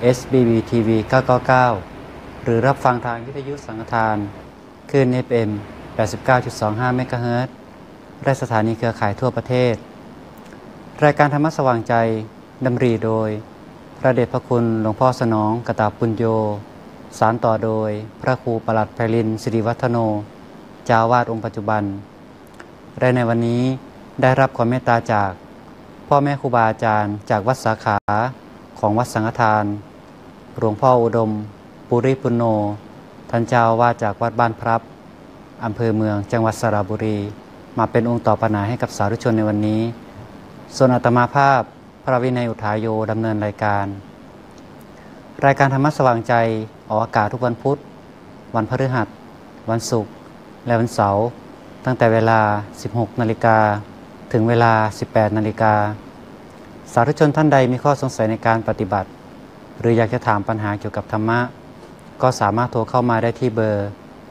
SBB TV 999 หรือรับฟังทางวิทยุสังฆทานคลื่น FM 89.25 เมกะเฮิรตซ์และสถานีเครือข่ายทั่วประเทศรายการธรรมะสว่างใจดำริโดยพระเดชพระคุณหลวงพ่อสนองกตปุญโญสานต่อโดยพระครูปลัดไพลินทร์สิริวัฒโนเจ้าอาวาสองค์ปัจจุบันและในวันนี้ได้รับความเมตตาจากพ่อแม่ครูบาอาจารย์จากวัดสาขาของวัดสังฆทานหลวงพ่ออุดมปุริปุณโญท่านเจ้าอาวาสจากวัดบ้านพรับอำเภอเมืองจังหวัดสระบุรีมาเป็นองค์ต่อปัญหาให้กับสาธุชนในวันนี้ส่วนอาตมาภาพพระวินัยอุทายโยดำเนินรายการธรรมะสว่างใจออกอากาศทุกวันพุธวันพฤหัสวันศุกร์และวันเสาร์ตั้งแต่เวลา 16 นาฬิกาถึงเวลา 18 นาฬิกาสาธุชนท่านใดมีข้อสงสัยในการปฏิบัติหรืออยากจะถามปัญหาเกี่ยวกับธรรมะก็สามารถโทรเข้ามาได้ที่เบอร์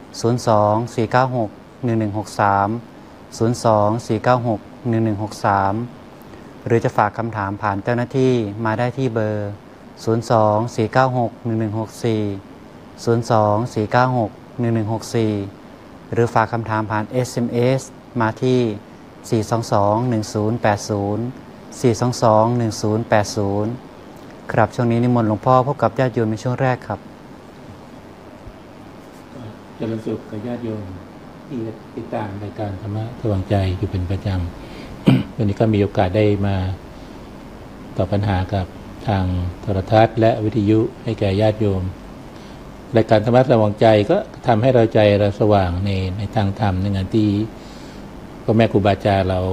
02-496-1163 02-496-1163 หรือจะฝากคำถามผ่านเจ้าหน้าที่มาได้ที่เบอร์ 02-496-1164 02-496-1164 หรือฝากคำถามผ่าน SMS มาที่ 422-1080 422-1080 ครับช่วงนี้นิมนต์หลวงพ่อพบกับญาติโยมในช่วงแรกครับเจริญสุขกับญาติโยมที่ติดตามรายการธรรมะสว่างใจอยู่เป็นประจำ วันนี้ก็มีโอกาสได้มาตอบปัญหากับทางโทรทัศน์และวิทยุให้แก่ญาติโยมรายการธรรมะสว่างใจก็ทำให้เราใจเราสว่างในทางธรรมในงานที่พ่อแม่ครูบาอาจารย์เรา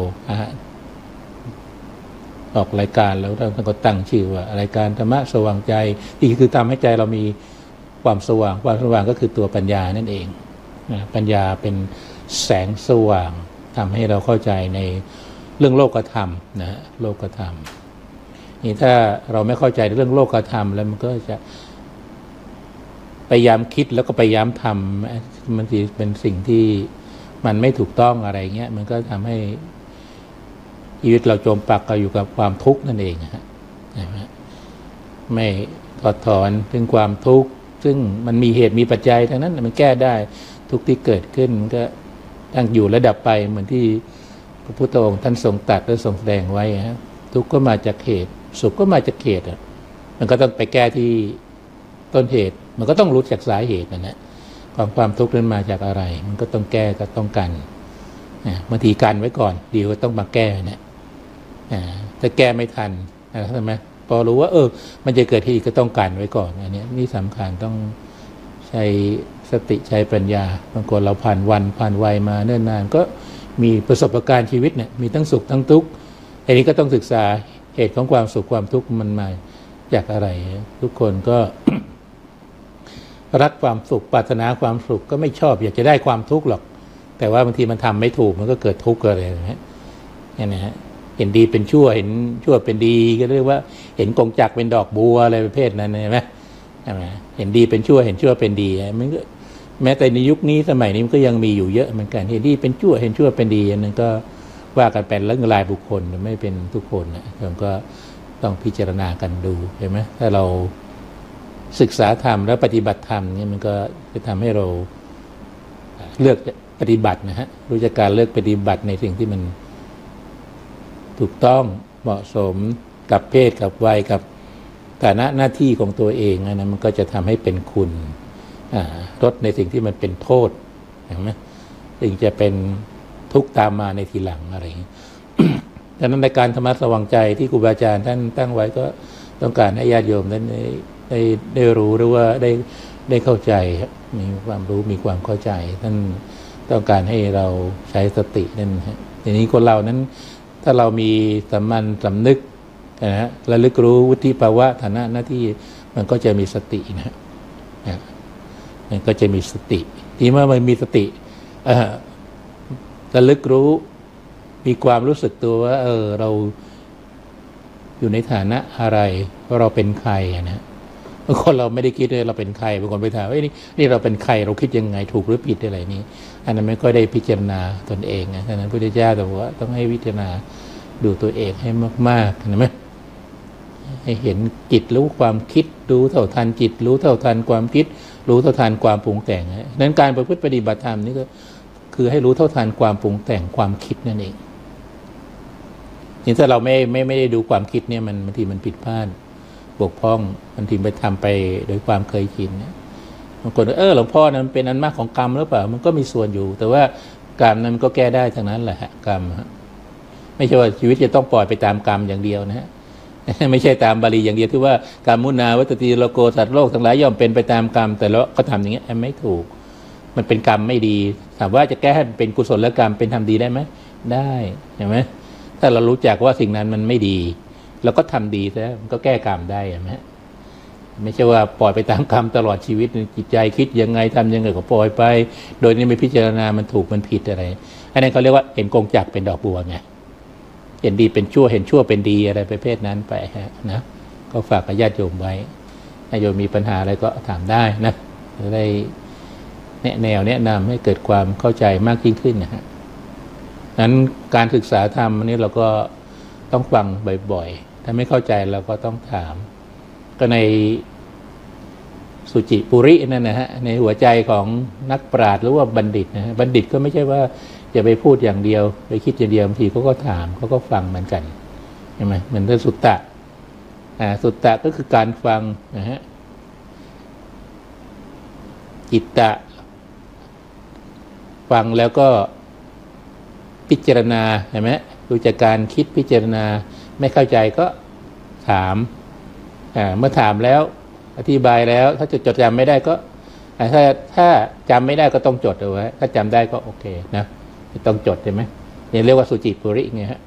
ออกรายการแล้วท่านก็ตั้งชื่อว่ารายการธรรมะสว่างใจที่คือทำให้ใจเรามีความสว่างก็คือตัวปัญญานั่นเองปัญญาเป็นแสงสว่างทำให้เราเข้าใจในเรื่องโลกธรรมนะโลกธรรมนี่ถ้าเราไม่เข้าใจในเรื่องโลกธรรมแล้วมันก็จะพยายามคิดแล้วก็พยายามทำมันเป็นสิ่งที่มันไม่ถูกต้องอะไรเงี้ยมันก็ทำให้ชีวิตเราจมปักอยู่กับความทุกข์นั่นเองฮะไม่ถอดถอนถึงความทุกข์ซึ่งมันมีเหตุมีปัจจัยทั้งนั้นมันแก้ได้ทุกที่เกิดขึ้นมันก็ตั้งอยู่ระดับไปเหมือนที่พระพุทธองค์ท่านทรงตรัสและทรงแสดงไว้ฮะทุกข์ก็มาจากเหตุสุขก็มาจากเหตุมันก็ต้องไปแก้ที่ต้นเหตุมันก็ต้องรู้จากสาเหตุนะความทุกข์นั้นมาจากอะไรมันก็ต้องแก้ก็ต้องกันบางทีกันไว้ก่อนดีก็ต้องมาแก้เนี่ยถ้าแก้ไม่ทันใช่ไหมพอรู้ว่ามันจะเกิดที่ก็ต้องกันไว้ก่อนอันนี้นี่สำคัญต้องใช้สติใช้ปัญญาบางคนเราผ่านวันผ่านวัยมาเนิ่นนานก็มีประสบการณ์ชีวิตเนี่ยมีทั้งสุขทั้งทุกข์อันนี้ก็ต้องศึกษาเหตุของความสุขความทุกข์มันมาจากอะไรทุกคนก็ รักความสุขปรารถนาความสุขก็ไม่ชอบอยากจะได้ความทุกข์หรอกแต่ว่าบางทีมันทำไม่ถูกมันก็เกิดทุกข์อะไรอย่างเงี้ยนะฮะเห็นดีเป็นชั่วเห็นชั่วเป็นดีก็เรียกว่าเห็นกงจักรเป็นดอกบัวอะไรประเภทนั้นใช่ไหมเห็นดีเป็นชั่วเห็นชั่วเป็นดีมันก็แม้แต่ในยุคนี้สมัยนี้มันก็ยังมีอยู่เยอะเหมือนกันเห็นดีเป็นชั่วเห็นชั่วเป็นดีอันนั้นก็ว่ากันเป็นเรื่องรายบุคคลไม่เป็นทุกคนนะเราก็ต้องพิจารณากันดูใช่ไหมถ้าเราศึกษาธรรมแล้วปฏิบัติธรรมนี่มันก็จะทำให้เราเลือกปฏิบัตินะฮะรู้จักการเลือกปฏิบัติในสิ่งที่มันถูกต้องเหมาะสมกับเพศกับวัยกับฐานะหน้าที่ของตัวเองนะมันก็จะทำให้เป็นคุณลดในสิ่งที่มันเป็นโทษเห็นไหมสิ่งจะเป็นทุกข์ตามมาในทีหลังอะไรอย่างนี้ ดังนั้นในการธรรมะสว่างใจที่ครูบาอาจารย์ท่านตั้งไว้ก็ต้องการให้ญาติโยมนั้นได้รู้หรือว่าได้เข้าใจมีความรู้มีความเข้าใจท่านต้องการให้เราใช้สตินั่นทีนี้คนเรานั้นถ้าเรามีสัมมันสำนึกนะฮะระลึกรู้วุฒิภาวะฐานะหน้าที่มันก็จะมีสตินะมันก็จะมีสติที่เมื่อมันมีสติระลึกรู้มีความรู้สึกตัวว่าเราอยู่ในฐานะอะไรว่าเราเป็นใครนะบางคนเราไม่ได้คิดเลยเราเป็นใครบางคนไปถามว่านี่เราเป็นใครเราคิดยังไงถูกหรือผิดอะไรนี้อันนั้นไม่ค่อยได้พิจารณาตนเองนะฉะนั้นพระพุทธเจ้าบอกว่าต้องให้พิจารณาดูตัวเองให้มากๆเห็นไหมให้เห็นจิตรู้ความคิดรู้เท่าทันจิตรู้เท่าทันความคิดรู้เท่าทันความปรุงแต่งนั้นการประพฤติปฏิบัติธรรมนี่ก็คือให้รู้เท่าทันความปรุงแต่งความคิดนั่นเองนี่ถ้าเราไม่ได้ดูความคิดเนี่ยมันบางทีมันผิดพลาดบกพร่องบางทีไปทำไปโดยความเคยชินเนี่ยบางคนหลวงพ่อนั้นเป็นอันมากของกรรมหรือเปล่ามันก็มีส่วนอยู่แต่ว่ากรรมนั้นก็แก้ได้ทั้งนั้นแหละกรรมไม่ใช่ว่าชีวิตจะต้องปล่อยไปตามกรรมอย่างเดียวนะฮะไม่ใช่ตามบาลีอย่างเดียวที่ว่ากรรมมุนาวัตติโลโกสัตว์โลกทั้งหลายย่อมเป็นไปตามกรรมแต่แล้วก็ทำอย่างนี้ไม่ถูกมันเป็นกรรมไม่ดีถามว่าจะแก้ให้เป็นกุศลกรรมเป็นทำดีได้ไหมได้เห็นไหมถ้าเรารู้จักว่าสิ่งนั้นมันไม่ดีแล้วก็ทำดีซะมันก็แก้กรรมได้เห็นไหมไม่ใช่ว่าปล่อยไปตามกรรมตลอดชีวิตจิตใจคิดยังไงทำยังไงก็ปล่อยไปโดยไม่พิจารณามันถูกมันผิดอะไรอันนั้นเขาเรียกว่าเห็นกงจักรเป็นดอกบัวไงเห็นดีเป็นชั่วเห็นชั่วเป็นดีอะไรประเภทนั้นไปนะก็ฝากกับญาติโยมไว้ถ้าโยมมีปัญหาอะไรก็ถามได้นะจะได้แนะนำให้เกิดความเข้าใจมากยิ่งขึ้นนะฮะนั้นการศึกษาธรรมนี้เราก็ต้องฟังบ่อยๆถ้าไม่เข้าใจเราก็ต้องถามก็ในสุจิปุรินั่นนะฮะในหัวใจของนักปราชญ์หรือว่าบัณฑิตนะฮะบัณฑิตก็ไม่ใช่ว่าอย่าไปพูดอย่างเดียวไปคิดอย่างเดียวบางทีเขาก็ถามเขาก็ฟังเหมือนกันใช่ไหมเหมือนเรื่องสุตตะสุตตะก็คือการฟังนะฮะจิตตะฟังแล้วก็พิจารณาเห็นไหมดูจากการคิดพิจารณาไม่เข้าใจก็ถามเมื่อถามแล้วอธิบายแล้วถ้าจดจำไม่ได้ก็ถ้าจำไม่ได้ก็ต้องจดเอาไว้ถ้าจำได้ก็โอเคนะต้องจดใช่ไหมนี่เรียกว่าสุจิปุริไงฮะ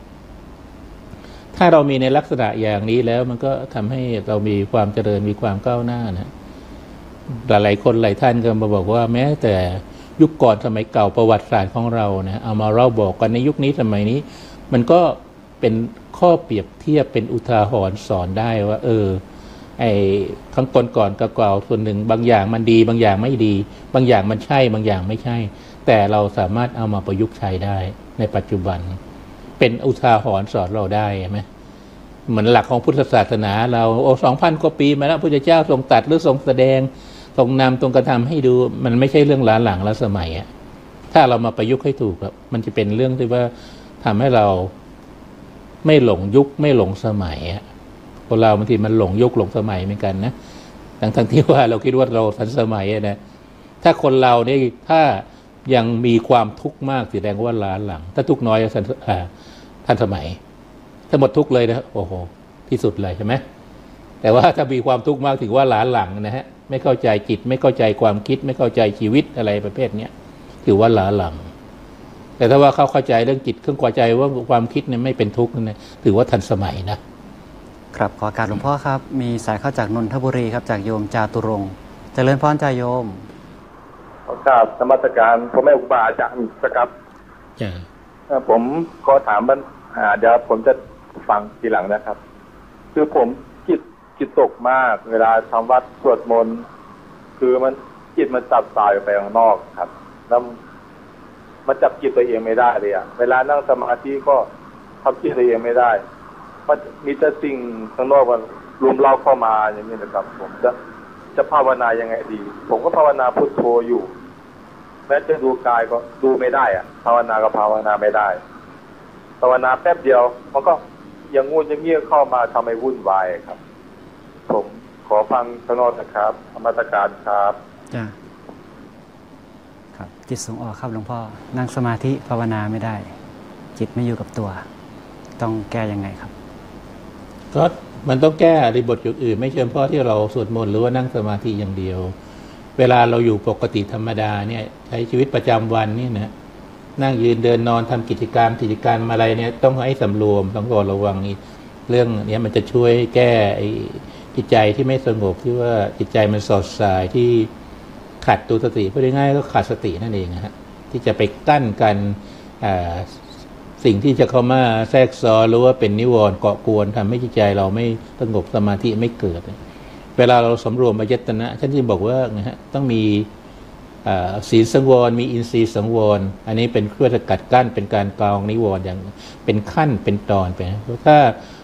ถ้าเรามีในลักษณะอย่างนี้แล้วมันก็ทำให้เรามีความเจริญมีความก้าวหน้านะหลายคนหลายท่านก็มาบอกว่าแม้แต่ยุคก่อนสมัยเก่าประวัติศาสตร์ของเรานะเอามาเล่าบอกกันในยุคนี้สมัยนี้มันก็เป็นข้อเปรียบเทียบเป็นอุทาหรณ์สอนได้ว่าไอ้ข้างก่อนก็กล่าวส่วนหนึ่งบางอย่างมันดีบางอย่างไม่ดีบางอย่างมันใช่บางอย่างไม่ใช่แต่เราสามารถเอามาประยุกต์ใช้ได้ในปัจจุบันเป็นอุทาหรณ์สอนเราได้ไหมเหมือนหลักของพุทธศาสนาเรา2,000 กว่าปีมาแล้วพระพุทธเจ้าทรงตรัสหรือทรงแสดงทรงนำทรงกระทำให้ดูมันไม่ใช่เรื่องล้าหลังล้าสมัยอะถ้าเรามาประยุกต์ให้ถูกครับมันจะเป็นเรื่องที่ว่าทำให้เราไม่หลงยุคไม่หลงสมัยอะคนเราบางทีมันหลงยุคหลงสมัยเหมือนกันนะทั้งที่ว่าเราคิดว่าเราทันสมัยนะถ้าคนเราเนี่ยถ้ายังมีความทุกข์มากแสดงว่าล้าหลังถ้าทุกข์น้อยทันสมัยถ้าหมดทุกข์เลยนะโอ้โหที่สุดเลยใช่ไหมแต่ว่าถ้ามีความทุกข์มากถือว่าล้าหลังนะฮะไม่เข้าใจจิตไม่เข้าใจความคิดไม่เข้าใจชีวิตอะไรประเภทนี้ถือว่าล้าหลังแต่ถ้าว่าเขาเข้าใจเรื่องจิตเครื่องเข้าใจว่าความคิดเนี่ยไม่เป็นทุกข์นะถือว่าทันสมัยนะครับขอการหลวงพ่อครับมีสายเข้าจากนนทบุรีครับจากโยมจาตุรงค์เจริญพรจ่าโยมขอกราบนมัสการพ่อแม่ครูบาอาจารย์นะครับผมขอถามมันเดี๋ยวผมจะฟังทีหลังนะครับคือผมจิตตกมากเวลาทำวัดสวดมนต์คือมันจิตมันจับสายไปข้างนอกครับแล้วมันจับจิตตัวเองไม่ได้เลยอ่ะเวลานั่งสมาธิก็ทำจิตตัวเองไม่ได้มันมีแต่สิ่งข้างนอกมันรุมเร้าเข้ามาอย่างนี้นะครับผมจะภาวนายังไงดีผมก็ภาวนาพุทโธอยู่แม้จะดูกายก็ดูไม่ได้อ่ะภาวนาก็ภาวนาไม่ได้ภาวนาแป๊บเดียวมันก็อย่างงูอย่างเงี้ยเข้ามาทำให้วุ่นวายครับผมขอฟังข้างนอกนะครับธรรมสการครับจ้าครับจิตส่งออกครับหลวงพ่อนั่งสมาธิภาวนาไม่ได้จิตไม่อยู่กับตัวต้องแก้ยังไงครับก็มันต้องแก้ในบทอย่างอื่นไม่เฉพาะที่เราสวดมนต์หรือว่านั่งสมาธิอย่างเดียวเวลาเราอยู่ปกติธรรมดาเนี่ยใช้ชีวิตประจำวันนี่นะนั่งยืนเดินนอนทำกิจการอะไรเนี่ยต้องให้สำรวมต้องระวังนี่เรื่องนี้มันจะช่วยแก้จิตใจที่ไม่สงบที่ว่าจิตใจมันสอดสายที่ขัดตัวสติพูดง่ายๆก็ขาดสตินั่นเองนะฮะที่จะไปกั้นกันสิ่งที่จะเข้ามาแทรกซ้อนหรือว่าเป็นนิวรณ์เกาะกวนทำให้จิตใจเราไม่สงบสมาธิไม่เกิดเวลาเราสำรวมอายตนะฉันจึงบอกว่านะฮะต้องมีศีลสังวรมีอินทรีย์สังวรอันนี้เป็นเครื่องสกัดกั้นเป็นการกรองนิวรณ์อย่างเป็นขั้นเป็นตอนไปเพราะถ้า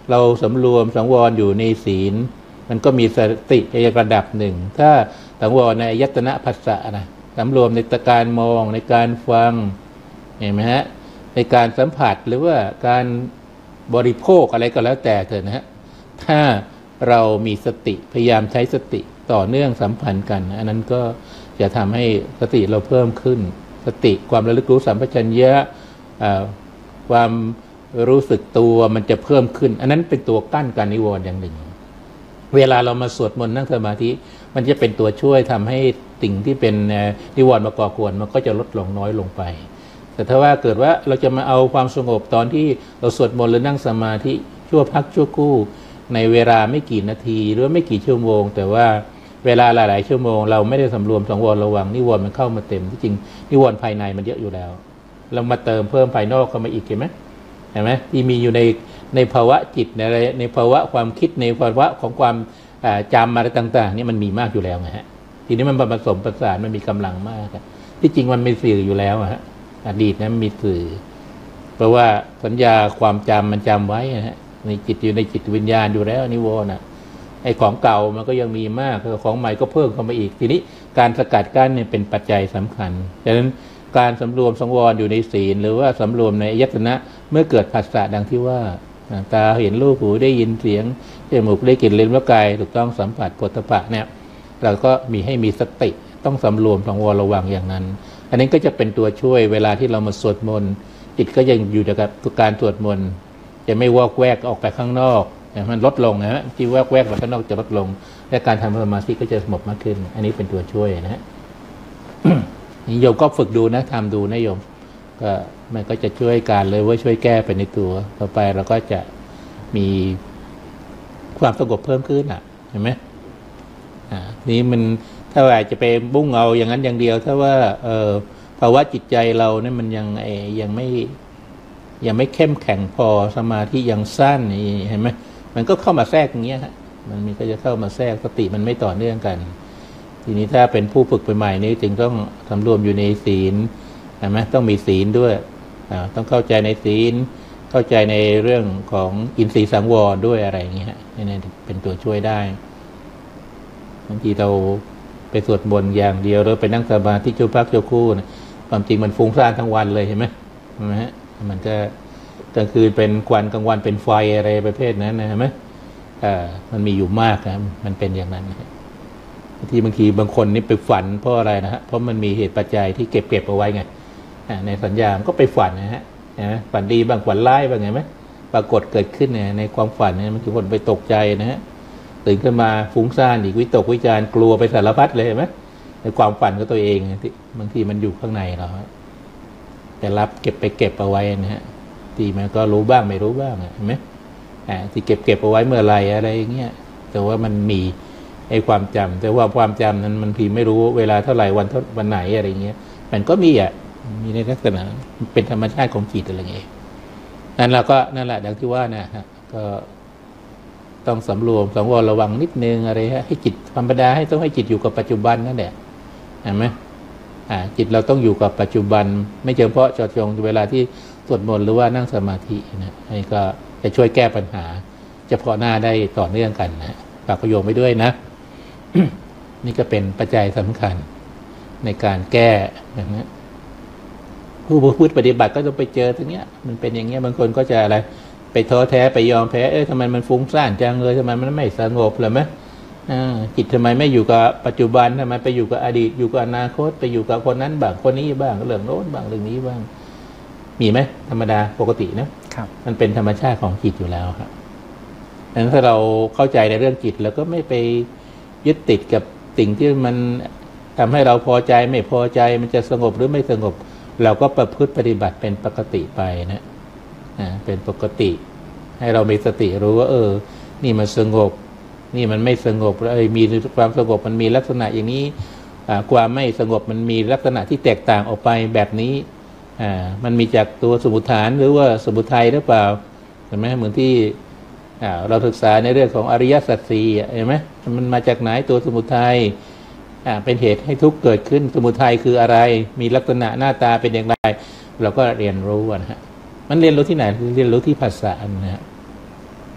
เราสำรวมสังวรอยู่ในศีลมันก็มีสติในระดับหนึ่งถ้าสังวรในอายตนะผัสสะนะสำรวมในการมองในการฟังเห็นไหมฮะในการสัมผัสหรือว่าการบริโภคอะไรก็แล้วแต่เถอะนะฮะถ้าเรามีสติพยายามใช้สติต่อเนื่องสัมพันธ์กันอันนั้นก็จะทำให้สติเราเพิ่มขึ้นสติความระลึกรู้สัมปชัญญะความรู้สึกตัวมันจะเพิ่มขึ้นอันนั้นเป็นตัวกั้นการนิวรณ์อย่างหนึ่งเวลาเรามาสวดมนต์นั่งสมาธิมันจะเป็นตัวช่วยทำให้สิ่งที่เป็นนิวรณ์มาก่อกวนมันก็จะลดลงน้อยลงไปแต่ถ้าว่าเกิดว่าเราจะมาเอาความสงบตอนที่เราสวดมนต์หรือนั่งสมาธิชั่วพักชั่วคู่ในเวลาไม่กี่นาทีหรือไม่กี่ชั่วโมงแต่ว่าเวลาหลายๆชั่วโมงเราไม่ได้สำรวมสังวรระวังนิวรณ์มันเข้ามาเต็มที่จริงนิวรณ์ภายในมันเยอะอยู่แล้วเรามาเติมเพิ่มภายนอกเข้ามาอีกเห็นไหมที่มีอยู่ในภาวะจิตในภาวะความคิดในภาวะของความจำอะไรต่างๆนี่มันมีมากอยู่แล้วนะฮะทีนี้มันผสมประสานมันมีกำลังมากที่จริงมันมีสื่ออยู่แล้วฮะอดีตนั้นมีสื่อเพราะว่าสัญญาความจำมันจำไว้นะฮะในจิตอยู่ในจิตวิญญาณอยู่แล้วนิวรณ์ไอ้ของเก่ามันก็ยังมีมากของใหม่ก็เพิ่มเข้ามาอีกทีนี้การสกัดกั้นเนี่ยเป็นปัจจัยสำคัญดังนั้นการสำรวมสังวรอยู่ในศีลหรือว่าสำรวมในอายตนะเมื่อเกิดผัสสะดังที่ว่าตาเห็นรูปหูได้ยินเสียงจมูกได้กลิ่นลิ้นรสกายถูกต้องสัมผัสโผฏฐัพพะเนี่ยเราก็มีสติต้องสำรวมสังวรระวังอย่างนั้นอันนี้ก็จะเป็นตัวช่วยเวลาที่เรามาสวดมนต์จิตก็ยังอยู่กับการสวดมนต์จะไม่วอกแวกออกไปข้างนอกมันลดลงนะฮะที่วอกแวกไปข้างนอกจะลดลงและการทำสมาธิก็จะสงบมากขึ้นอันนี้เป็นตัวช่วยนะฮะ โยมก็ฝึกดูนะทำดูนะโยมก็มันก็จะช่วยการเลยว่าช่วยแก้ไปในตัวต่อไปเราก็จะมีความสงบเพิ่มขึ้นเห็นไหมนี้มันถ้าว่าจะไปบุ้งเอาอย่างนั้นอย่างเดียวถ้าว่าภาวะจิตใจเราเนี่ยมันยังไม่เข้มแข็งพอสมาธิยังสั้นเห็นไหมมันก็เข้ามาแทรกอย่างเงี้ยฮะมันก็จะเข้ามาแทรกสติมันไม่ต่อเนื่องกันทีนี้ถ้าเป็นผู้ฝึกใหม่ๆนี่จึงต้องสำรวมอยู่ในศีลใช่ไหมต้องมีศีลด้วยต้องเข้าใจในศีลเข้าใจในเรื่องของอินทรีย์สังวรด้วยอะไรอย่างเงี้ยนี่เป็นตัวช่วยได้บางทีเราไปสวดมนต์อย่างเดียวเราไปนั่งสมาธิชั่วพักชั่วคู่นะความจริงมันฟุ้งซ่านทั้งวันเลยเห็นไหมฮะมันก็กลางคืนเป็นควันกลางวันเป็นไฟอะไรประเภทนั้นนะเห็นไหมมันมีอยู่มากนะมันเป็นอย่างนั้นบางทีบางคนนี่ไปฝันเพราะอะไรนะฮะเพราะมันมีเหตุปัจจัยที่เก็บเอาไว้ไงในสัญญามันก็ไปฝันนะฮะฝันดีบ้างฝันร้ายบ้างไงไหมปรากฏเกิดขึ้นในความฝันเนี่ยมันคือคนไปตกใจนะฮะตื่นขึ้นมาฟุ้งซ่านอีกวิตกวิจารกลัวไปสารพัดเลยเห็นไหมในความฝันของตัวเองที่บางทีมันอยู่ข้างในเราแต่รับเก็บเอาไว้นะฮะที่มันก็รู้บ้างไม่รู้บ้างเห็นไหมที่เก็บเอาไว้เมื่อไรอะไรอย่างเงี้ยแต่ว่ามันมีไอ้ความจำแต่ว่าความจำนั้นมันพีไม่รู้เวลาเท่าไหร่วันไหนอะไรเงี้ยมันก็มีมีในลักษณะเป็นธรรมชาติของจิตอะไรเงี้ยนั่นเราก็นั่นแหละดังที่ว่านะฮะก็ต้องสำรวมสังวรระวังนิดนึงอะไรฮะให้จิตธรรมดาต้องให้จิตอยู่กับปัจจุบันนั่นแหละเห็นไหมจิตเราต้องอยู่กับปัจจุบันไม่เฉพาะเจาะจงเวลาที่สวดมนต์หรือว่านั่งสมาธินะให้ก็จะช่วยแก้ปัญหาเฉพาะหน้าได้ต่อเนื่องกันนะฝากประโยชน์ไว้ด้วยนะ นี่ก็เป็นปัจจัยสำคัญในการแก้อย่างนี้ผู้พูดปฏิบัติก็ต้องไปเจอตรงเนี้ยมันเป็นอย่างเงี้ยบางคนก็จะอะไรไปท้อแท้ไปยอมแพ้ทำไมมันฟุ้งซ่านจังเลยทำไมมันไม่สงบเลยไหมจิตทำไมไม่อยู่กับปัจจุบันทำไมไปอยู่กับอดีตอยู่กับอนาคตไปอยู่กับคนนั้นบ้างคนนี้บ้างเรื่องโน้นบ้างเรื่องนี้บ้างมีไหมธรรมดาปกตินะครับมันเป็นธรรมชาติของจิตอยู่แล้วครับดังนั้นถ้าเราเข้าใจในเรื่องจิตแล้วก็ไม่ไปยึดติดกับสิ่งที่มันทำให้เราพอใจไม่พอใจมันจะสงบหรือไม่สงบเราก็ประพฤติปฏิบัติเป็นปกติไปนะเป็นปกติให้เรามีสติรู้ว่านี่มันสงบนี่มันไม่สงบมีความสงบมันมีลักษณะอย่างนี้ความไม่สงบมันมีลักษณะที่แตกต่างออกไปแบบนี้มันมีจากตัวสมุฏฐานหรือว่าสมุทัยหรือเปล่าเห็นไหมเหมือนที่เราศึกษาในเรื่องของอริยสัจสี่เห็นไหมมันมาจากไหนตัวสมุทัยเป็นเหตุให้ทุกข์เกิดขึ้นสมุทัยคืออะไรมีลักษณะหน้าตาเป็นอย่างไรเราก็เรียนรู้นะฮะมันเรียนรู้ที่ไหนเรียนรู้ที่ภาษานะฮะ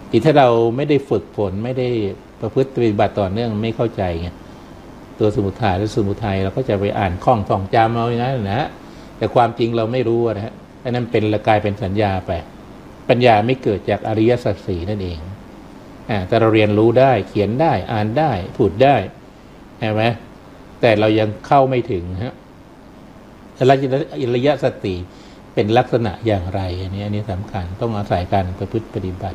ที่ถ้าเราไม่ได้ฝึกฝนไม่ได้ประพฤติปฏิบัติต่อเนื่องไม่เข้าใจไงตัวสมุทัยและสมุทัยเราก็จะไปอ่านคล่องท่องจำเอาอย่างนั้นนะแต่ความจริงเราไม่รู้นะฮะนั่นเป็นละกลายเป็นสัญญาไปปัญญาไม่เกิดจากอริยสัจสี่นั่นเองแต่เราเรียนรู้ได้เขียนได้อ่านได้พูดได้ใช่ไหมแต่เรายังเข้าไม่ถึงฮะอริยสัจสี่เป็นลักษณะอย่างไรอันนี้สำคัญต้องอาศัยการประพฤติปฏิบัติ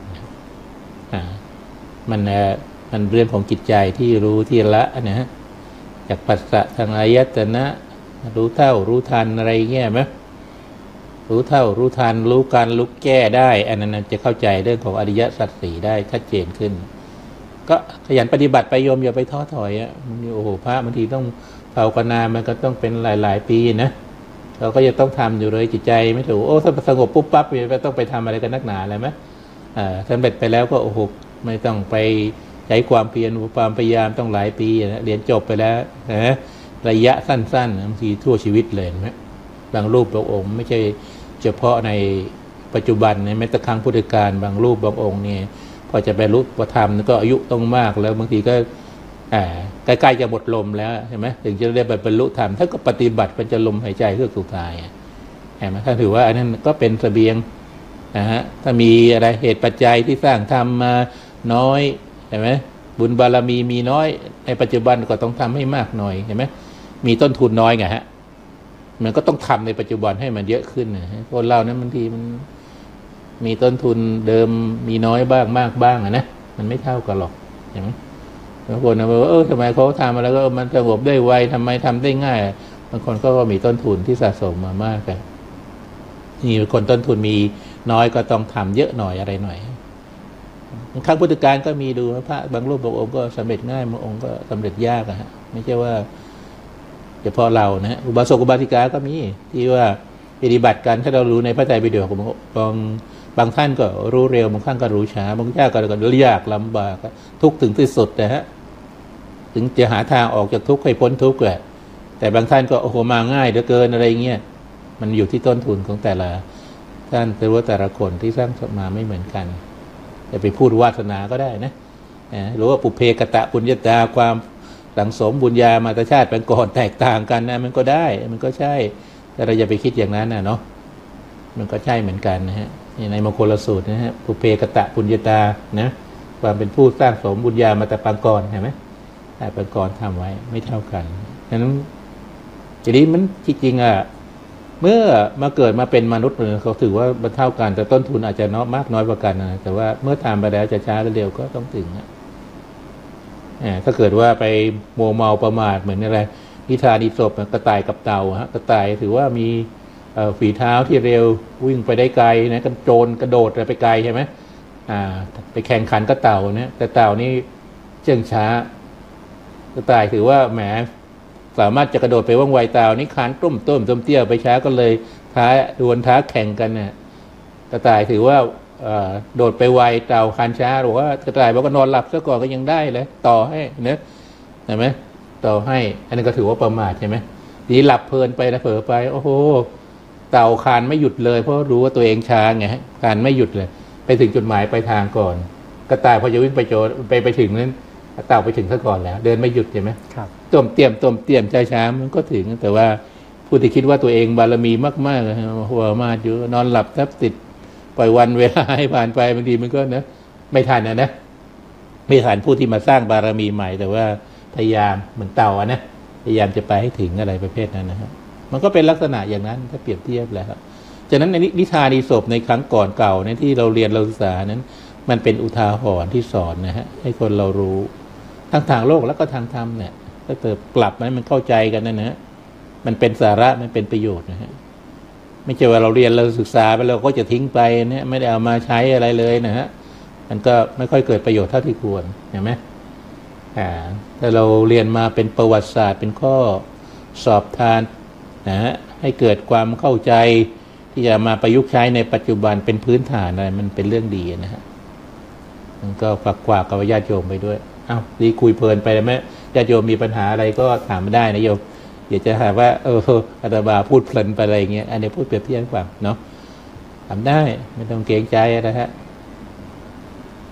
มันเรื่องของจิตใจที่รู้ที่ละนะฮะจากปัสสะทางอายตนะรู้เท่ารู้ทันอะไรเงี้ยไหมรู้เท่ารู้ทันรู้การลุกแก้ได้อันนั้นจะเข้าใจเรื่องของอริยสัจสี่ได้ชัดเจนขึ้นก็ขยันปฏิบัติไปโยมอย่าไปท้อถอยมันโอ้โหพระบางทีต้องภาวนามันก็ต้องเป็นหลายปีนะเราก็จะต้องทำอยู่เลยจิตใจไม่ถูกโอ้ถ้าสงบปุ๊บปั๊บไม่ต้องไปทำอะไรกันนักหนาเลยไหมสำเร็จไปแล้วก็โอ้โหไม่ต้องไปใช้ความเพียรความพยายามต้องหลายปีนะเรียนจบไปแล้วนะระยะสั้นๆบางทีทั่วชีวิตเลยไหมบางรูปบางองค์ไม่ใช่เฉพาะในปัจจุบันในแม้แต่ครั้งพุทธกาลบางรูปบางองค์นี่พอจะไปรู้ประธรรมก็อายุต้องมากแล้วบางทีก็ใกล้ๆจะหมดลมแล้วใช่ไหมถึงจะได้ไปบรรลุธรรมถ้าก็ปฏิบัติเป็นจะลมหายใจเพื่อสุดท้ายใช่ไหมถ้าถือว่าอันนั้นก็เป็นเสบียงนะฮะถ้ามีอะไรเหตุปัจจัยที่สร้างทำมาน้อยใช่ไหมบุญบารมีมีน้อยในปัจจุบันก็ต้องทำให้มากหน่อยเห็นไหมมีต้นทุนน้อยไงฮะมันก็ต้องทำในปัจจุบันให้มันเยอะขึ้นนะคนเรานั้นบางทีมันมีต้นทุนเดิมมีน้อยบ้างมากบ้างนะมันไม่เท่ากันหรอกเห็นไหมบางคนนะว่าทำไมเขาทำมาแล้วก็มันสงบได้ไวทำไมทำได้ง่ายบางคนก็มีต้นทุนที่สะสมมามากแต่นี่คนต้นทุนมีน้อยก็ต้องทำเยอะหน่อยอะไรหน่อยครั้งพุทธกาลก็มีดูพระบางรูปบางองค์ก็สำเร็จง่ายบางองค์ก็สำเร็จยากฮะไม่ใช่ว่าเฉพาะเรานะอุบาสกอุบาสิกาก็มีที่ว่าปฏิบัติกันถ้าเรารู้ในพระไตรปิฎกบางท่านก็รู้เร็วบางท่านก็รู้ช้าบางท่านก็ยากลำบากทุกข์ถึงที่สุดนะฮะถึงจะหาทางออกจากทุกข์ให้พ้นทุกข์แหละแต่บางท่านก็โอ้โหมาง่ายเหลือเกินอะไรเงี้ยมันอยู่ที่ต้นทุนของแต่ละท่านแต่ละคนที่สร้างมาไม่เหมือนกันจะไปพูดวาสนาก็ได้นะหรือว่าปุเพกตะปุญญาตาความสังสมบุญญามาตชาติเป็นก่อนแตกต่างกันนะมันก็ได้มันก็ใช่แต่เราอย่าไปคิดอย่างนั้นนะเนาะมันก็ใช่เหมือนกันนะฮะในมงคลสูตรนะฮะปุเพกตะปุญญาตานะความเป็นผู้สร้างสมบุญญามาแต่ปางก่อนเห็นไหมแต่ปางก่อนทำไว้ไม่เท่ากันฉะนั้นทีนี้มันจริงเมื่อมาเกิดมาเป็นมนุษย์เขาถือว่ามันเท่ากันแต่ต้นทุนอาจจะน้อยมากน้อยกว่ากันนะแต่ว่าเมื่อทำไปแล้วจะช้าหรือเร็วก็ต้องถึงถ้าเกิดว่าไปมัวเมาประมาทเหมือนอะไรนิทานอีสปกระต่ายกับเต่าฮะกระต่ายถือว่ามีฝีเท้าที่เร็ววิ่งไปได้ไกลนะกันโจรกระโดดไปไกลใช่ไหมไปแข่งขันกับเต่าเนี่ยแต่เต่านี่เชื่องช้ากระต่ายถือว่าแหมสามารถจะกระโดดไปว่องไวเต่านี่คานต้มเตี้ยไปช้าก็เลยดวลท้าแข่งกันเนี่ยกระต่ายถือว่าโดดไปไวเต่าคานช้าหรือว่ากระต่ายบอกว่านอนหลับซะก่อนก็ยังได้เลยต่อให้เนี่ยเห็นไหมต่อให้อันนี้ก็ถือว่าประมาทใช่ไหมทีหลับเพลินไปนะเผลอไปโอ้โหเต่าคานไม่หยุดเลยเพราะรู้ว่าตัวเองช้าไงคานไม่หยุดเลยไปถึงจุดหมายไปทางก่อนกระต่ายพอจะวิ่งไปถึงนั้นเต่าไปถึงซะก่อนแล้วเดินไม่หยุดใช่ไหมครับต้มเตี้ยมช้าๆมันก็ถึงแต่ว่าผู้ที่คิดว่าตัวเองบารมีมากๆหัวมาอยู่นอนหลับแทบติดปล่อยวันเวลาให้ผ่านไปบางทีมันก็นะไม่ทันนะไม่ทันผู้ที่มาสร้างบารมีใหม่แต่ว่าพยายามเหมือนเต่านะพยายามจะไปให้ถึงอะไรประเภทนั้นนะครับมันก็เป็นลักษณะอย่างนั้นถ้าเปรียบเทียบแล้วฉะนั้นในนิทานอีสปในครั้งก่อนเก่าเนี่ยที่เราเรียนเราศึกษานั้นมันเป็นอุทาหรณ์ที่สอนนะฮะให้คนเรารู้ทั้งทางโลกแล้วก็ทางธรรมเนี่ยถ้าเติบปรับมันเข้าใจกันนะฮะมันเป็นสาระมันเป็นประโยชน์นะฮะไม่ใช่ว่าเราเรียนเราศึกษาไปเราก็จะทิ้งไปเนี่ยไม่ได้เอามาใช้อะไรเลยนะฮะมันก็ไม่ค่อยเกิดประโยชน์เท่าที่ควรเห็นไหมถ้าเราเรียนมาเป็นประวัติศาสตร์เป็นข้อสอบทานนะฮะให้เกิดความเข้าใจที่จะมาประยุกต์ใช้ในปัจจุบันเป็นพื้นฐานอะไรมันเป็นเรื่องดีนะฮะมันก็ฝากกับญาติโยมไปด้วยดีคุยเพลินไปแล้วไหมญาติโยมมีปัญหาอะไรก็ถามได้นะโยมอย่าจะหาว่าอาตมาพูดเพลินไปอะไรเงี้ยอันนี้พูดเปรียบเทียบให้ฟังเนาะทำได้ไม่ต้องเกรงใจนะฮะ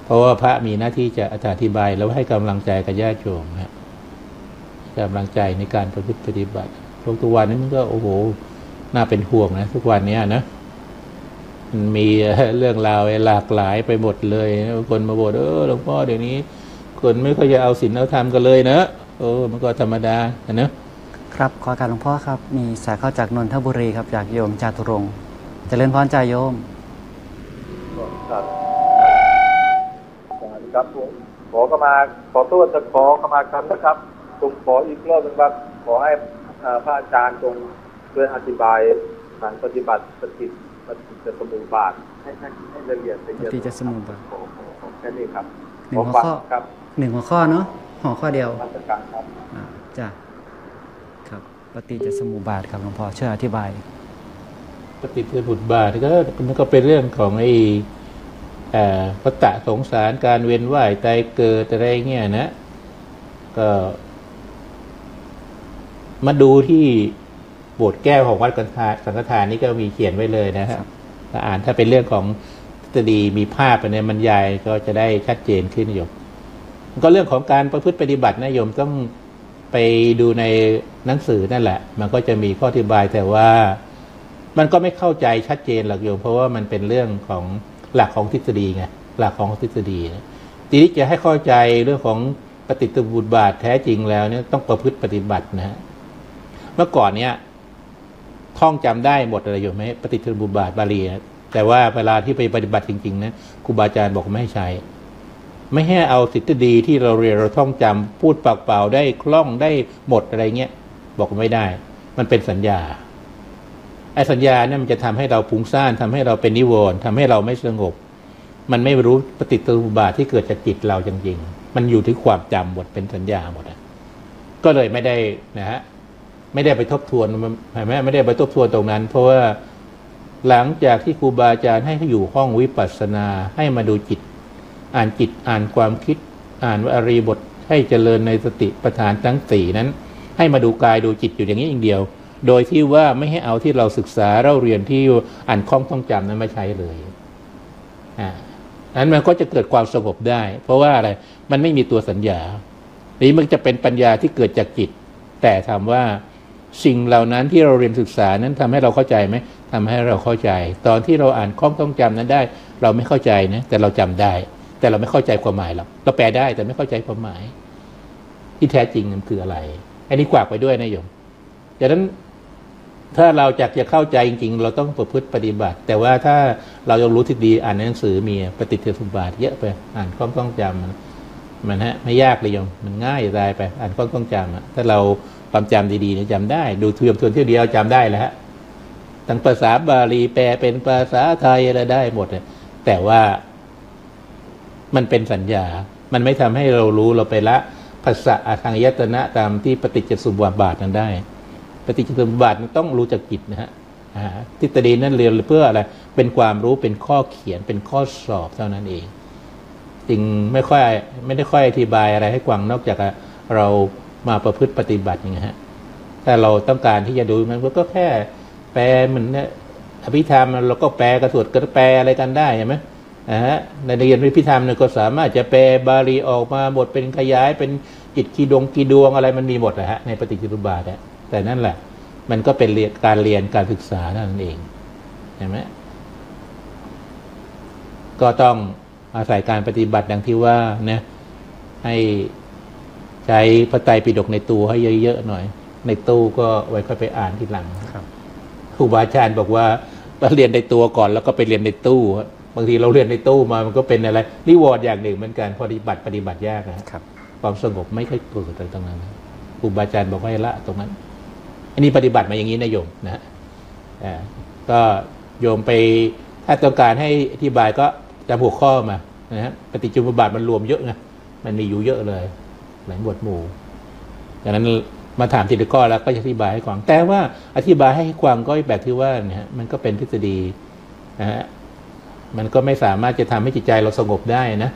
เพราะว่าพระมีหน้าที่จะอธิบายแล้วให้กำลังใจกับญาติโยมนะกำลังใจในการประพฤติปฏิบัติทุกวันนี้มันก็โอ้โหน่าเป็นห่วงนะทุกวันนี้นะมันมีเรื่องราวหลากหลายไปหมดเลยคนมาบ่นหลวงพ่อเดี๋ยวนี้คนไม่ค่อยจะเอาศีลเอาธรรมกันเลยนะมันก็ธรรมดานะครับขอการหลวงพ่อครับมีสายเข้าจากนนทบุรีครับจากโยมจาตุรงค์เจริญพรใจโยมครับผมขอเข้ามาขอโทษจะขอเข้ามากันนะครับผมขออีกรอบนึงครับขอให้พระอาจารย์ตรงช่วยอธิบายการปฏิบัติปฏิจจสมุปบาทให้ละเอียดปฏิจจสมุปบาทแค่นี้ครับหนึ่งหัวข้อครับ1 หัวข้อเนาะหัวข้อเดียวราชการครับจ้ะครับปฏิจจสมุปบาทครับหลวงพ่อช่วยอธิบายปฏิจจสมุปบาทก็เป็นเรื่องของไอ้วัฏฏะสงสารการเวียนว่ายตายเกิดอะไรเงี้ยนะก็มาดูที่โบสถ์แก้วของวัดสังฆทานนี่ก็มีเขียนไว้เลยนะครับอ่านถ้าเป็นเรื่องของทฤษฎีมีภาพในบรรยายก็จะได้ชัดเจนขึ้นโยมก็เรื่องของการประพฤติปฏิบัตินะโยมต้องไปดูในหนังสือนั่นแหละมันก็จะมีข้ออธิบายแต่ว่ามันก็ไม่เข้าใจชัดเจนหรอกโยมเพราะว่ามันเป็นเรื่องของหลักของทฤษฎีไงหลักของทฤษฎีทีนี้จะให้เข้าใจเรื่องของปฏิจจสมุปบาทแท้จริงแล้วเนี่ยต้องประพฤติปฏิบัตินะฮะเมื่อก่อนเนี่ยท่องจำได้หมดอะไรอยู่ไหมปฏิจจสมุปบาทบาลีแต่ว่าเวลาที่ไปปฏิบัติจริงๆนะครูบาอาจารย์บอกไม่ให้ใช้ไม่ให้เอาทฤษฎีที่เราเรียนเราท่องจำพูดปากเปล่าได้คล่องได้หมดอะไรเงี้ยบอกไม่ได้มันเป็นสัญญาไอ้สัญญาเนี่ยมันจะทำให้เราฟุ้งซ่านทำให้เราเป็นนิวรณ์ทำให้เราไม่สงบมันไม่รู้ปฏิจจสมุปบาทที่เกิดจากจิตเราจริงๆมันอยู่ที่ความจำหมดเป็นสัญญาหมดก็เลยไม่ได้นะฮะไม่ได้ไปทบทวนไม่ได้ไปทบทวนตรงนั้นเพราะว่าหลังจากที่ครูบาอาจารย์ให้เขาอยู่ห้องวิปัสสนาให้มาดูจิตอ่านจิตอ่านความคิดอ่านอริยบทให้เจริญในสติปัฏฐานทั้ง4นั้นให้มาดูกายดูจิตอยู่อย่างนี้อย่างเดียวโดยที่ว่าไม่ให้เอาที่เราศึกษาเราเรียนที่อ่านคล่องท่องจำนั้นมาใช้เลยนั้นมันก็จะเกิดความสงบได้เพราะว่าอะไรมันไม่มีตัวสัญญานี้มันจะเป็นปัญญาที่เกิดจากจิตแต่ถามว่าสิ่งเหล่านั้นที่เราเรียนศึกษานั้นทำให้เราเข้าใจไหมทำให้เราเข้าใจตอนที่เราอ่านคล่องท่องจำนั้นได้เราไม่เข้าใจนะแต่เราจำได้แต่เราไม่เข้าใจความหมายหรอกเราแปลได้แต่ไม่เข้าใจความหมายที่แท้จริงมันคืออะไรอันนี้กวากไปด้วยนะโยมดังนั้นถ้าเราอยากจะเข้าใจจริงๆเราต้องประพฤติปฏิบัติแต่ว่าถ้าเรายังรู้ทฤษฎีอ่านหนังสือมีปฏิจจสมุปบาทเยอะไปอ่านคล่องท่องจำมันไม่ยากเลยโยมมันง่ายจะได้ไปอ่านคล่องท่องจำถ้าเราความจำดีๆเนี่ยจำได้ดูทวนเที่ยวเดียวจำได้แล้วฮะทั้งภาษาบาลีแปลเป็นภาษาไทยอะไรได้หมดแต่ว่ามันเป็นสัญญามันไม่ทำให้เรารู้เราไปละภาษาทางยตนะตามที่ปฏิจจสมุปบาทนั้นได้ปฏิจจสมุปบาทต้องรู้จักจิตนะฮะทฤษฎีนั้นเรียนเพื่ออะไรเป็นความรู้เป็นข้อเขียนเป็นข้อสอบเท่านั้นเองจึงไม่ได้ค่อยอธิบายอะไรให้กว้างนอกจากเรามาประพฤติปฏิบัติอย่างเงี้ยฮะถ้าเราต้องการที่จะดูมันก็แค่แปลเหมือนอภิธรรมเราก็แปลกระสวดกระแปลอะไรกันได้ใช่ไหมในเรียนอภิธรรมเนี่ยก็สามารถจะแปลบาลีออกมาบทเป็นขยายเป็นจิตกี่ดวงอะไรมันมีหมดนะฮะในปฏิจจสมุปบาทแต่นั่นแหละมันก็เป็นการเรียนการศึกษาเท่านั้นเองใช่ไหมก็ต้องอาศัยการปฏิบัติดังที่ว่านะให้ใช้พระไตรปิฎกในตู้ให้เยอะๆหน่อยในตู้ก็ไว้ค่อยไปอ่านทีหลังครูบาอาจารย์บอกว่าเรียนในตัวก่อนแล้วก็ไปเรียนในตู้บางทีเราเรียนในตู้มามันก็เป็นอะไรนิวรณ์อย่างหนึ่งเหมือนกันปฏิบัติยากนะครับความสงบไม่ค่อยเกิดตรงนั้นครูบาอาจารย์บอกให้ละตรงนั้นอันนี้ปฏิบัติมาอย่างนี้นะโยมนะก็โยมไปถ้าต้องการให้อธิบายก็จำหัวข้อมานะฮะปฏิจจสมุปบาทมันรวมเยอะไงมันมีอยู่เยอะเลยหลายหมวดหมู่ดังนั้นมาถามทีละข้อแล้วก็จะอธิบายให้กว้างแต่ว่าอธิบายให้กว้างก็แบบที่ว่าเนี่ยมันก็เป็นทฤษฎีนะฮะมันก็ไม่สามารถจะทำให้จิตใจเราสงบได้นะ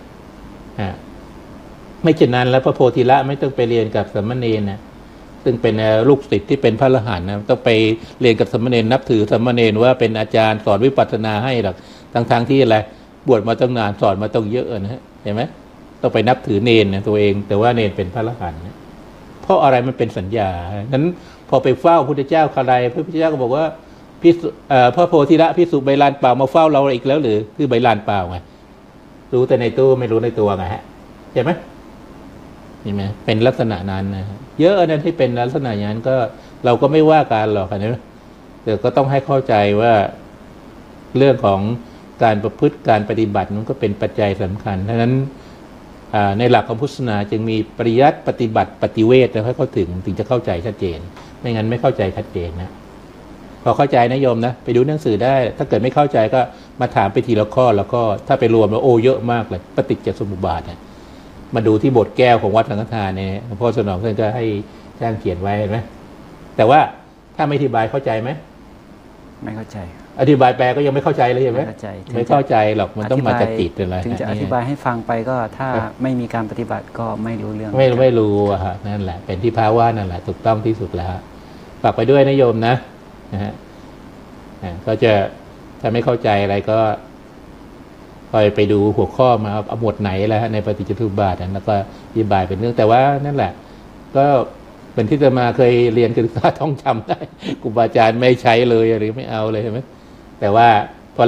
ไม่เช่นนั้นแล้วพระโพธิละไม่ต้องไปเรียนกับสามเณรนะซึ่งเป็นลูกศิษย์ที่เป็นพระอรหันต์นะต้องไปเรียนกับสามเณรนับถือสามเณรว่าเป็นอาจารย์สอนวิปัสสนาให้หรอกทั้งที่อะไรบวชมาตั้งนานสอนมาต้องเยอะนะฮะเห็นไหมต้องไปนับถือเนนนะตัวเองแต่ว่าเนนเป็นพระอรหันต์เพราะอะไรมันเป็นสัญญานั้นพอไปเฝ้าพระพุทธเจ้าใครพระพุทธเจ้าก็บอกว่าพระโพธิละภิกษุใบลานเปล่ามาเฝ้าเราอีกแล้วหรือคือใบลานเปล่าไงรู้แต่ในตู้ไม่รู้ในตัวไงฮะเห็นไหมเห็นไหมเป็นลักษณะนั้นนะเยอะนะที่เป็นลักษณะอย่างนั้นก็เราก็ไม่ว่ากันหรอกนะแต่ก็ต้องให้เข้าใจว่าเรื่องของการประพฤติการปฏิบัติมันก็เป็นปัจจัยสำคัญดังนั้นในหลักของพุทธศาสนาจึงมีปริยัติปฏิบัติปฏิเวทแล้วให้เข้าถึงจะเข้าใจชัดเจนไม่งั้นไม่เข้าใจชัดเจนนะพอเข้าใจนะโยมนะไปดูหนังสือได้ถ้าเกิดไม่เข้าใจก็มาถามไปทีละข้อแล้วก็ถ้าไปรวมแล้วโอ้เยอะมากเลยปฏิจจสมุปบาทเนี่ยมาดูที่บทแก้วของวัดสังฆทานเนี่ยหลวงพ่อสนองท่านก็ให้ช่างเขียนไว้เห็นไหมแต่ว่าถ้าไม่อธิบายเข้าใจไหมไม่เข้าใจอธิบายแปลก็ยังไม่เข้าใจเลยใช่ไหมไม่เข้าใจหรอกมันต้องมาจากจิตอะไรถึงจะอธิบายให้ฟังไปก็ถ้าไม่มีการปฏิบัติก็ไม่รู้เรื่องไม่รู้อะฮะนั่นแหละเป็นที่ภาวะนั่นแหละถูกต้องที่สุดแล้วฝากไปด้วยนะโยมนะฮะก็จะถ้าไม่เข้าใจอะไรก็คอยไปดูหัวข้อมาเอาหมวดไหนแล้วในปฏิจจสมุปบาทแล้วก็อธิบายเป็นเรื่องแต่ว่านั่นแหละก็เป็นที่จะมาเคยเรียนศึกษาท่องจำได้ครูบาอาจารย์ไม่ใช้เลยหรือไม่เอาเลยใช่ไหมแต่ว่าพอ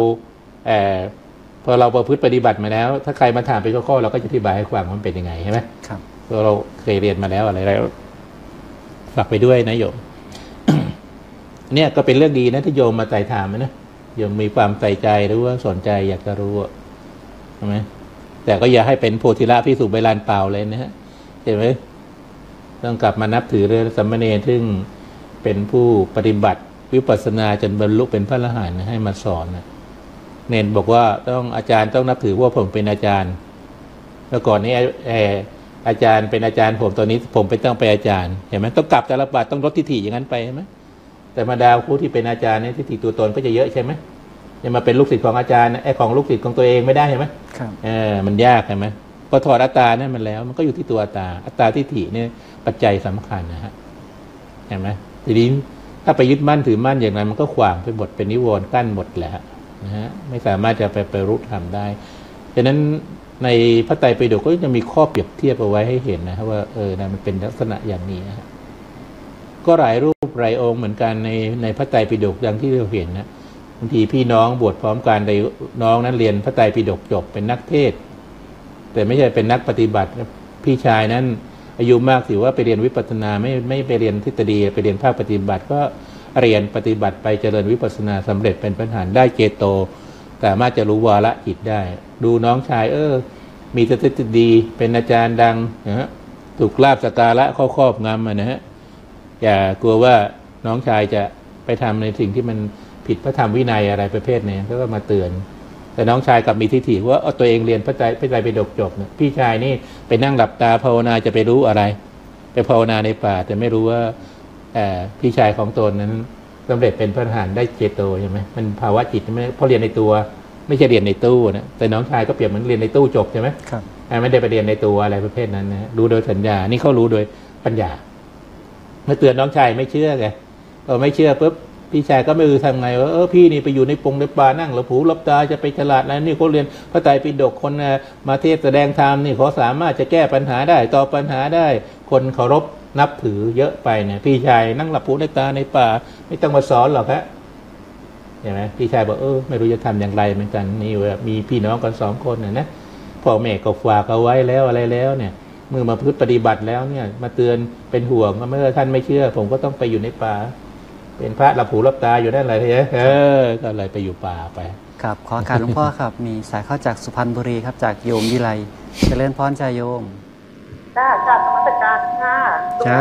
เราประพฤติปฏิบัติมาแล้วถ้าใครมาถามเป็นข้อเราก็จะอธิบายให้ฟังมันเป็นยังไงใช่ไหมครับเราเคยเรียนมาแล้วอะไรแล้วฝากไปด้วยนะโยม เนี่ยก็เป็นเรื่องดีนะที่โยมมาไต่ถามนะโยมมีความใส่ใจหรือว่าสนใจอยากจะรู้ใช่ไหมแต่ก็อย่าให้เป็นโพธิละภิกษุใบลานเปล่าเลยนะฮะเห็นไหมต้องกลับมานับถือเรื่องสัมมาเนรซึ่งเป็นผู้ปฏิบัติวิปัสสนาจนบรรลุเป็นพระอรหันต์ให้มาสอนนะเนรบอกว่าต้องอาจารย์ต้องนับถือว่าผมเป็นอาจารย์แล้วก่อนนี้อาจารย์เป็นอาจารย์ผมตอนนี้ผมเป็นต้องไปอาจารย์เห็นไหมต้องกลับแต่ละบาทต้องลดทิฏฐิอย่างนั้นไปใช่ไหมแต่มาดาวผู้ที่เป็นอาจารย์เนี่ยทิฏฐิตัวตนก็จะเยอะใช่ไหมจะมาเป็นลูกศิษย์ของอาจารย์ของลูกศิษย์ของตัวเองไม่ได้ใช่ไหมครับมันยากใช่ไหมพอถอดอัตตาเนี่ยมันแล้วมันก็อยู่ที่ตัวอัตตาทิฏฐิเนี่ยปัจจัยสำคัญนะฮะเห็นไหมทีนี้ถ้าไปยึดมั่นถือมั่นอย่างนั้นมันก็ขวางไปหมดเป็นนิวรณ์กั้นหมดแหละนะฮะไม่สามารถจะไปรู้ธรรมได้ฉะนั้นในพระไตรปิฎกก็จะมีข้อเปรียบเทียบเอาไว้ให้เห็นนะครับว่านะมันเป็นลักษณะอย่างนี้นะก็หลายรูปหลายองค์เหมือนกันในพระไตรปิฎกดังที่เราเห็นนะบางทีพี่น้องบวชพร้อมกันในน้องนั้นเรียนพระไตรปิฎกจบเป็นนักเทศแต่ไม่ใช่เป็นนักปฏิบัติพี่ชายนั้นอายุมากถือว่าไปเรียนวิปัสสนาไม่ไปเรียนทฤษฎีไปเรียนภาคปฏิบัติก็เรียนปฏิบัติไปเจริญวิปัสสนาสำเร็จเป็นพระอรหันต์ได้เจโตสามารถจะรู้วาระจิตได้ดูน้องชายมีทฤษฎีเป็นอาจารย์ดังนะฮะถูกลาภสักการะครอบงำนะฮะอย่ากลัวว่าน้องชายจะไปทำในสิ่งที่มันผิดพระธรรมวินัยอะไรประเภทนี้ก็มาเตือนแต่น้องชายกับมีทิฏฐิว่าตัวเองเรียนพระไตรปิฎกจบเนี่ยพี่ชายนี่ไปนั่งหลับตาภาวนาจะไปรู้อะไรไปภาวนาในป่าแต่ไม่รู้ว่าพี่ชายของตนนั้นสำเร็จเป็นพระอรหันต์ได้เจโตใช่ไหมมันภาวะจิตไม่เพราะเรียนในตัวไม่ใช่เรียนในตู้นะแต่น้องชายก็เปรียบเหมือนเรียนในตู้จบใช่ไหมครับไม่ได้ไปเรียนในตัวอะไรประเภทนั้นนะรู้โดยสัญญานี่เขารู้โดยปัญญาเมื่อเตือนน้องชายไม่เชื่อไงพอไม่เชื่อปุ๊บพี่ชายก็ไม่รู้ทำไงว่าพี่นี่ไปอยู่ในปงในป่านั่งหลับหูหลับตาจะไปฉลาดอะไรนี่เขาเรียนพระไตรปิฎกคนมาเทศแสดงธรรมนี่เขาสามารถจะแก้ปัญหาได้ตอบปัญหาได้คนเคารพนับถือเยอะไปเนี่ยพี่ชายนั่งหลับหูหลับตาในป่าไม่ต้องมาสอนหรอกฮะเห็นไหมพี่ชายบอกไม่รู้จะทำอย่างไรเหมือนกันนี่มีพี่น้องกัน2 คนนะพ่อแม่ก็ฝากเอาไว้แล้วอะไรแล้วเนี่ยเมื่อมาพึ่งปฏิบัติแล้วเนี่ยมาเตือนเป็นห่วงเมื่อท่านไม่เชื่อผมก็ต้องไปอยู่ในป่าเป็นพระหลับหูหลับตาอยู่นั่นเลยก็เลยไปอยู่ป่าไปครับขอการหลวงพ่อครับมีสายเข้าจากสุพรรณบุรีครับจากโยมวิไลเจริญพรจ้าโยมจากนมัสการค่ะจ้า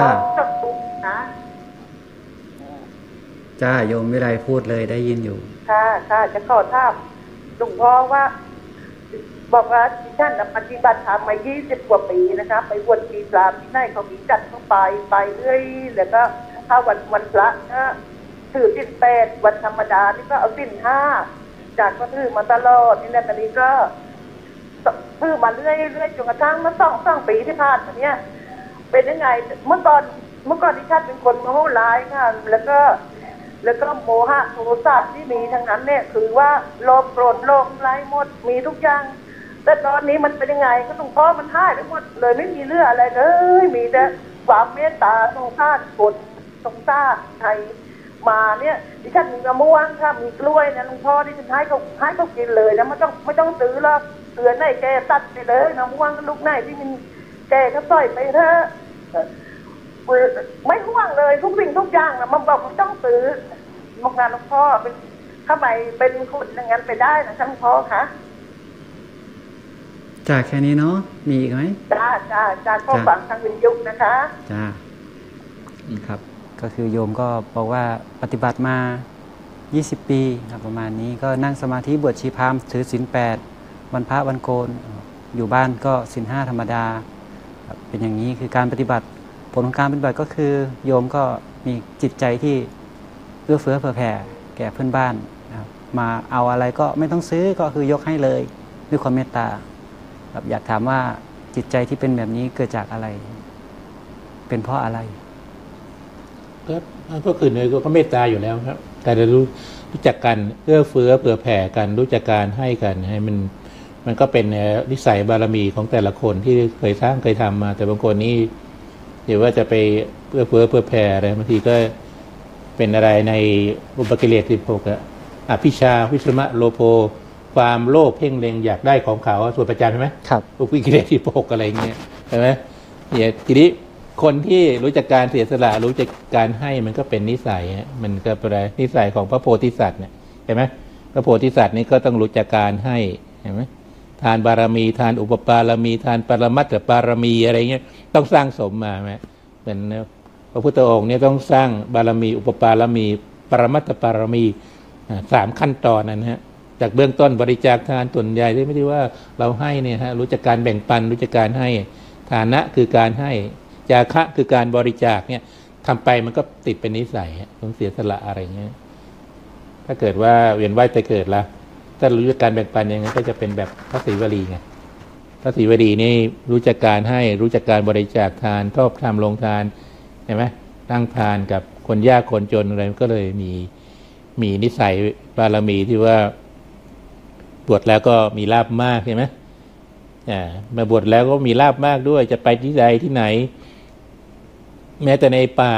จ้าโยมวิไลพูดเลยได้ยินอยู่ค่ะจะขอทราบหลวงพ่อว่าบอกว่าที่ท่านปฏิบัติธรรมมา20 กว่าปีนะคะไปบวชปี3ที่ไหนเขามีจัดเข้าไปเรื่อยแล้วก็ถ้าวันพระก็ถือศีล8วันธรรมดานี่ก็เอาศีล5จากก็ถือมาตลอดนี่แหละตอนนี้ก็ถือมาเรื่อยจนกระทั่งเมื่อ2 ปีที่ผ่านมาเนี้ยเป็นยังไงเมื่อก่อนที่ท่านเป็นคนโมโหร้ายค่ะแล้วก็โมหะโทสะที่มีทั้งนั้นเนี่ยคือว่าโลภโกรธหลงไร้หมดมีทุกอย่างแต่ตอนนี้มันเป็นยังไงก็หลวงพ่อมันหายไปหมดเลยไม่มีเรื่องอะไรเลยมีแต่ความเมตตาสงสารคนสงสารใครมาเนี่ยดิฉันมีมะม่วงถ้ามีกล้วยนะหลวงพ่อที่ฉันให้เขากินเลยนะไม่ต้องซื้อหรอกเตือนให้แกตัดไปเลยมะม่วงลูกไหนที่มันแกก็ปล่อยไปเถอะไม่ห่วงเลยทุกสิ่งทุกอย่างนะมันบอกไม่ต้องซื้อมงานหลวงพ่อเป็นทำไมเป็นคนอย่างนั้นไปได้นะหลวงพ่อคะจากแค่นี้เนาะมีอีกไหมจ้าข้อฟังทางวิทยุนะคะจ้าครับก็คือโยมก็บอกว่าปฏิบัติมา20 ปีครับประมาณนี้ก็นั่งสมาธิบวชชีพราหมณ์ถือศีล 8วันพระวันโกนอยู่บ้านก็ศีล 5ธรรมดาเป็นอย่างนี้คือการปฏิบัติผลของการปฏิบัติก็คือโยมก็มีจิตใจที่เอื้อเฟื้อเผื่อแผ่แก่เพื่อนบ้านนะครับมาเอาอะไรก็ไม่ต้องซื้อก็คือยกให้เลยด้วยความเมตตาอยากถามว่าจิตใจที่เป็นแบบนี้เกิดจากอะไรเป็นเพราะอะไรก็คือเนยก็เมตตาอยู่แล้วครับแต่เรารู้จักกันเอื้อเฟื้อเผื่อแผ่กันรู้จักการให้กันให้มันก็เป็นนิสัยบารมีของแต่ละคนที่เคยสร้างเคยทำมาแต่บางคนนี่เดี๋ยวว่าจะไปเอื้อเฟื้อเผื่อแผ่อะไรบางทีก็เป็นอะไรในอุปกิเลส16อภิชาวิสมะโลโภความโลภเพ่งเล็งอยากได้ของเขาส่วนประจันใช่ไหมครับอุปกิเลส16อะไรเงี้ยใช่ไหมเนี่ยทีนี้คนที่รู้จักการเสียสละรู้จักการให้มันก็เป็นนิสัยมันก็เป็นอะไรนิสัยของพระโพธิสัตว์เนี่ยเห็นไหมพระโพธิสัตว์นี่ก็ต้องรู้จักการให้เห็นไหมทานบารมีทานอุปปารมีทานปรมัตถบารมีอะไรเงี้ยต้องสร้างสมมาไหมเป็นพระพุทธองค์เนี่ยต้องสร้างบารมีอุปปารมีปรมัตถบารมี3 ขั้นตอนนะฮะจากเบื้องต้นบริจาคทานส่วนใหญ่ที่ไม่ได้ว่าเราให้เนี่ยฮะรู้จักการแบ่งปันรู้จักการให้ฐานะคือการให้จาคะคือการบริจาคเนี่ยทำไปมันก็ติดเป็นนิสัยต้องเสียสละอะไรเงี้ยถ้าเกิดว่าเวียนว่ายแต่เกิดละถ้ารู้จักการแบ่งปันอย่างนั้นก็จะเป็นแบบพระศรีวลีไงพระศรีวลีนี่รู้จักการให้รู้จักการบริจาคทานชอบทำลงทานเห็นไหมตั้งทานกับคนยากคนจนอะไรก็เลยมีนิสัยบารมีที่ว่าบวชแล้วก็มีลาภมากใช่ไหมมาบวชแล้วก็มีลาภมากด้วยจะไปที่ใดที่ไหนแม้แต่ในป่า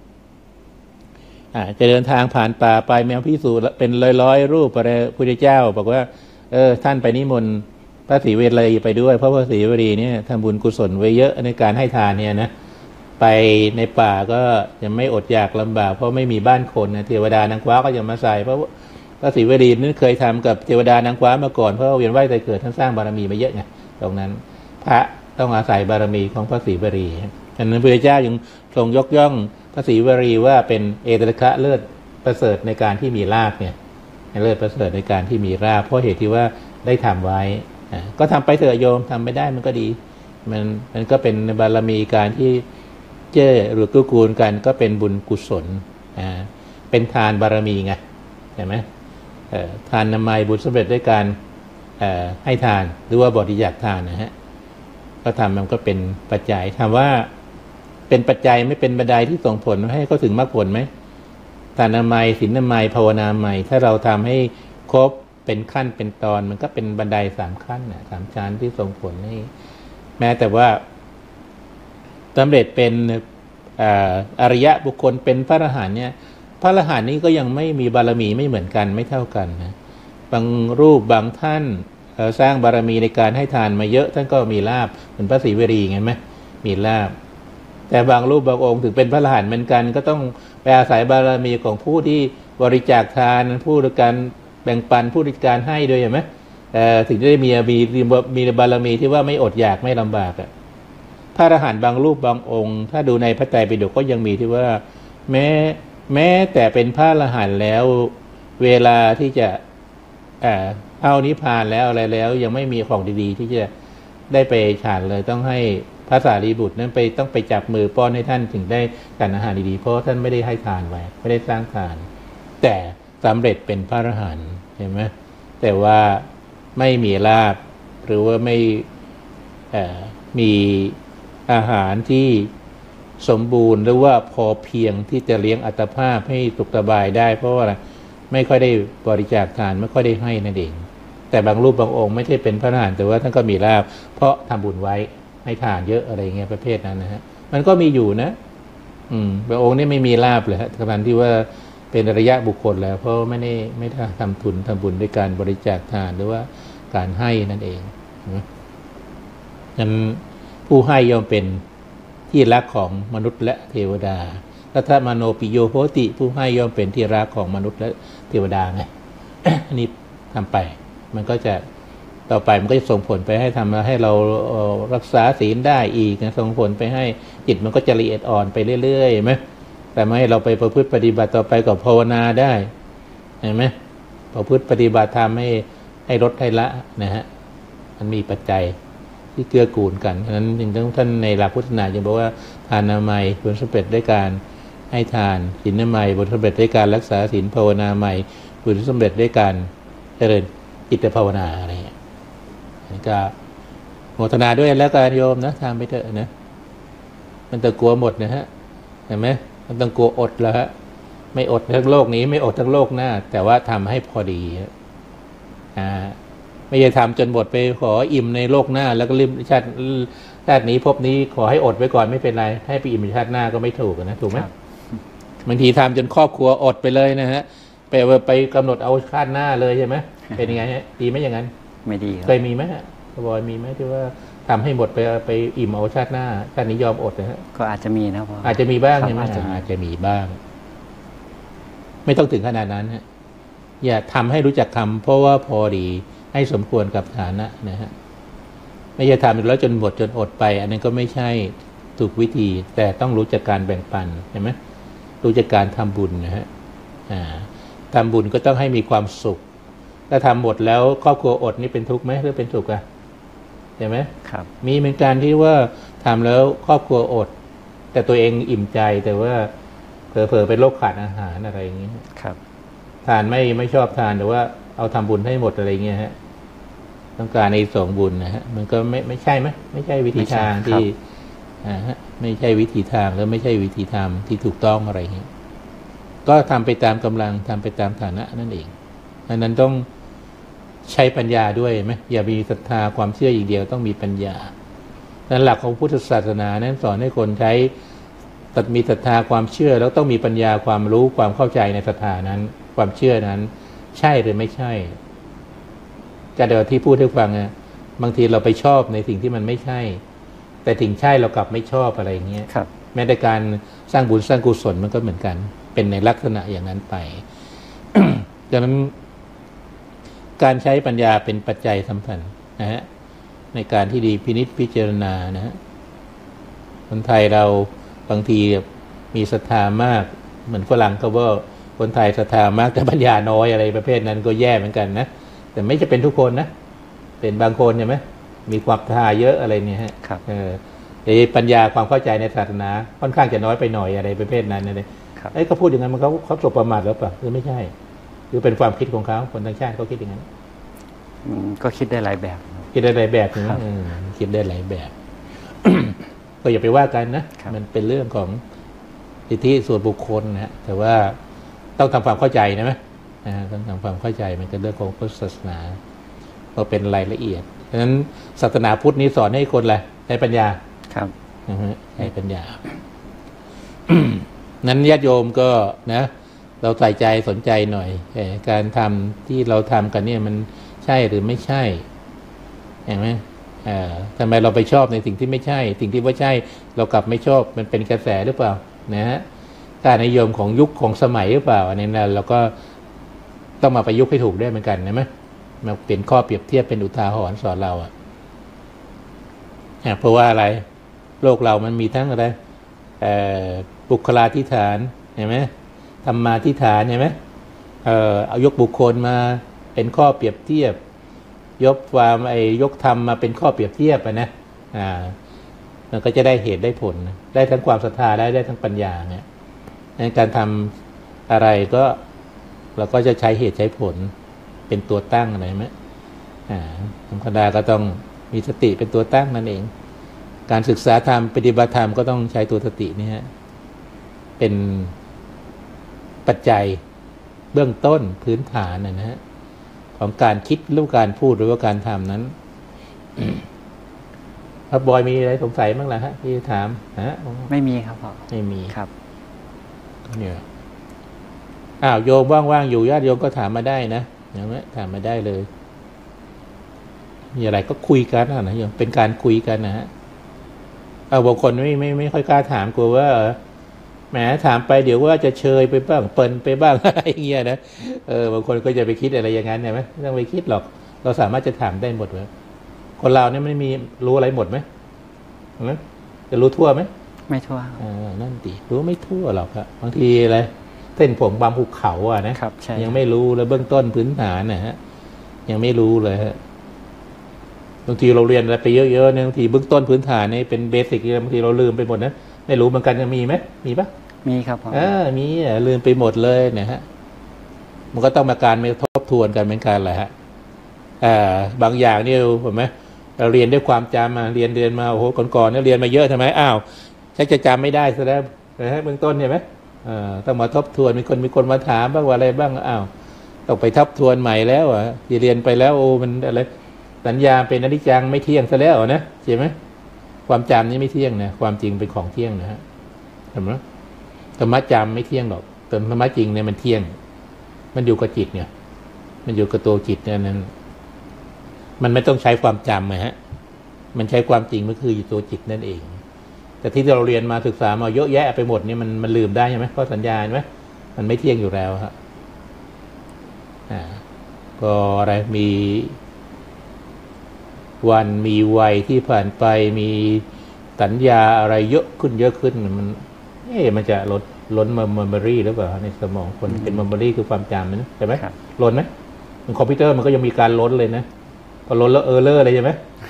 จะเดินทางผ่านป่าไปแม้พิสูจน์เป็นร้อยรูปพระพุทธเจ้าบอกว่าท่านไปนิมนต์พระศรีเวลีไปด้วยเพราะพระศรีเวลีเนี่ยทำบุญกุศลไว้เยอะในการให้ทานเนี่ยนะไปในป่าก็จะไม่อดอยากลำบากเพราะไม่มีบ้านคนนะเทวดานางฟ้าก็จะมาใส่เพราะพระศรีเวลีนั้นเคยทำกับเทวดานางฟ้ามาก่อนเพราะเวียนว่ายตายเกิดท่านสร้างบารมีมาเยอะไงตรงนั้นพระต้องอาศัยบารมีของพระศรีวลีฉะนั้นพระพุทธเจ้ายังทรงยกย่องพระศรีวลีว่าเป็นเอตระคะเลิศประเสริฐในการที่มีลาภเนี่ยเลิศประเสริฐในการที่มีลาภเพราะเหตุที่ว่าได้ทำไว้ก็ทำไปเถอะโยมทำไม่ได้มันก็ดีมันก็เป็นบารมีการที่เจ้หรือกู้กูลกันก็เป็นบุญกุศลเป็นทานบารมีไงเห็นไหมทานนามัยบุญสำเร็จด้วยการให้ทานหรือว่าบริจาคทานนะฮะก็ทำมันก็เป็นปัจจัยถามว่าเป็นปัจจัยไม่เป็นบันไดที่ส่งผลให้เขาถึงมรรคผลไหมทานนามัยศีลนามัยภาวนาใหม่ถ้าเราทำให้ครบเป็นขั้นเป็นตอนมันก็เป็นบันได3 ขั้น3 ชั้นที่ส่งผลให้แม้แต่ว่าสำเร็จเป็นอริยะบุคคลเป็นพระอรหันต์เนี่ยพระอรหันต์นี้ก็ยังไม่มีบารมีไม่เหมือนกันไม่เท่ากันนะบางรูปบางท่านสร้างบารมีในการให้ทานมาเยอะท่านก็มีลาภเหมือนพระศรีวลีไงไหมมีลาภแต่บางรูปบางองค์ถึงเป็นพระอรหันต์เหมือนกันก็ต้องไปอาศัยบารมีของผู้ที่บริจาคทานผู้ด้วยการแบ่งปันผู้ด้วยการให้ด้วยเห็นไหมถึงจะได้มีบารมีที่ว่าไม่อดอยากไม่ลำบากพระอรหันต์บางรูปบางองค์ถ้าดูในพระไตรปิฎกก็ยังมีที่ว่าแม้แต่เป็นพระอรหันต์แล้วเวลาที่จะเอานิพพานแล้วอะไรแล้วยังไม่มีของดีๆที่จะได้ไปฉันเลยต้องให้พระสารีบุตรนั้นต้องไปจับมือป้อนให้ท่านถึงได้ฉันอาหารดีๆเพราะท่านไม่ได้ให้ทานไว้ไม่ได้สร้างทานแต่สำเร็จเป็นพระอรหันต์เห็นไหมแต่ว่าไม่มีลาภหรือว่าไม่มีอาหารที่สมบูรณ์หรือว่าพอเพียงที่จะเลี้ยงอัตภาพให้สุขสบายได้เพราะว่าไม่ค่อยได้บริจาคทานไม่ค่อยได้ให้นั่นเองแต่บางรูปบางองค์ไม่ใช่เป็นพระอรหันต์แต่ว่าท่านก็มีลาภเพราะทำบุญไว้ให้ทานเยอะอะไรเงี้ยประเภทนั้นนะฮะมันก็มีอยู่นะบางองค์นี่ไม่มีลาภเลยฮะขณะที่ว่าเป็นอริยะบุคคลแล้วเพราะไม่ได้ทำทุนทำบุญด้วยการบริจาคทานหรือว่าการให้นั่นเองนั้นผู้ให้ย่อมเป็นที่รักของมนุษย์และเทวดารัตมโนปิโยโหติผู้ให้ย่อมเป็นที่รักของมนุษย์และเทวดาไง อันนี้ทำไปมันก็จะต่อไปมันก็จะส่งผลไปให้เรารักษาศีลได้อีกนะส่งผลไปให้จิตมันก็จะละเอียดอ่อนไปเรื่อยๆเห็นไหมแต่ไม่ให้เราไปประพฤติปฏิบัติต่อไปกับภาวนาได้เห็นไหมประพฤติปฏิบัติทำให้ลดให้ละนะฮะมันมีปัจจัยที่เกื้อกูลกันฉะนั้นจึงต้องท่านในหลักพุทธศาสนาจึงบอกว่าทานนามัยผลสำเร็จด้วยการให้ทานศีลนามัยผลสำเร็จด้วยการรักษาศีลภาวนาใหม่ผลสำเร็จด้วยการเจริญจิตภาวนาอะไรอย่างเงี้ยนี่ก็โมทนาด้วยแล้วกันโยมนะทำไปเถอะนะมันต้องกลัวหมดนะฮะเห็นไหมมันต้องกลัวอดแล้วฮะไม่อดทั้งโลกนี้ไม่อดทั้งโลกหน้าแต่ว่าทำให้พอดีไม่ใช่ทำจนหมดไปขออิ่มในโลกหน้าแล้วก็ลืมชาตินี้ภพนี้ขอให้อดไว้ก่อนไม่เป็นไรให้ไปอิ่มชาติหน้าก็ไม่ถูกนะถูกไหมบางทีทำจนครอบครัวอดไปเลยนะฮะไปกำหนดเอาชาติหน้าเลยใช่ไหมเป็นยังไงฮะดีไหมอย่างนั้นไม่ดีครับเคยมีไหมฮะบอยมีไหมที่ว่าทำให้หมดไปอิ่มเอาชาติหน้าชาตินี้ยอมอดนะฮะก็อาจจะมีนะพ่ออาจจะมีบ้างใช่ไหมอาจจะมีบ้าง ไม่ต้องถึงขนาดนั้นฮะอย่าทำให้รู้จักทำเพราะว่าพอดีให้สมควรกับฐานะนะฮะไม่ใช่ทำแล้วจนหมดจนอดไปอันนั้นก็ไม่ใช่ถูกวิธีแต่ต้องรู้จักการแบ่งปันเห็นไหมรู้จักการทำบุญนะฮะทำบุญก็ต้องให้มีความสุขถ้าทำหมดแล้วครอบครัวอดนี่เป็นทุกข์ไหมหรือเป็นสุขอะใช่ไหมครับมีเหมือนกันที่ว่าทำแล้วครอบครัวอดแต่ตัวเองอิ่มใจแต่ว่าเผลอๆเป็นโรคขาดอาหารอะไรอย่างนี้ครับทานไม่ชอบทานแต่ว่าเอาทำบุญให้หมดอะไรเงี้ยฮะต้องการในส่งบุญนะฮะมันก็ไม่ใช่ไหมไม่ใช่วิธีทางที่ไม่ใช่วิธีทางแล้วไม่ใช่วิธีทำที่ถูกต้องอะไรเงี้ยก็ทำไปตามกำลังทำไปตามฐานะนั่นเองอันนั้นต้องใช้ปัญญาด้วยไหมอย่ามีศรัทธาความเชื่ออย่างเดียวต้องมีปัญญาดังนั้นหลักของพุทธศาสนานั้นสอนให้คนใช้มีศรัทธาความเชื่อแล้วต้องมีปัญญาความรู้ความเข้าใจในศรัทธานั้นความเชื่อนั้นใช่หรือไม่ใช่ก็เดี๋ยวที่พูดให้ฟังนะบางทีเราไปชอบในสิ่งที่มันไม่ใช่แต่ถึงใช่เรากลับไม่ชอบอะไรอย่างเงี้ยแม้แต่การสร้างบุญสร้างกุศลมันก็เหมือนกันเป็นในลักษณะอย่างนั้นไป ดังนั้นการใช้ปัญญาเป็นปัจจัยสำคัญนะฮะในการที่ดีพินิจพิจารณานะฮะคนไทยเราบางทีมีศรัทธามากเหมือนฝรั่งเขาว่าคนไทยศรัทธามากแต่ปัญญาน้อยอะไรประเภทนั้นก็แย่เหมือนกันนะแต่ไม่จะเป็นทุกคนนะเป็นบางคนใช่ไหมมีความศรัทธาเยอะอะไรเนี่ยฮะแต่ปัญญาความเข้าใจในศาสนาค่อนข้างจะน้อยไปหน่อยอะไรประเภทนั้นนะเนี่ยเขาพูดอย่างนั้นมันเขาสบประมาทหรือเปล่าหรือไม่ใช่หรือเป็นความคิดของเขาคนต่างชาติเขาคิดอย่างนั้นก็คิดได้หลายแบบคิดได้หลายแบบนะคิดได้หลายแบบ ก็อย่าไปว่ากันนะมันเป็นเรื่องของสิทธิส่วนบุคคลนะฮะแต่ว่าต้องทำความเข้าใจนะไหมต้องทำความเข้าใจมันเป็นเรื่องของพุทธศาสนาก็เป็นรายละเอียดฉะนั้นศาสนาพุทธนี้สอนให้คนอะไรใช้ปัญญาครับใช้ปัญญา นั้นญาติโยมก็นะเราใส่ใจสนใจหน่อยการทำที่เราทำกันเนี่ยมันใช่หรือไม่ใช่เห็นไหมทำไมเราไปชอบในสิ่งที่ไม่ใช่สิ่งที่ว่าใช่เรากลับไม่ชอบมันเป็นกระแสหรือเปล่านะฮะค่านิยมของยุคของสมัยหรือเปล่าอันนี้นะเราก็ต้องมาประยุกต์ให้ถูกได้เหมือนกันนะไหมมาเป็นข้อเปรียบเทียบเป็นอุทาหรณ์สอนเราเพราะว่าอะไรโลกเรามันมีทั้งอะไรบุคลาธิฐานเห็นไหมธรรมาธิฐานเห็นไหมเอายกบุคคลมาเป็นข้อเปรียบเทียบยกความยกธรรมมาเป็นข้อเปรียบเทียบนะมันก็จะได้เหตุได้ผลได้ทั้งความศรัทธาได้ทั้งปัญญาเนี่ยในการทำอะไรก็เราก็จะใช้เหตุใช้ผลเป็นตัวตั้งอะไรไหมธรรมดาก็ต้องมีสติเป็นตัวตั้งนั่นเองการศึกษาธรรมปฏิบัติธรรมก็ต้องใช้ตัวสตินี่ฮะเป็นปัจจัยเบื้องต้นพื้นฐานนะฮะขของการคิดหรือการพูดหรือว่าการทำนั้นพระบอยมีอะไรสงสัยบ้างล่ะฮะที่ถามฮะไม่มีครับพ่อไม่มีครับเนี่ยโยมว่างๆอยู่ญาติโยมก็ถามมาได้นะอย่างนี้ถามมาได้เลยมีอะไรก็คุยกันนะโยมเป็นการคุยกันนะฮะบางคนไม่ค่อยกล้าถามกลัวว่าแหมถามไปเดี๋ยวว่าจะเชยไปบ้างเปิลไปบ้างอะไรอย่างเงี้ยนะบางคนก็จะไปคิดอะไรอย่างนั้นใช่ไหมไม่ต้องไปคิดหรอกเราสามารถจะถามได้หมดเลยคนเราเนี่ยไม่มีรู้อะไรหมดไหมจะรู้ทั่วไหมไม่ทั่วนั่นดิรู้ไม่ทั่วหรอกครับบางทีอะไรเส้นผมบางภูเขานะครับยังไม่รู้เลยเบื้องต้นพื้นฐานนะฮะยังไม่รู้เลยฮะบางทีเราเรียนอะไรไปเยอะๆเนี่ยบางทีเบื้องต้นพื้นฐานนี่เป็นเบสิกบางทีเราลืมไปหมดนะไม่รู้เหมือนกันจะมีไหมมีปะมีครับมีลืมไปหมดเลยเนี่ยฮะมันก็ต้องมาการมาทบทวนกันเหมือนกันแหละฮะบางอย่างนี่เห็นไหมเราเรียนด้วยความจำมาเรียนมาโอ้โหก่อนๆเนี่ยเรียนมาเยอะใช่ไหมชักจะจำไม่ได้ซะแล้วนะฮะเบื้องต้นเห็นไหมต้องมาทบทวนมีคนมาถามบ้างว่าอะไรบ้างต้องไปทบทวนใหม่แล้วที่เรียนไปแล้วโอ้มันอะไรสัญญาเป็นอนิจจังไม่เที่ยงซะแล้วนะใช่ไหมความจำนี่ไม่เที่ยงนะความจริงเป็นของเที่ยงนะฮะเห็นไหมธรรมะจำไม่เที่ยงหรอกแต่ธรรมะจริงเนี่ยมันเที่ยงมันอยู่กับจิตเนี่ยมันอยู่กับตัวจิตเนี่ยนั้นมันไม่ต้องใช้ความจำฮะมันใช้ความจริงมันคืออยู่ตัวจิตนั่นเองแต่ที่เราเรียนมาศึกษามาเยอะแยะไปหมดนี่มันลืมได้ใช่ไหมเพราะสัญญาใช่ไหมมันไม่เที่ยงอยู่แล้วฮะก็อะไรมีวันมีวัยที่ผ่านไปมีสัญญาอะไรเยอะขึ้นมันจะล้นเมมโมรีหรือเปล่าในสมองคนเป็นเมมโมรีคือความจำนะใช่ไหมล้นไหมคอมพิวเตอร์มันก็ยังมีการล้นเลยนะพอล้นแล้วเลอร์เลยใช่ไหม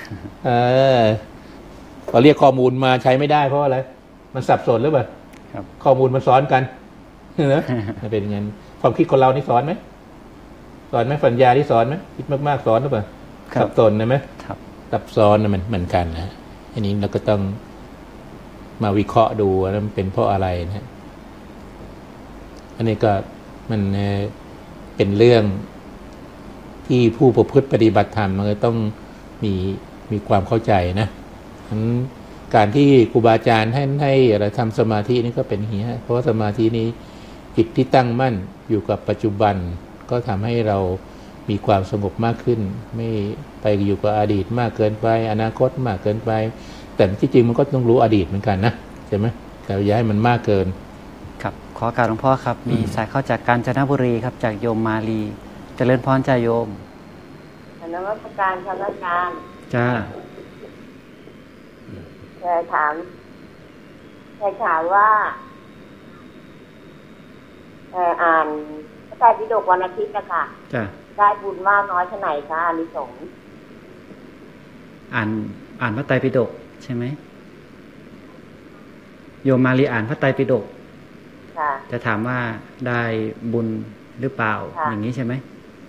พอเรียกข้อมูลมาใช้ไม่ได้เพราะอะไรมันสับสนหรือเปล่าข้อมูลมันซ้อนกันนะเป็นอย่างนั้นความคิดคนเรานี่สอนไหมปัญญาที่สอนไหมคิดมากๆสอนหรือเปล่าสับสนใช่ไหมซับซ้อนมันเหมือนกันนะอันนี้เราก็ต้องมาวิเคราะห์ดูว่ามันเป็นเพราะอะไรนะอันนี้ก็มันเป็นเรื่องที่ผู้ประพฤติปฏิบัติธรรมมันก็ต้องมีความเข้าใจนะการที่ครูบาอาจารย์ให้อะไรทำสมาธินี่ก็เป็นอย่างนี้เพราะว่าสมาธินี้จิตที่ตั้งมั่นอยู่กับปัจจุบันก็ทำให้เรามีความสงบมากขึ้นไม่ไปอยู่กับอดีตมากเกินไปอนาคตมากเกินไปแต่ที่จริงมันก็ต้องรู้อดีตเหมือนกันนะใช่ไหมแต่อย่าให้มันมากเกินครับขอการหลวงพ่อครับมีสายเข้าจากกาญจนบุรีครับจากโยมมาลีเจริญพรจ่าโยมนมัสการครับอาจารย์จ้าเคยถามว่าอ่านพระไตรปิฎกวันอาทิตย์นะคะได้บุญมากน้อยแค่ไหนคะอานิสงส์อ่านพระไตรปิฎกใช่ไหมโยมมาลีอ่านพระไตรปิฎกจะถามว่าได้บุญหรือเปล่าอย่างนี้ใช่ไหม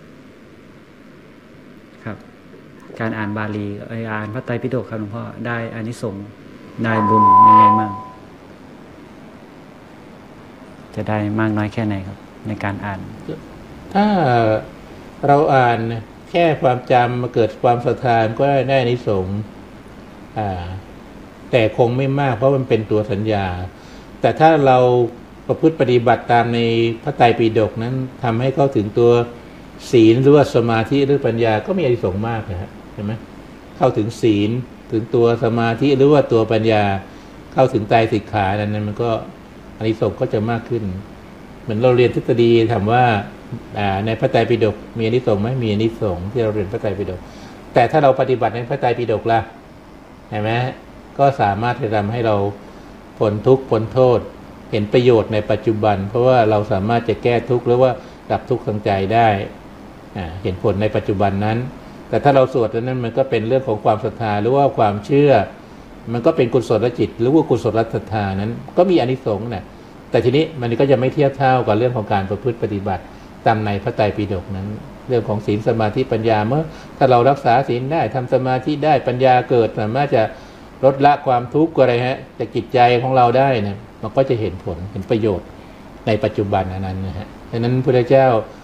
ครับการอ่านบาลีอ่านพระไตรปิฎกครับหลวงพ่อได้อานิสงส์ได้บุญยังไงมั่งจะได้มากน้อยแค่ไหนครับในการอ่านถ้าเราอ่านแค่ความจำมาเกิดความศรัทธาก็ได้อานิสงส์แต่คงไม่มากเพราะมันเป็นตัวสัญญาแต่ถ้าเราประพฤติปฏิบัติตามในพระไตรปิฎกนั้นทำให้เข้าถึงตัวศีลหรือว่าสมาธิหรือปัญญาก็มีอานิสงส์มากนะใช่ไหมเข้าถึงศีลถึงตัวสมาธิหรือว่าตัวปัญญาเข้าถึงไตรสิกขานั้นมันก็อานิสงส์ก็จะมากขึ้นเหมือนเราเรียนทฤษฎีถามว่าในพระไตรปิฎกมีอานิสงส์ไหมมีอานิสงส์ที่เราเรียนพระไตรปิฎกแต่ถ้าเราปฏิบัติในพระไตรปิฎกล่ะเห็นไหมก็สามารถจะทำให้เราพ้นทุกข์พ้นโทษเห็นประโยชน์ในปัจจุบันเพราะว่าเราสามารถจะแก้ทุกข์หรือว่าดับทุกข์ทางใจได้เห็นผลในปัจจุบันนั้นแต่ถ้าเราสวดนั้นมันก็เป็นเรื่องของความศรัทธาหรือว่าความเชื่อมันก็เป็นกุศลจิตหรือว่ากุศลศรัทธานั้นก็มีอานิสงส์นะแต่ทีนี้มันก็จะไม่เทียบเท่ากับเรื่องของการประพฤติปฏิบัติตามในพระไตรปิฎกนั้นเรื่องของศีลสมาธิปัญญาเมื่อถ้าเรารักษาศีลได้ทำสมาธิได้ปัญญาเกิดสามารถจะลดละความทุกข์อะไรจากจิตใจของเราได้นะมันก็จะเห็นผลเห็นประโยชน์ในปัจจุบันนั้นนะฮะดังนั้นพระพุทธเจ้า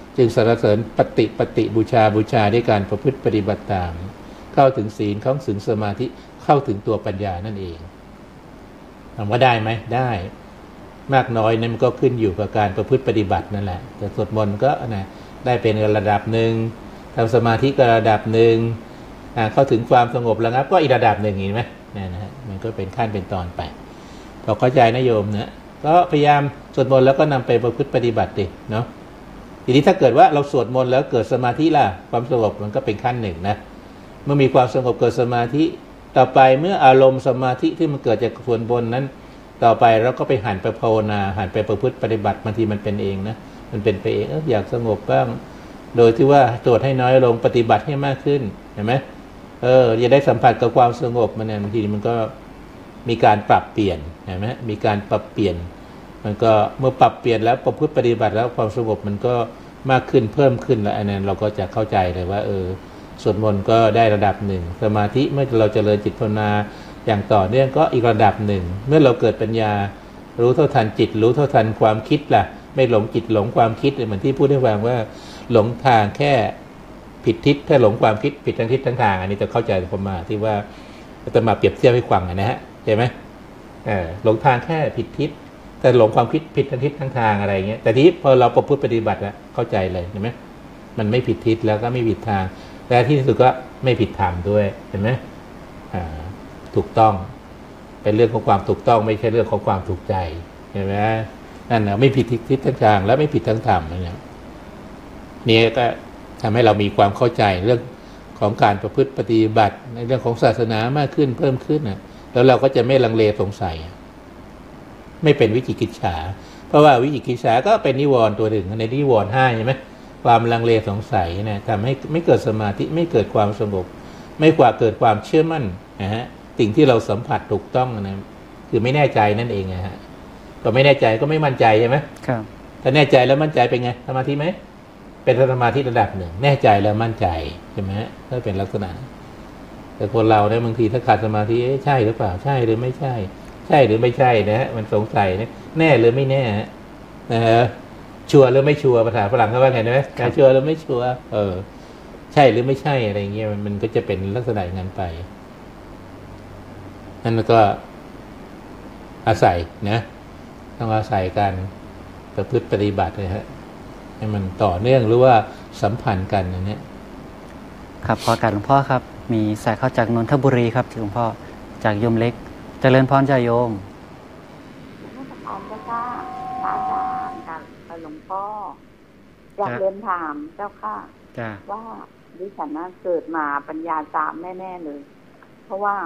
จึงสรรเสริญปฏิบูชาด้วยการประพฤติปฏิบัติตามเข้าถึงศีลเข้าถึงสมาธิเข้าถึงตัวปัญญานั่นเองถามว่าได้ไหมได้มากน้อยนั้นมันก็ขึ้นอยู่กับการประพฤติปฏิบัตินั่นแหละแต่สวดมนต์ก็นะได้เป็นระดับหนึ่งทำสมาธิก็ระดับหนึ่งเข้าถึงความสงบระงับก็อีกระดับหนึ่งเห็นไหมนะฮะมันก็เป็นขั้นเป็นตอนไปพอเข้าใจนะโยมนะก็พยายามสวดมนต์แล้วก็นำไปประพฤติปฏิบัติดิเนาะทีนี้ถ้าเกิดว่าเราสวดมนต์แล้วเกิดสมาธิล่ะความสงบมันก็เป็นขั้นหนึ่งนะเมื่อมีความสงบเกิดสมาธิต่อไปเมื่ออารมณ์สมาธิที่มันเกิดจากส่วนบนนั้นต่อไปเราก็ไปหันไปภาวนาหันไปประพฤติปฏิบัติบางทีมันเป็นเองนะมันเป็นไปเองอยากสงบบ้างโดยที่ว่าตรวจให้น้อยลงปฏิบัติให้มากขึ้นเห็นไหมจะได้สัมผัสกับความสงบมันเนี่ยบางทีมันก็มีการปรับเปลี่ยนเห็นไหมมีการปรับเปลี่ยนมันก็เมื่อปรับเปลี่ยนแล้วประพฤติปฏิบัติแล้วความสงบมันก็มากขึ้นเพิ่มขึ้นแล้วอันนั้นเราก็จะเข้าใจเลยว่าสวดมนต์ก็ได้ระดับหนึ่งสมาธิเมื่อเราเจริญจิตภาวนาอย่างต่อเนื่องก็อีกระดับหนึ่งเมื่อเราเกิดปัญญารู้เท่าทันจิตรู้เท่าทันความคิดล่ะไม่หลงจิตหลงความคิดเหมือนที่พูดให้ฟังว่าหลงทางแค่ผิดทิศถ้าหลงความคิดผิดทั้งทิศทั้งทางอันนี้จะเข้าใจผมมาที่ว่าจะมาเปรียบเทียบให้ฟังนะฮะใช่ไหมหลงทางแค่ผิดทิศแต่หลงความคิดผิดทั้งทิศทั้งทางอะไรเงี้ยแต่ทีพอเราประพฤติปฏิบัติแล้วเข้าใจเลยเห็นไหมมันไม่ผิดทิศแล้วก็ไม่ผิดทางและที่สุดก็ไม่ผิดธรรมด้วยเห็นไหมถูกต้องเป็นเรื่องของความถูกต้องไม่ใช่เรื่องของความถูกใจเห็นไหมนั่นนะไม่ผิดทิศทั้งทางและไม่ผิดทั้งธรรมนี่ก็ทำให้เรามีความเข้าใจเรื่องของการประพฤติปฏิบัติในเรื่องของศาสนามากขึ้นเพิ่มขึ้นแล้วเราก็จะไม่ลังเลสงสัยไม่เป็นวิจิกิจฉาเพราะว่าวิจิกิจฉาก็เป็นนิวรณ์ตัวหนึ่งในนิวรณ์5ใช่ไหมความลังเลสงสัยนะทำให้ไม่เกิดสมาธิไม่เกิดความสงบไม่กว่าเกิดความเชื่อมั่นนะฮะสิ่งที่เราสัมผัสถูกต้องนะคือไม่แน่ใจนั่นเองนะฮะก็ไม่แน่ใจก็ไม่มั่นใจใช่ไหมครับถ้าแน่ใจแล้วมั่นใจเป็นไงสมาธิไหมเป็นสมาธิระดับหนึ่งแน่ใจแล้วมั่นใจใช่ไหมถ้าเป็นลักษณะแต่คนเราเนี่ยบางทีถ้าขาดสมาธิใช่หรือเปล่าใช่หรือไม่ใช่ใช่หรือไม่ใช่นะฮะมันสงสัยนะแน่หรือไม่แน่นะฮะชัวร์หรือไม่ชัวร์ภาษาฝรั่งเขาว่าไงนะชัวร์หรือไม่ชัวร์ใช่หรือไม่ใช่อะไรเงี้ยมันก็จะเป็นลักษณะอย่างนั้นไปนั่นก็อาศัยนะต้องอาศัยการประพฤติปฏิบัตินะฮะให้มันต่อเนื่องหรือว่าสัมพันธ์กันอย่างนี้ครับขอการหลวงพ่อครับมีสายเข้าจากนนทบุรีครับหลวงพ่อจากโยมเล็กเจริญพรใจโยมนักการเจ้าค่ะพระอาจารย์กับหลวงพ่ออยากเรียนถามเจ้าค่ะว่าดิฉันน่ะเกิดมาปัญญา3แน่ๆเลยเพราะว่า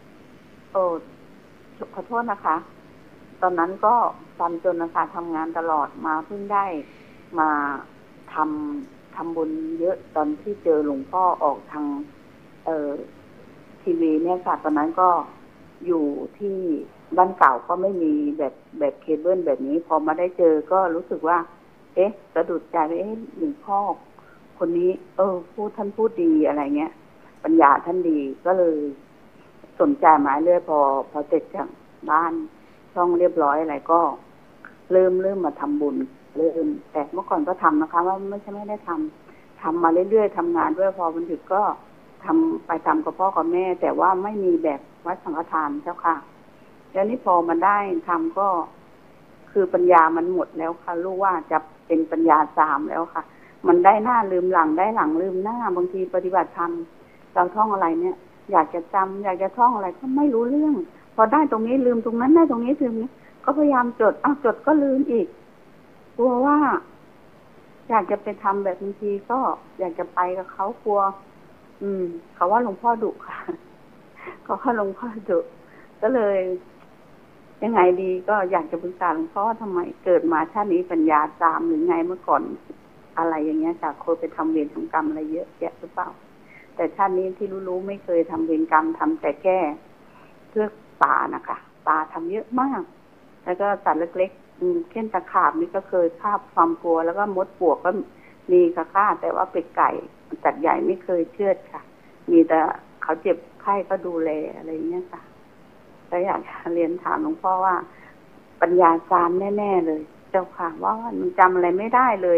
ขอโทษนะคะตอนนั้นก็ทำจนนะคะทำงานตลอดมาเพิ่งได้มาทำบุญเยอะตอนที่เจอหลวงพ่อออกทางทีวีเนี่ยค่ะตอนนั้นก็อยู่ที่บ้านเก่าก็ไม่มีแบบเคเบิลแบบนี้พอมาได้เจอก็รู้สึกว่าสะดุดใจว่าหลวงพ่อคนนี้ท่านพูดดีอะไรเงี้ยปัญญาท่านดีก็เลยสนใจมาเรื่อยพอเสร็จจากบ้านช่องเรียบร้อยอะไรก็เริ่มมาทำบุญแต่เมื่อก่อนก็ทำนะคะว่าไม่ใช่ไม่ได้ทำมาเรื่อยๆทำงานด้วยพอวันหยุดก็ทำไปทำกับพ่อกับแม่แต่ว่าไม่มีแบบวัดสังฆทานเจ้าค่ะแล้วนี่พอมาได้ทำก็คือปัญญามันหมดแล้วค่ะรู้ว่าจะเป็นปัญญา3แล้วค่ะมันได้หน้าลืมหลังได้หลังลืมหน้าบางทีปฏิบัติธรรมเราท่องอะไรเนี่ยอยากจะจำอยากจะท่องอะไรก็ไม่รู้เรื่องพอได้ตรงนี้ลืมตรงนั้นได้ตรงนี้ลืมนี้ก็พยายามจดจดก็ลืมอีกกลัวว่าอยากจะไปทำแบบบางทีก็อยากจะไปกับเขากลัวเขาว่าหลวงพ่อดุค่ะเขาว่าหลวงพ่อดุก็เลยยังไงดีก็อยากจะปรึกษาหลวงพ่อทำไมเกิดมาชาตินี้ปัญญา3หรือไงเมื่อก่อนอะไรอย่างเงี้ยจากเคยไปทำเวรทำกรรมอะไรเยอะแยะหรือเปล่าแต่ชาตินี้ที่รู้ไม่เคยทำเวรกรรมทำแต่แก้เพื่อปลานะคะปลาทำเยอะมากแล้วก็สัตว์เล็กๆเช่นตะขาบนี่ก็เคยฆ่าความกลัวแล้วก็มดปลวกก็มีฆ่าแต่ว่าเป็ดไก่สัตว์ใหญ่ไม่เคยเชือดค่ะมีแต่เขาเจ็บไข้ก็ดูแลอะไรเงี้ยค่ะแล้วอยากเรียนถามหลวงพ่อว่าปัญญา3แน่ๆเลยเจ้าค่ะว่ามันจำอะไรไม่ได้เลย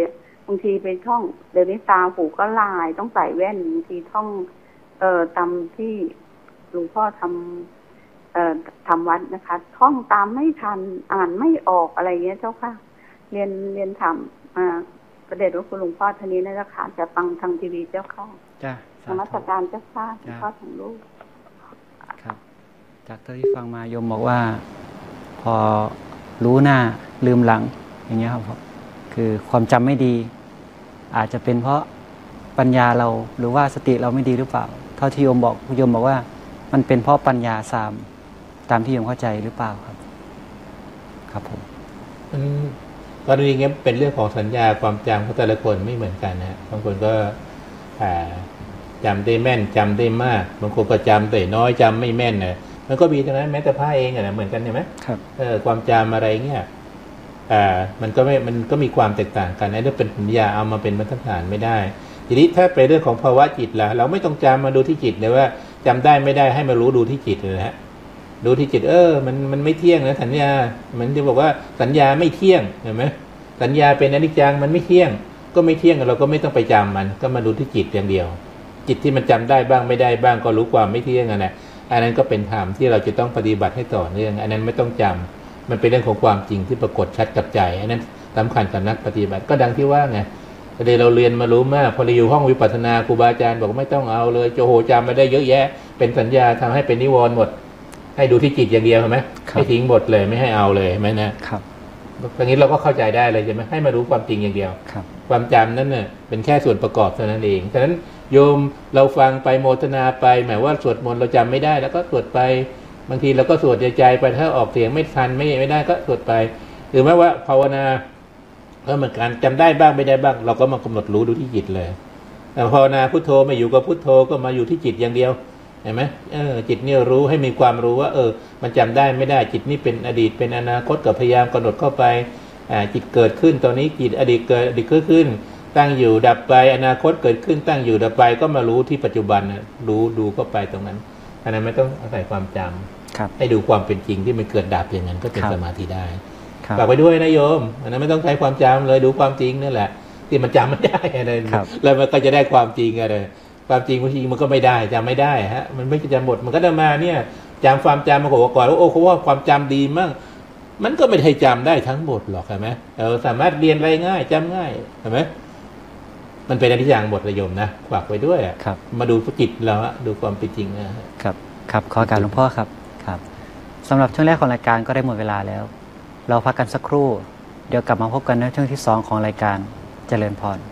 บางทีไปท่องเดี๋ยวนี้ตาหูก็ลายต้องใส่แว่นบางทีท่องตามที่หลวงพ่อทำวัดนะคะท่องตามไม่ทันอ่านไม่ออกอะไรเงี้ยเจ้าค่ะเรียนทำประเด็นว่าคุณหลวงพ่อท่านนี้นะคะจะฟังทางทีวีเจ้าค่ะจ้ะนมัสการเจ้าค่ะหลวงพ่อของลูกครับจากที่ฟังมาโยมบอกว่าพอรู้หน้าลืมหลังอย่างเงี้ยครับคือความจำไม่ดีอาจจะเป็นเพราะปัญญาเราหรือว่าสติเราไม่ดีหรือเปล่าเท่าที่โยมบอกว่ามันเป็นเพราะปัญญาสามตามที่โยมเข้าใจหรือเปล่าครับครับผมกรณีนี้เป็นเรื่องของสัญญาความจำของแต่ละคนไม่เหมือนกันนะบางคนก็จำได้แม่นจำได้มากบางคนก็จำได้น้อยจำไม่แม่นนะมันก็มีทั้งนั้นแม้แต่พระเองนะเหมือนกันใช่ไหมครับความจำอะไรเงี้ยมันก็มีความแตกต่างกันนะถ้าเป็นปัญญาเอามาเป็นบรรทัดฐานไม่ได้ทีนี้ถ้าไปเรื่องของภาวะจิตล่ะเราไม่ต้องจำมาดูที่จิตเลยว่าจำได้ไม่ได้ให้มารู้ดูที่จิตเลยฮะดูที่จิตมันไม่เที่ยงนะสัญญาเหมือนที่บอกว่าสัญญาไม่เที่ยงเห็นไหมสัญญาเป็นอนิจจังมันไม่เที่ยงก็ไม่เที่ยงเราก็ไม่ต้องไปจำมันก็มาดูที่จิตอย่างเดียวจิตที่มันจำได้บ้างไม่ได้บ้างก็รู้ความไม่เที่ยงนะอันนั้นก็เป็นธรรมที่เราจะต้องปฏิบัติให้ต่อเนื่องอันนั้นไม่ต้องจำมันเป็นเรื่องของความจริงที่ปรากฏชัดกับใจอันนั้นสำคัญกับนักปฏิบัติก็ดังที่ว่าไงเราเรียนมารู้มากพอเราอยู่ห้องวิปัสสนาครูบาอาจารย์บอกไม่ต้องเอาเลยโจโหจำมาได้เยอะแยะเป็นสัญญาทำให้เป็นนิวรณ์หมดให้ดูที่จิตอย่างเดียวใช่ไหมให้ทิ้งหมดเลยไม่ให้เอาเลยไหมนะครับอย่างนี้เราก็เข้าใจได้เลยใช่ไหมให้มารู้ความจริงอย่างเดียวความจำนั้นเน่ะเป็นแค่ส่วนประกอบเท่านั้นเองฉะนั้นโยมเราฟังไปโมทนาไปหมายว่าสวดมนต์เราจำไม่ได้แล้วก็สวดไปบางทีเราก็สวดใจไปถ้าออกเสียงไม่ทันไม่ได้ก็สวดไปหรือแม้ว่าภาวนาก็เหมือนกันจำได้บ้างไม่ได้บ้างเราก็มากำหนดรู้ดูที่จิตเลยแต่ภาวนาพุทโธไม่อยู่กับพุทโธก็มาอยู่ที่จิตอย่างเดียวเห็นไหมจิตเนี่ยรู้ให้มีความรู้ว่ามันจำได้ไม่ได้จิตนี่เป็นอดีตเป็นอนาคตกับพยายามกำหนดเข้าไปจิตเกิดขึ้นตอนนี้จิตอดีตเกิดอดีตขึ้นตั้งอยู่ดับไปอนาคตเกิดขึ้นตั้งอยู่ดับไปก็มารู้ที่ปัจจุบันรู้ดูเข้าไปตรงนั้นอันนั้นไม่ต้องอาศัยความจำให้ดูความเป็นจริงที่มันเกิดดับอย่างนั้นก็เป็นสมาธิได้ฝากไปด้วยนะโยมอันนั้นไม่ต้องใช้ความจำเลยดูความจริงนั่นแหละที่มันจำไม่ได้อะไรแล้วมันก็จะได้ความจริงอะไรความจริงบางทีมันก็ไม่ได้จำไม่ได้ฮะมันไม่จำหมดมันก็จะมาเนี่ยจำความจำมาก่อนว่าเขาว่าความจำดีมากมันก็ไม่ได้จำได้ทั้งหมดหรอกใช่ไหมเราสามารถเรียนอะไรง่ายจำง่ายใช่ไหมมันเป็นอนิจจังหมดเลยโยมนะฝากไว้ด้วยมาดูจิตเราดูความเป็นจริงครับขอการหลวงพ่อครับสำหรับช่วงแรกของรายการก็ได้หมดเวลาแล้วเราพักกันสักครู่เดี๋ยวกลับมาพบกันในช่วงที่2ของรายการเจริญพร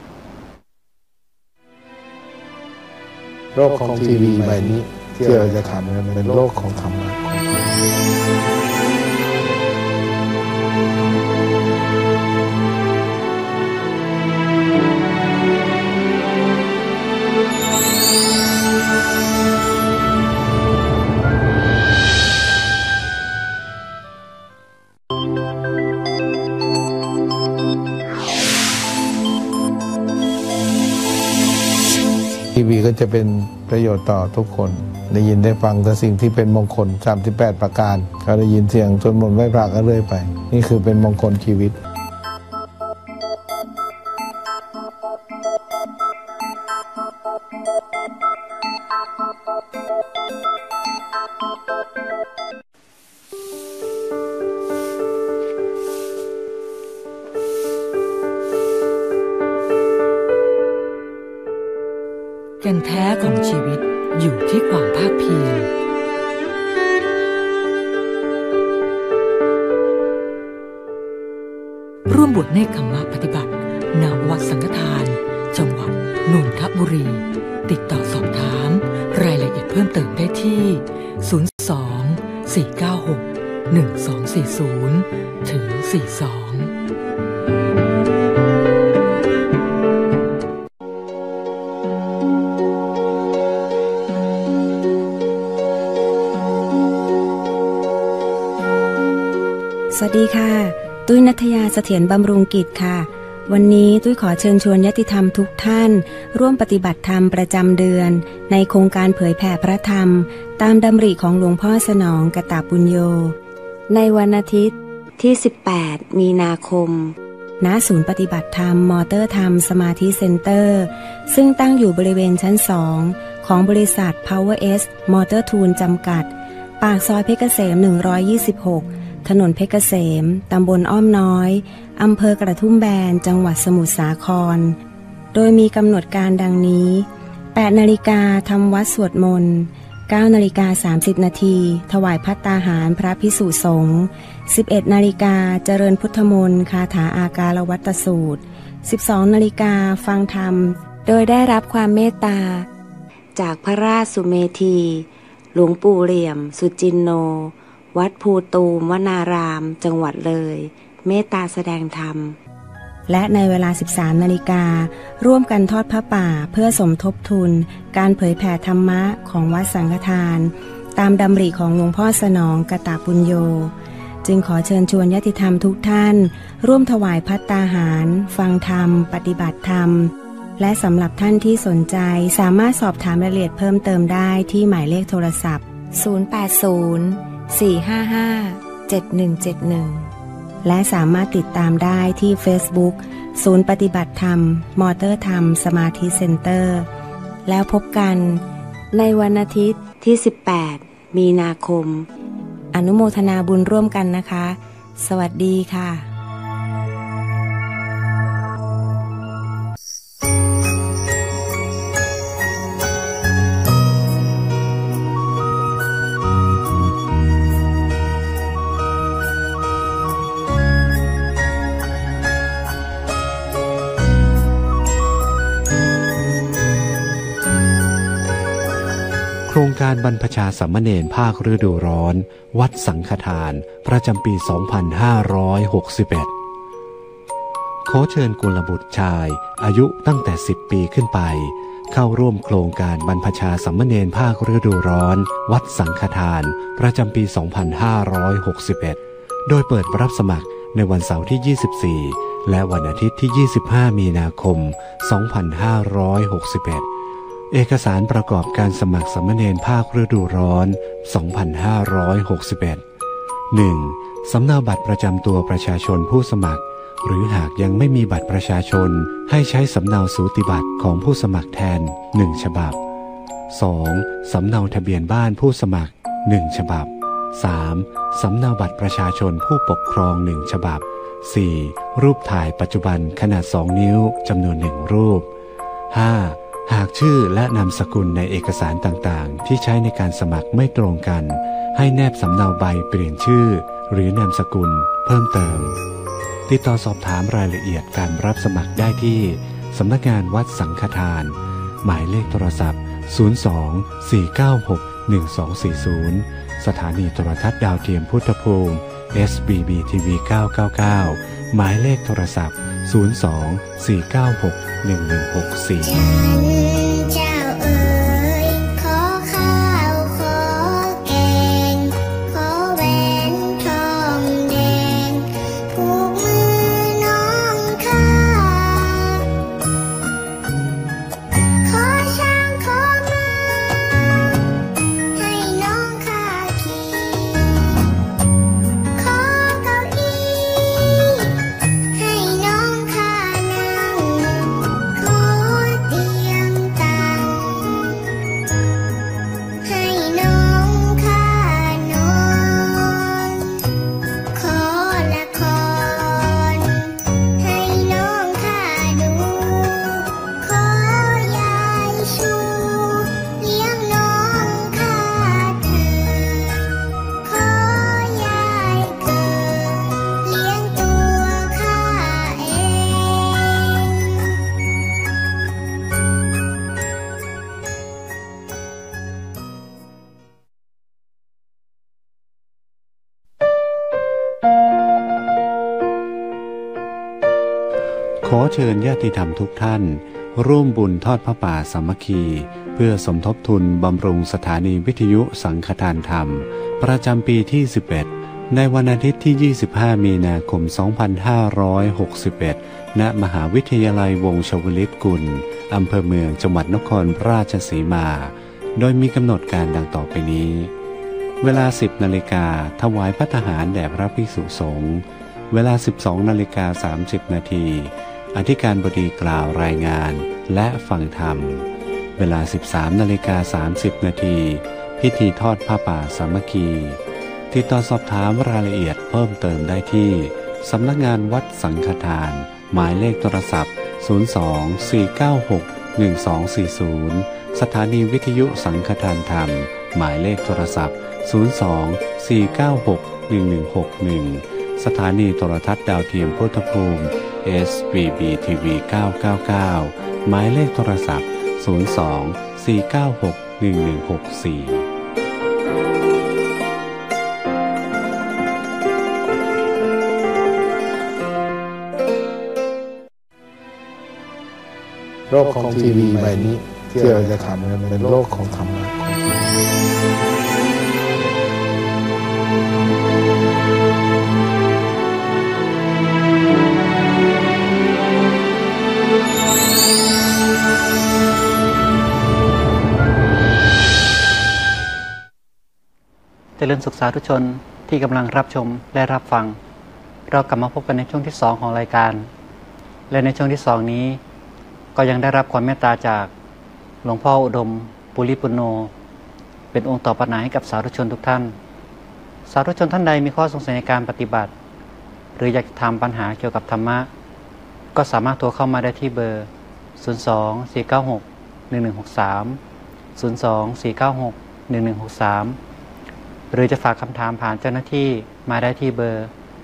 โลกของทีวีใบนี้ที่เราจะทำมันเป็นโลกของธรรมะทีวีก็จะเป็นประโยชน์ต่อทุกคนได้ยินได้ฟังแต่สิ่งที่เป็นมงคล38ประการก็ได้ยินเสียงสวดมนต์ไหว้พระก็เรื่อยไปนี่คือเป็นมงคลชีวิตแก่นแท้ของชีวิตอยู่ที่ความภาคเพียรร่วมบวชเนกขัมมะปฏิบัติณ วัดสังฆทานจังหวัดนนทบุรีติดต่อสอบถามรายละเอียดเพิ่มเติมได้ที่02-496-1240 ถึง 42 สวัสดีค่ะตุ้ยณัฐยาเสถียรบำรุงกิจค่ะวันนี้ตุ้ยขอเชิญชวนญาติธรรมทุกท่านร่วมปฏิบัติธรรมประจำเดือนในโครงการเผยแผ่พระธรรมตามดำริของหลวงพ่อสนองกตปุญโญในวันอาทิตย์ที่18มีนาคมณศูนย์ปฏิบัติธรรมมอเตอร์ธรรมสมาธิเซ็นเตอร์ซึ่งตั้งอยู่บริเวณชั้น2ของบริษัท Power S Motor Tool จำกัดปากซอยเพชรเกษม126ถนนเพชรเกษมตำบลอ้อมน้อยอำเภอกระทุ่มแบนจังหวัดสมุทรสาครโดยมีกำหนดการดังนี้ 8 นาฬิกาทำวัดสวดมนต์ 9 นาฬิกา 30 นาทีถวายภัตตาหารพระภิกษุสงฆ์ 11 นาฬิกาเจริญพุทธมนต์คาถาอาการวัตสูตร 12 นาฬิกาฟังธรรมโดยได้รับความเมตตาจากพระราชสุเมธีหลวงปู่เหลี่ยมสุจินโนวัดภูตูมวนารามจังหวัดเลยเมตตาแสดงธรรมและในเวลา 13 นาฬิการ่วมกันทอดผ้าป่าเพื่อสมทบทุนการเผยแผ่ธรรมะของวัดสังฆทานตามดำริของหลวงพ่อสนองกตปุญโญจึงขอเชิญชวนญาติธรรมทุกท่านร่วมถวายภัตตาหารฟังธรรมปฏิบัติธรรมและสำหรับท่านที่สนใจสามารถสอบถามรายละเอียดเพิ่มเติมได้ที่หมายเลขโทรศัพท์ 080-455-7171 และสามารถติดตามได้ที่ Facebook ศูนย์ปฏิบัติธรรมมอเตอร์ธรรมสมาธิเซ็นเตอร์แล้วพบกันในวันอาทิตย์ที่ 18 มีนาคมอนุโมทนาบุญร่วมกันนะคะสวัสดีค่ะโครงการบรรพชาสามเณรภาคฤดูร้อนวัดสังฆทานประจำปี 2561 ขอเชิญกุลบุตรชายอายุตั้งแต่ 10 ปีขึ้นไปเข้าร่วมโครงการบรรพชาสามเณรภาคฤดูร้อนวัดสังฆทานประจำปี 2561 โดยเปิดรับสมัครในวันเสาร์ที่ 24 และวันอาทิตย์ที่ 25 มีนาคม 2561เอกสารประกอบการสมัครสามเณรภาคฤดูร้อน 2561 1. สำเนาบัตรประจำตัวประชาชนผู้สมัครหรือหากยังไม่มีบัตรประชาชนให้ใช้สำเนาสูติบัตรของผู้สมัครแทน 1 ฉบับ 2. สำเนาทะเบียนบ้านผู้สมัคร 1 ฉบับ 3. สำเนาบัตรประชาชนผู้ปกครอง 1 ฉบับ 4. รูปถ่ายปัจจุบันขนาด 2 นิ้วจำนวน 1 รูป 5. หากชื่อและนามสกุลในเอกสารต่างๆที่ใช้ในการสมัครไม่ตรงกันให้แนบสำเนาใบเปลี่ยนชื่อหรือนามสกุลเพิ่มเติมติดต่อสอบถามรายละเอียดการรับสมัครได้ที่สำนักงานวัดสังฆทานหมายเลขโทรศัพท์ 02-496-1240 สถานีโทรทัศน์ดาวเทียมพุทธภูมิ SBB TV 999 หมายเลขโทรศัพท์ 02-496-1164ขอเชิญญาติธรรมทุกท่านร่วมบุญทอดพระป่าสามัคคีเพื่อสมทบทุนบำรุงสถานีวิทยุสังฆทานธรรมประจำปีที่ 11 ในวันอาทิตย์ที่ 25 มีนาคม 2561 ณ มหาวิทยาลัยวงศ์ชวลิตกุลอำเภอเมืองจังหวัดนครราชสีมา โดยมีกำหนดการดังต่อไปนี้ เวลา 10 นาฬิกาถวายภัตตาหารแด่พระภิกษุสงฆ์เวลา 12:30 นาทีอธิการบดีกล่าวรายงานและฟังธรรมเวลา 13:30 นาทีพิธีทอดผ้าป่าสามัคคีติดต่อสอบถามรายละเอียดเพิ่มเติมได้ที่สำนักงานวัดสังฆทานหมายเลขโทรศัพท์02-496-1240สถานีวิทยุสังฆทานธรรมหมายเลขโทรศัพท์02-496-1161สถานีโทรทัศน์ดาวเทียมพุทธภูมิ SBB TV 999หมายเลขโทรศัพท์02-496-1164 โลกของทีวีใบนี้ที่เราจะทำเป็นโลกของธรรมะเจริญสุขสาธุชนที่กำลังรับชมและรับฟังเรากลับมาพบกันในช่วงที่2ของรายการและในช่วงที่2นี้ก็ยังได้รับความเมตตาจากหลวงพ่ออุดมปุริปุณโญเป็นองค์ตอบปัญหาให้กับสาธุชนทุกท่านสาธุชนท่านใดมีข้อสงสัยในการปฏิบัติหรืออยากถามปัญหาเกี่ยวกับธรรมะก็สามารถโทรเข้ามาได้ที่เบอร์ 02-496-1163 หรือจะฝากคำถามผ่านเจ้าหน้าที่มาได้ที่เบอร์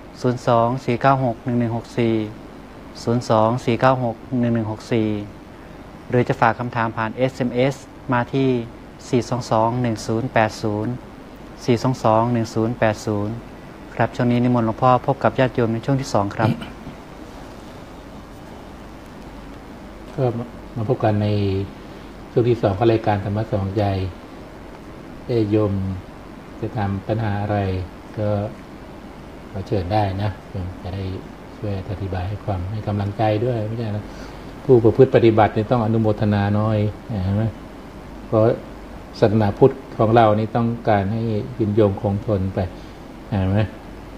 02-496-1164 02-496-1164 หรือจะฝากคำถามผ่าน SMS มาที่ 422-1080 422-1080 ครับช่วงนี้นิมนต์หลวงพ่อพบกับญาติโยมในช่วงที่2ครับก็มาพบกันในช่วงที่2ของรายการธรรมะสว่างใจโยมจะทำปัญหาอะไรก็เชิญได้นะจะได้ช่วยอธิบายให้ความให้กำลังใจด้วยไม่ใช่นะผู้ประพฤติปฏิบัตินี่ต้องอนุโมทนาน้อยเห็นไหมเพราะศาสนาพุทธของเรานี่ต้องการให้ยืนยงคงทนไปเห็นไหม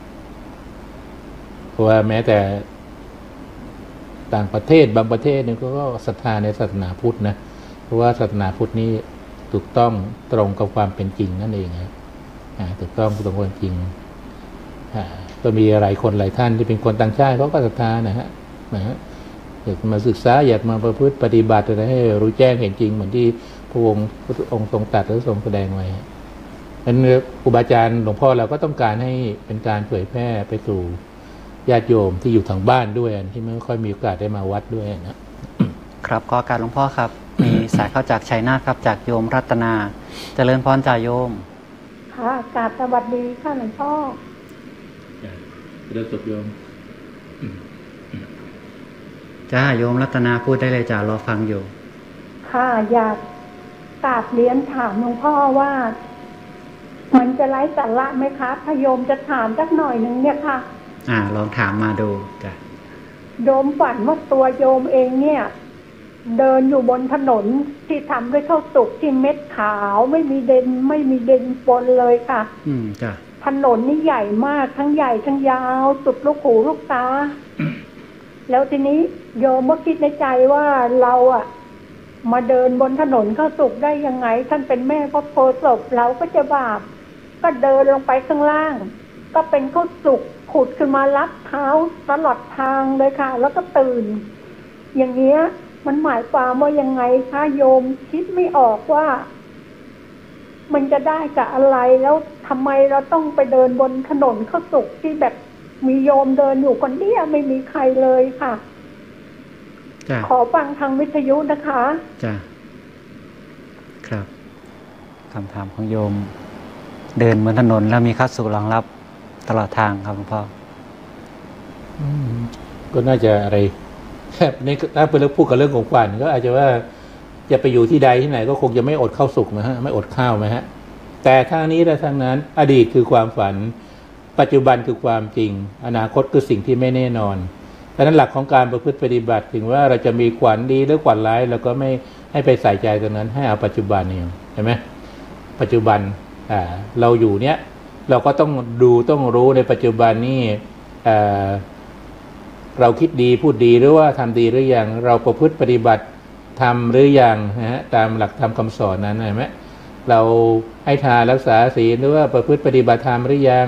เพราะว่าแม้แต่ต่างประเทศบางประเทศนี่ก็ศรัทธาในศาสนาพุทธนะเพราะว่าศาสนาพุทธนี่ถูกต้องตรงกับความเป็นจริงนั่นเองนะถูกต้องตรงความจริงก็มีหลายคนหลายท่านที่เป็นคนต่างชาติเขาก็ศรัทธานะฮะอยากมาศึกษาอยากมาประพฤติปฏิบัติอะไรให้รู้แจ้งเห็นจริงเหมือนที่พระองค์ทรงตรัสและทรงแสดงไว้เป็นครูบาอาจารย์หลวงพ่อเราก็ต้องการให้เป็นการเผยแพร่ไปสู่ญาติโยมที่อยู่ทางบ้านด้วยที่ไม่ค่อยมีโอกาสได้มาวัดด้วยนะครับขอการหลวงพ่อครับมีสายเข้าจากชัยนาทครับจากโยมรัตนาเจริญพรจ่าโยมค่ะกราบสวัสดีค่ะหลวงพ่อเริ่มจบโยมจ้าโยมรัตนาพูดได้เลยจ้ารอฟังอยู่ค่ะอยากกราบเรียนถามหลวงพ่อว่ามันจะไร้สาระไหมคะถ้าโยมจะถามสักหน่อยนึงเนี่ยค่ะลองถามมาดูจ้ะโยมฝันว่าตัวโยมเองเนี่ยเดินอยู่บนถนนที่ทำด้วยข้าวสุกที่เม็ดขาวไม่มีเด่นปนเลยค่ะจ้ะถนนนี่ใหญ่มากทั้งใหญ่ทั้งยาวสุดลูกหูลูกตาแล้วทีนี้โยมก็คิดในใจว่าเรามาเดินบนถนนข้าวสุกได้ยังไงท่านเป็นแม่พระโพธิ์ศพเราก็จะบาปก็เดินลงไปข้างล่างก็เป็นข้าวสุกขุดขึ้นมาลัดเท้าตลอดทางเลยค่ะแล้วก็ตื่นอย่างเงี้ยมันหมายความว่ายังไงคะโยมคิดไม่ออกว่ามันจะได้กับอะไรแล้วทำไมเราต้องไปเดินบนถนนข้าวสุกที่แบบมีโยมเดินอยู่คนเดียวไม่มีใครเลยค่ะขอฟังทางวิทยุนะคะจ้ะครับคำถามของโยมเดินบนถนนแล้วมีข้าวสุกรองรับตลอดทางครับหลวงพ่อก็น่าจะอะไรแค่นี้ถ้าเป็นเรื่องพูดกับเรื่องของขวัญก็อาจจะว่าจะไปอยู่ที่ใดที่ไหนก็คงจะไม่อดข้าวสุกนะฮะไม่อดข้าวไหมฮะแต่ทางนี้และทางนั้นอดีตคือความฝันปัจจุบันคือความจริงอนาคตคือสิ่งที่ไม่แน่นอนดังนั้นหลักของการประพฤติปฏิบัติถึงว่าเราจะมีขวัญดีหรือขวัญร้ายเราก็ไม่ให้ไปใส่ใจตรงนั้นให้เอาปัจจุบันนี่เห็นไหมปัจจุบันเราอยู่เนี้ยเราก็ต้องดูต้องรู้ในปัจจุบันนี่เราคิดดีพูดดีหรือว่าทำดีหรือยังเราประพฤติปฏิบัติทำหรือยังนะฮะตามหลักธรรมคำสอนนั้นเห็นไหมเราให้ทานรักษาศีลหรือว่าประพฤติปฏิบัติธรรมหรือยัง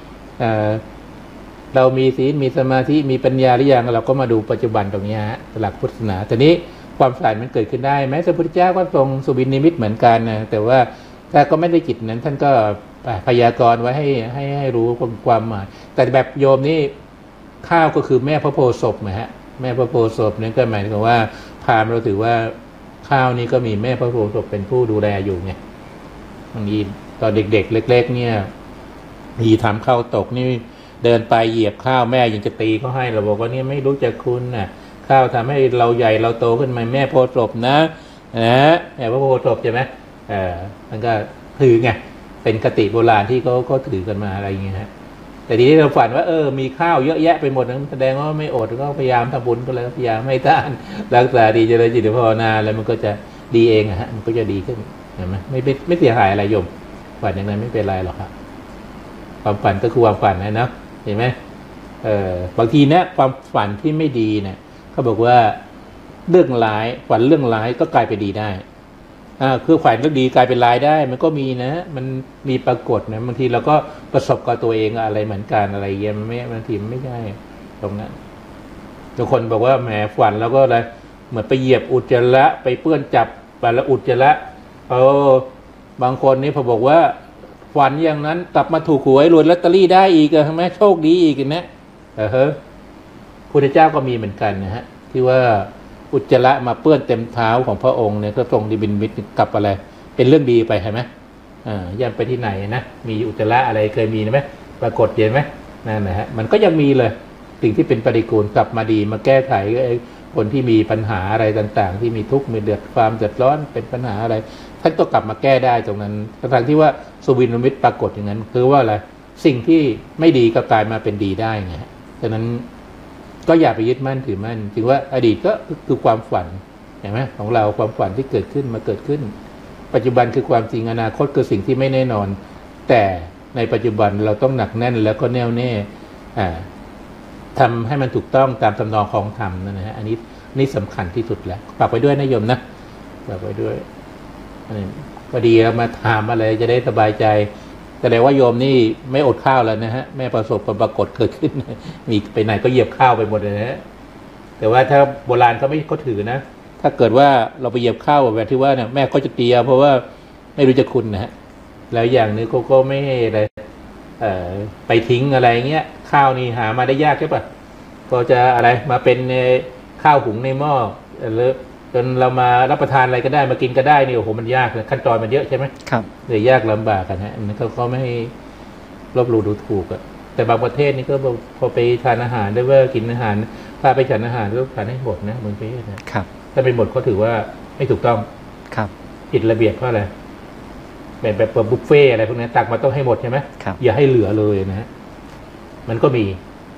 เรามีศีลมีสมาธิมีปัญญาหรือยังเราก็มาดูปัจจุบันตรงนี้ฮะหลักพุทธศาสนาแต่นี้ความฝันมันเกิดขึ้นได้แม้พระพุทธเจ้าก็ทรงสุบินนิมิตเหมือนกันนะแต่ว่าถ้าก็ไม่ได้จิตนั้นท่านก็พยากรณ์ไว้ให้รู้ความหมายแต่แบบโยมนี่ข้าวก็คือแม่พระโพธิ์ศพนะฮะแม่พระโพธิ์ศพนั่นก็หมายถึงว่าพราหมณ์เราถือว่าข้าวนี้ก็มีแม่พระโพธิ์ศพเป็นผู้ดูแลอยู่ไงบางทีตอนเด็กๆเล็กๆเนี่ยมีทำข้าวตกนี่เดินไปเหยียบข้าวแม่ยังจะตีเขาให้เราบอกว่านี่ไม่รู้จักคุณน่ะข้าวทำให้เราใหญ่เราโตขึ้นมาแม่โพธิ์ศพนะแม่พระโพธิ์ศพใช่ไหมมันก็ถือไงเป็นคติโบราณที่เขาถือกันมาอะไรอย่างเงี้ยฮะแต่ทีนี้เราฝันว่ามีข้าวเยอะแยะไปหมดนั้นแสดงว่าไม่อดก็พยายามทำบุญก็แล้วพยายามให้ทานรักษาดีเจริญจิตภาวนาแล้วมันก็จะดีเองฮะมันก็จะดีขึ้นเห็นไหมไม่เสียหายอะไรโยมฝันอย่างนั้นไม่เป็นไรหรอกครับความฝันก็คือความฝันนะเห็นไหมบางทีเนี่ยความฝันที่ไม่ดีเนี่ยเขาบอกว่าเรื่องร้ายฝันเรื่องร้ายก็กลายเป็นดีได้คือฝันเรื่องดีกลายเป็นร้ายได้มันก็มีนะมันมีปรากฏนะบางทีเราก็ประสบกับตัวเองอะไรเหมือนกันอะไรเงี้ยมันไม่บางทีไม่ใช่ตรงนั้นบางคนบอกว่าแหมฝันแล้วก็อะไรเหมือนไปเหยียบอุจจาระไปเปื้อนจับไปแล้วอุจจาระบางคนนี่พอบอกว่าฝันอย่างนั้นกลับมาถูกหวยรวยลอตเตอรี่ได้อีกใช่ไหมโชคดีอีกนะพุทธเจ้าก็มีเหมือนกันนะฮะที่ว่าอุจจาระมาเปื้อนเต็มเท้าของพระองค์เนี่ยก็ทรงดิบินมิตรกลับอะไรเป็นเรื่องดีไปใช่ไหมยังไปที่ไหนนะมีอุจจาระอะไรเคยมีไหมปรากฏเห็นไหมนั่นนะฮะมันก็ยังมีเลยสิ่งที่เป็นปฏิกูลกลับมาดีมาแก้ไขคนที่มีปัญหาอะไรต่างๆที่มีทุกข์มีความเดือดร้อนเป็นปัญหาอะไรท่านก็กลับมาแก้ได้ตรงนั้นทั้งที่ว่าสุบินนิมิตปรากฏอย่างนั้นคือว่าอะไรสิ่งที่ไม่ดีก็กลายมาเป็นดีได้ไงฉะนั้นก็อย่าไปยึดมั่นถือมั่นถึงว่าอดีตก็คือความฝันเห็นไหมของเราความฝันที่เกิดขึ้นมาเกิดขึ้นปัจจุบันคือความจริงอนาคตคือสิ่งที่ไม่แน่นอนแต่ในปัจจุบันเราต้องหนักแน่นแล้วก็แน่วแน่ทำให้มันถูกต้องตามตำนองของธรรมนั่นนะฮะอันนี้สำคัญที่สุดแล้วฝากไว้ด้วยนะโยมนะฝากไว้ด้วยพอดีเรามาถามอะไรจะได้สบายใจแต่เลยว่าโยมนี่ไม่อดข้าวแล้วนะฮะแม่ประสบความปรากฏเกิดขึ้นมีไปไหนก็เหยียบข้าวไปหมดเลยนะแต่ว่าถ้าโบราณเขาถือนะถ้าเกิดว่าเราไปเหยียบข้าวแบบที่ว่าเนี่ยแม่ก็จะเตียเพราะว่าไม่รู้จะคุณนะฮะแล้วอย่างนึงก็ไม่ให้อะไรไปทิ้งอะไรเงี้ยข้าวนี่หามาได้ยากใช่ปะก็จะอะไรมาเป็นข้าวหุงในหม้อแล้วจนเรามารับประทานอะไรก็ได้มากินก็ได้นี่โอ้โหมันยากขั้นตอนมันเยอะใช่ไหมครับเลยยากลำบากกันฮะมันเขาไม่ให้ลบหลู่ดูถูกอะแต่บางประเทศนี่ก็พอไปทานอาหารได้ว่ากินอาหารพาไปฉันอาหารก็ทานให้หมดนะบางประเทศนะครับถ้าเป็นหมดเขาถือว่าไม่ถูกต้องครับผิดระเบียบเพราะอะไรแบบบุฟเฟ่อะไรพวกนี้ตักมาต้องให้หมดใช่ไหมอย่าให้เหลือเลยนะฮะมันก็มี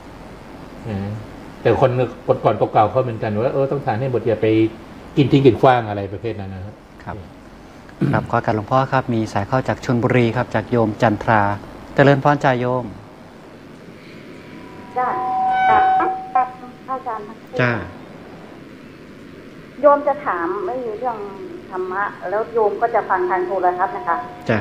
แต่คนก่อนเก่าเขาเหมือนกันว่าต้องทานให้หมดอย่าไปกินทิ้งกินขว้างอะไรประเภทนั้นนะครับครับขอการหลวงพ่อครับมีสายเข้าจากชลบุรีครับจากโยมจันทราเจริญพรจ่าโยมจ้าอาจารย์จ้าโยมจะถามไม่มีเรื่องธรรมะแล้วโยมก็จะฟังทางโทรทัศน์นะคะจ้า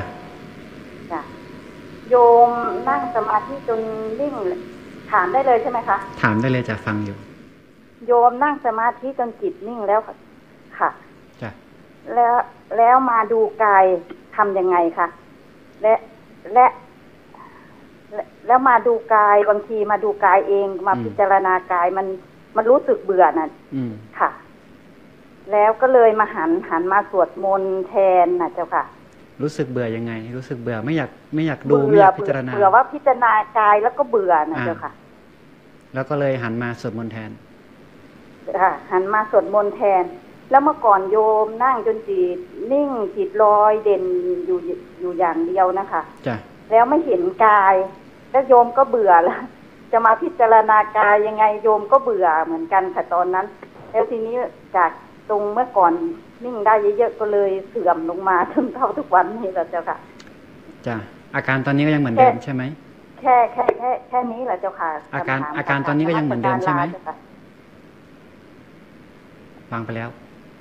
โยมนั่งสมาธิจนนิ่งถามได้เลยใช่ไหมคะถามได้เลยจะฟังอยู่โยมนั่งสมาธิจนจิตนิ่งแล้วค่ะจ้ะแล้วมาดูกายทำยังไงคะแล้วมาดูกายบางทีมาดูกายเองมาพิจารณากายมันรู้สึกเบื่อน่ะค่ะแล้วก็เลยมาหันมาสวดมนต์แทนนะเจ้าค่ะรู้สึกเบื่อยังไงรู้สึกเบื่อไม่อยากดูไม่อยากพิจารณาเบื่อว่าพิจารณากายแล้วก็เบื่อนะเจ้าค่ะแล้วก็เลยหันมาสวดมนต์แทนหันมาสวดมนต์แทนแล้วเมื่อก่อนโยมนั่งจนจิตนิ่งจิตลอยเด่นอยู่อย่างเดียวนะคะจ้ะแล้วไม่เห็นกายแล้วโยมก็เบื่อแล้วจะมาพิจารณากายยังไงโยมก็เบื่อเหมือนกันค่ะตอนนั้นแล้วทีนี้จากตรงเมื่อก่อนนิ่งได้เยอะๆก็เลยเสื่อมลงมาจนเท่าทุกวันนี้แล้วเจ้าค่ะจ้ะอาการตอนนี้ก็ยังเหมือนเดิมใช่ไหมแค่นี้แหละเจ้าค่ะอาการตอนนี้ก็ยังเหมือนเดิมใช่ไหมวางไปแล้ว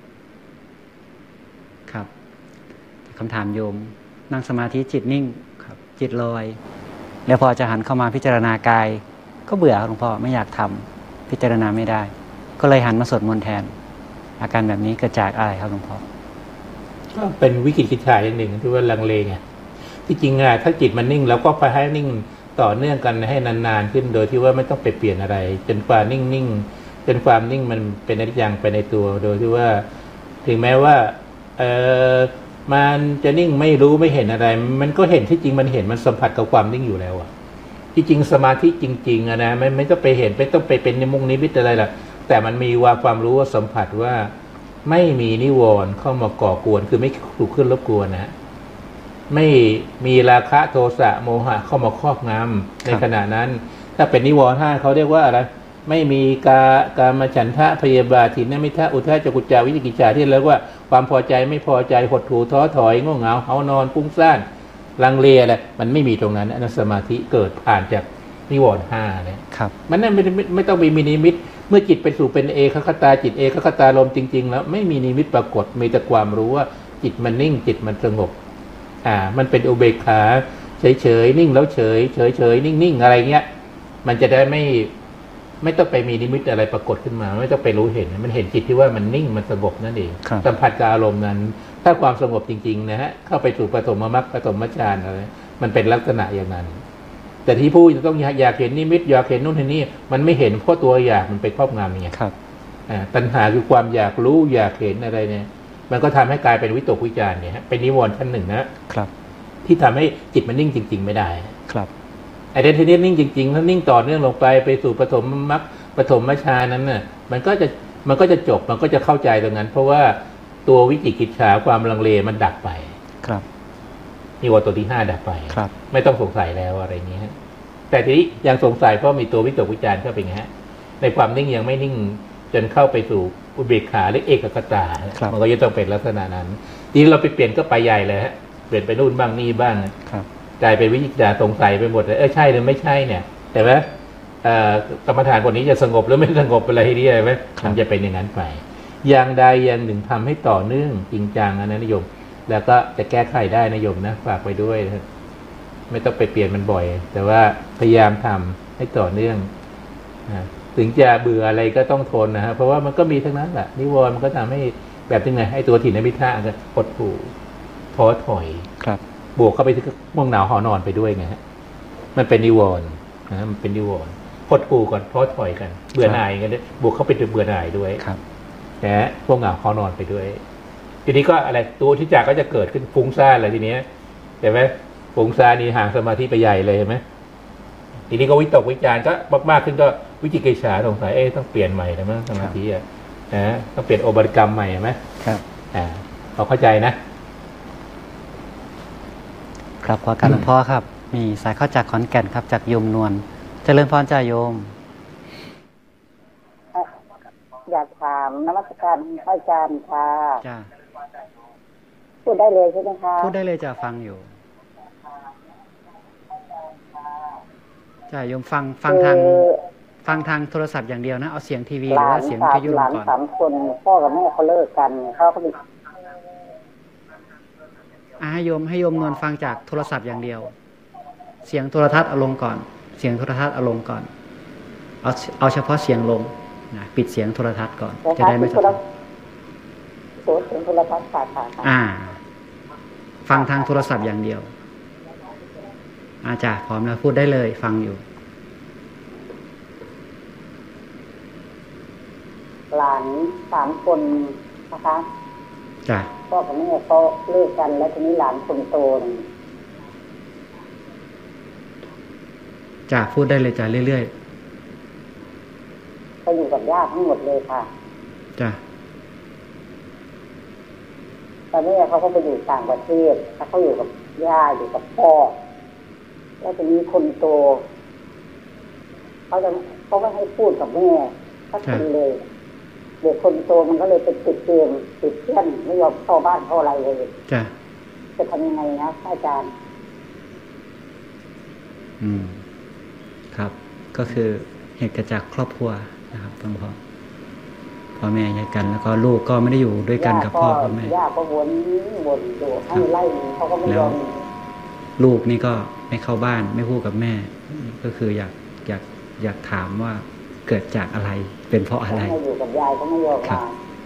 ครับคำถามโยมนั่งสมาธิจิตนิ่งครับจิตลอยแล้วพอจะหันเข้ามาพิจารณากายก็เบื่อหลวงพ่อไม่อยากทำพิจารณาไม่ได้ก็เลยหันมาสวดมนต์แทนอาการแบบนี้เกิดจากอะไรครับหลวงพ่อก็เป็นวิกฤตกิจฉาอย่างหนึ่งที่ว่าลังเลไงที่จริงอะถ้าจิตมันนิ่งแล้วก็ไปให้นิ่งต่อเนื่องกันให้นานๆขึ้นโดยที่ว่าไม่ต้องไปเปลี่ยนอะไรจนความนิ่งจนความนิ่งมันเป็นอนิจจังไปในตัวโดยที่ว่าถึงแม้ว่ามันจะนิ่งไม่รู้ไม่เห็นอะไรมันก็เห็นที่จริงมันเห็นมันสัมผัสกับความนิ่งอยู่แล้วอะที่จริงสมาธิจริงๆอะนะไม่ต้องไปเห็นไม่ต้องไปเป็นนิมุงนิมิตอะไรล่ะแต่มันมีความรู้ว่าสัมผัสว่าไม่มีนิวรณ์เข้ามาก่อกวนคือไม่ถูกขึ้นรบกวนนะไม่มีราคะโทสะโมหะเข้ามาครอบงำในขณะนั้นถ้าเป็นนิวรณ์5เขาเรียกว่าอะไรไม่มีการมาฉันทะพยาบาทถินมิทะอุทะจกุจจาวิจิกิจฉาที่เรียกว่าความพอใจไม่พอใจหดหู่ท้อถอยง่วงเหงาเฮานอนฟุ้งซ่านลังเลอะไรมันไม่มีตรงนั้นอันนั้นสมาธิเกิดผ่านจากนิวรณ์5เนี่ยมันนั่นไม่ต้องมีนิมิตเมื่อจิตไปสู่เป็นเอกคตาจิตเอกคตารมณ์จริงๆแล้วไม่มีนิมิตปรากฏมีแต่ความรู้ว่าจิตมันนิ่งจิตมันสงบมันเป็นอุเบกขาเฉยๆนิ่งแล้วเฉยนิ่งๆอะไรเงี้ยมันจะได้ไม่ต้องไปมีนิมิตอะไรปรากฏขึ้นมาไม่ต้องไปรู้เห็นมันเห็นจิตที่ว่ามันนิ่งมันสงบนั่นเองสัมผัสกับอารมณ์นั้นถ้าความสงบจริงๆนะฮะเข้าไปสู่ปฐมมรรคปฐมฌานอะไรมันเป็นลักษณะอย่างนั้นแต่ที่ผู้จะต้องอยากเห็นนิมิตอยากเห็นนู่นเห็นนี่มันไม่เห็นเพราะตัวอยากมันไปครอบงำไงตัณหาคือความอยากรู้อยากเห็นอะไรเนี่ยมันก็ทำให้กลายเป็นวิตกวิจารณ์เนี่ยเป็นนิวรณ์ชั้นหนึ่งนะครับที่ทำให้จิตมันนิ่งจริงๆไม่ได้ครับไอ้เดนทีนี้นิ่งจริงๆถ้านิ่งต่อเนื่องลงไปสู่ปฐมมรรคปฐมฌานนั้นน่ะมันก็จะจบมันก็จะเข้าใจตรงนั้นเพราะว่าตัววิจิกิจฉาความลังเลมันดับไปครับนิวรณ์ตัวที่5ดับไปครับไม่ต้องสงสัยแล้วอะไรเงี้ยแต่ทีนี้ยังสงสัยเพราะมีตัววิตกวิจารณ์เข้าไปไงฮะในความนิ่งยังไม่นิ่งจนเข้าไปสู่อุเบกขาหรือเอกคตามันก็จะต้องเป็นลักษณะนั้นทีนี้เราไปเปลี่ยนก็ไปใหญ่เลยฮะเปลี่ยนไปนู่นบ้างนี่บ้างกลายเป็นวิจิกิจฉาสงสัยไปหมดเลยใช่หรือไม่ใช่เนี่ยแต่ว่ากรรมฐานคนนี้จะสงบหรือไม่สงบอะไรที่ไหมมันจะเป็นอย่างนั้นไปอย่างใดอย่างหนึ่งทำให้ต่อเนื่องจริงจังนะนิยมแล้วก็จะแก้ไขได้นิยมนะฝากไว้ด้วยนะไม่ต้องไปเปลี่ยนมันบ่อยแต่ว่าพยายามทำให้ต่อเนื่องถึงจะเบื่ออะไรก็ต้องทนนะฮะเพราะว่ามันก็มีทั้งนั้นแหละนิวรณ์มันก็ทำให้แบบยังไงให้ตัวถิ่นมิทะก็หดหู่ท้อถอยครับบวกเข้าไปที่ง่วงหนาวหอนอนไปด้วยไงฮะมันเป็นนิวรณ์นะมันเป็นนิวรณ์หดหู่ก่อนท้อถอยกันเบื่อหน่ายกันด้วยบวกเข้าไปถึงเบื่อหน่ายด้วยครับนะง่วงหนาวหอนอนไปด้วยทีนี้ก็อะไรตัวที่จากก็จะเกิดขึ้นฟุ้งซ่านอะไรทีนี้เห็นไหมฟุ้งซ่านนี่ห่างสมาธิไปใหญ่เลยเห็นไหมทีนี้ก็วิตกวิจารณ์ก็มากๆขึ้นก็วิจิกิจฉาสงสัยต้องเปลี่ยนใหม่นะมั้งสมาธิต้องเปลี่ยนโอบริกรรมใหม่ไหมครับเราเข้าใจนะครับขอการหลวงพ่อครับมีสายเข้าจากขอนแก่นครับจากโยมนวลเจริญพรจ่าโยมอยากถามนมัสการพระอาจารย์ค่ะจ้าพูดได้เลยใช่ไหมคะพูดได้เลยจะฟังอยู่จ่าโยมฟังทางโทรศัพท์อย่างเดียวนะเอาเสียงทีวีหรือว่าเสียงวิทยุลงก่อนหลาน3 คนพ่อกับแม่เขาเลิกกันเขาก็มีให้โยมนวลฟังจากโทรศัพท์อย่างเดียวเสียงโทรทัศน์เอาลงก่อนเสียงโทรทัศน์เอาลงก่อนเอาเฉพาะเสียงลงนะปิดเสียงโทรทัศน์ก่อนจะได้ไม่สะท้อนเสียงโทรทัศน์ค่ะฟังทางโทรศัพท์อย่างเดียวอาจารย์พร้อมแล้วพูดได้เลยฟังอยู่หลาน3 คนนะคะจ้ะพ่อกับแม่เขาเลิกกันแล้วทีนี้หลานคนโตจ้ะพูดได้เลยจ้ะเรื่อยๆก็อยู่กับย่าทั้งหมดเลยค่ะจ้ะตอนนี้เขาก็ไปอยู่ต่างประเทศเขาอยู่กับย่าอยู่กับพ่อแล้วทีนี้คนโตเขาไม่ให้พูดกับแม่สักทีเลยเด็กคนโตมันก็เลยไปติดเกมติดเพื่อนไม่ยอมเข้าบ้านเข้าอะไรเลยจะทำยังไงนะอาจารย์ก็คือเหตุเกิดจากครอบครัวนะครับหลวงพ่อแม่แยกกันแล้วก็ลูกก็ไม่ได้อยู่ด้วยกันกับพ่อกับแม่ย่าก็วนดูให้ไล่เขาก็ไม่ยอมลูกนี่ก็ไม่เข้าบ้านไม่พูดกับแม่ก็คืออยากถามว่าเกิดจากอะไรเป็นเพราะอะไรไม่อยู่กับยายก็ไม่ยอมมา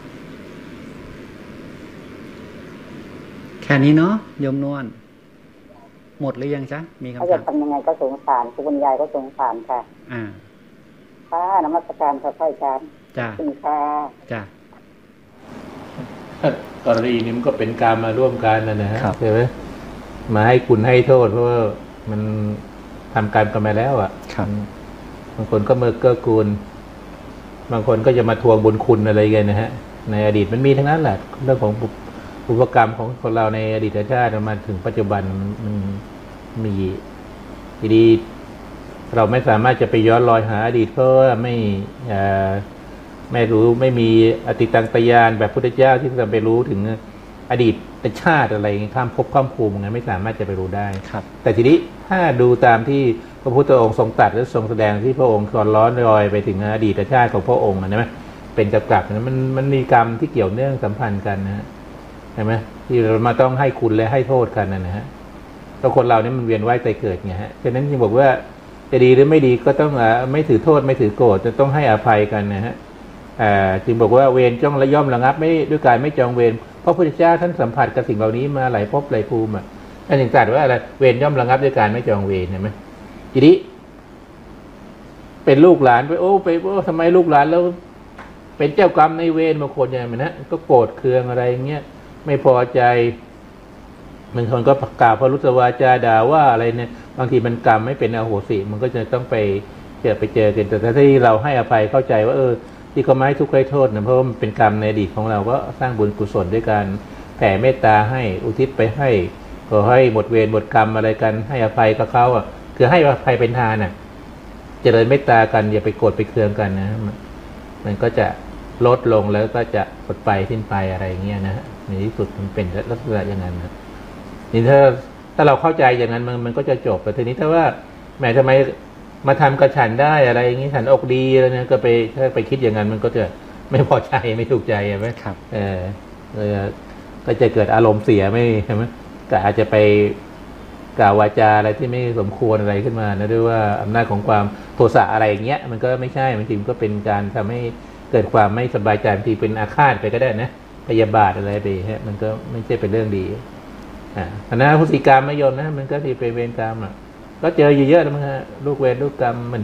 แค่นี้เนาะโยมนวลหมดหรือยังจ๊ะมีคำถามเขาจะทำยังไงก็สงสารคุณยายก็สงสารค่ะค่ะนมัสการค่ะพ่ออาจารย์จ้าคุณค่ะจ้ากรณีนี้มันก็เป็นการมาร่วมกันนะฮะใช่ไหมมาให้คุณให้โทษเพราะว่ามันทำการกันมาแล้วอ่ะบางคนก็เมื่อเกื้อกูลบางคนก็จะมาทวงบุญคุณอะไรกันนะฮะในอดีตมันมีทั้งนั้นแหละเรื่องของอุปกรรมของคนเราในอดีตชาติมาถึงปัจจุบันมันมีทีนี้เราไม่สามารถจะไปย้อนรอยหาอดีตเพราะว่าไม่รู้ไม่มีอติตังตยานแบบพุทธเจ้าที่จะไปรู้ถึงอดีตชาติอะไรข้ามภพข้ามภูมิไงไม่สามารถจะไปรู้ได้แต่ทีนี้ถ้าดูตามที่พระพุทธองค์ทรงตรัสและทรงแสดงที่พระองค์ก่อนร้อนรอยไปถึงอดีตชาติของพระองค์นะไหมเป็นกับนะมันมีกรรมที่เกี่ยวเนื่องสัมพันธ์กันนะใช่ไหมที่เรามาต้องให้คุณและให้โทษกันนะฮะเพราะคนเรานี่มันเวียนว่ายตายเกิดไงฮะฉะนั้นจึงบอกว่าจะดีหรือไม่ดีก็ต้องไม่ถือโทษไม่ถือโกรธจะต้องให้อภัยกันนะฮะจึงบอกว่าเวรจ้องและย่อมระงับไม่ด้วยการไม่จองเวรเพราะพระพุทธเจ้าท่านสัมผัสกับสิ่งเหล่านี้มาหลายภพหลายภูมิท่านจึงตรัสว่าอะไรเวรย่อมระงับด้วยการไม่จองเวรเห็นไหมทีนี้เป็นลูกหลานไปทำไมลูกหลานแล้วเป็นเจ้ากรรมในเวรบางคนอย่างนี้นะก็โกรธเคืองอะไรเงี้ยไม่พอใจบางคนก็ประกาศพรุสวาจาด่าว่าอะไรเนี่ยบางทีมันกรรมไม่เป็นอโหสิมันก็จะต้องไปเจอกันแต่ถ้าที่เราให้อภัยเข้าใจว่าที่เขาไม่ให้ทุกข์ให้โทษนะเพราะมันเป็นกรรมในอดีตของเราก็สร้างบุญกุศลด้วยการแผ่เมตตาให้อุทิศไปให้ขอให้หมดเวรหมดกรรมอะไรกันให้อภัยกับเขาคือให้อภัยเป็นทานเจริญเมตตากันอย่าไปโกรธไปเคืองกันนะมันก็จะลดลงแล้วก็จะหมดไปสิ้นไปอะไรเงี้ยนะในที่สุดมันเป็นลักษณะอย่างนั้นนะนี่ถ้าเราเข้าใจอย่างนั้นมันก็จะจบแต่ทีนี้ถ้าว่าแหมทำไมมาทำกระฉันได้อะไรอย่างนี้ฉันอกดีอะไรเนี่ยก็ถ้าไปคิดอย่างนั้นมันก็จะไม่พอใจไม่ถูกใจใช่ไหมครับก็จะเกิดอารมณ์เสียไม่ใช่ไหมก็อาจจะไปกล่าววาจาอะไรที่ไม่สมควรอะไรขึ้นมานะด้วยว่าอำนาจของความโทสะอะไรอย่างเงี้ยมันก็ไม่ใช่มันจริงก็เป็นการทำให้เกิดความไม่สบายใจบางทีเป็นอาฆาตไปก็ได้นะพยาบาทอะไรไปฮะมันก็ไม่ใช่เป็นเรื่องดีอันนั้นพฤติกรรมไม่ยอมนะมันก็ที่เป็นเวรกรรมก็เจอเยอะๆนะมั้งฮะลูกเวรลูกกรรมมัน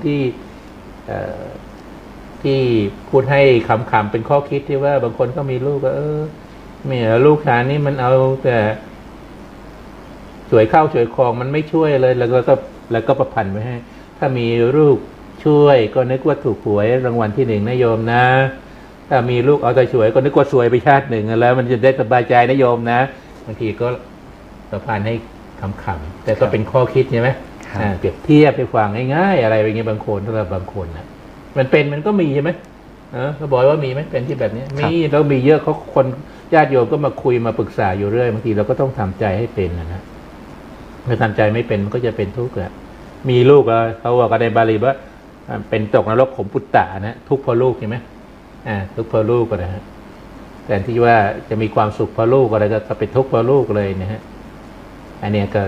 ที่พูดให้ขำๆเป็นข้อคิดที่ว่าบางคนก็มีลูกก็ไม่ลูกชายนี่มันเอาแต่สวยเข้าสวยคลองมันไม่ช่วยเลยแล้วก็ประพันธ์ไว้ให้ถ้ามีลูกช่วยก็นึกว่าถูกหวยรางวัลที่1นะโยมนะถ้ามีลูกเอาแต่ช่วยก็นึกว่าสวยไปชาติหนึ่งแล้วมันจะได้สบายใจนะโยมนะบางทีก็ประพันธ์ให้ขำๆแต่ก็เป็นข้อคิดใช่ไหมเปรียบเทียบไปฟังง่ายๆอะไรอย่างเงี้ยบางคนสำหรับบางคนนะมันก็มีใช่ไหมเขาบอกว่ามีไหมเป็นที่แบบนี้มีแล้วมีเยอะเขาคนญาติโยมก็มาคุยมาปรึกษาอยู่เรื่อยบางทีเราก็ต้องทำใจให้เป็นนะเมื่อทำใจไม่เป็นมันก็จะเป็นทุกข์แหละมีลูกเขาบอกกันในบาลีว่าเป็นตกนรกขมปุตตะนะทุกข์เพราะลูกใช่ไหมทุกข์เพราะลูกก็นะฮะแต่ที่ว่าจะมีความสุขเพราะลูกอะไรก็เป็นทุกข์เพราะลูกเลยนะฮะอันนี้ก็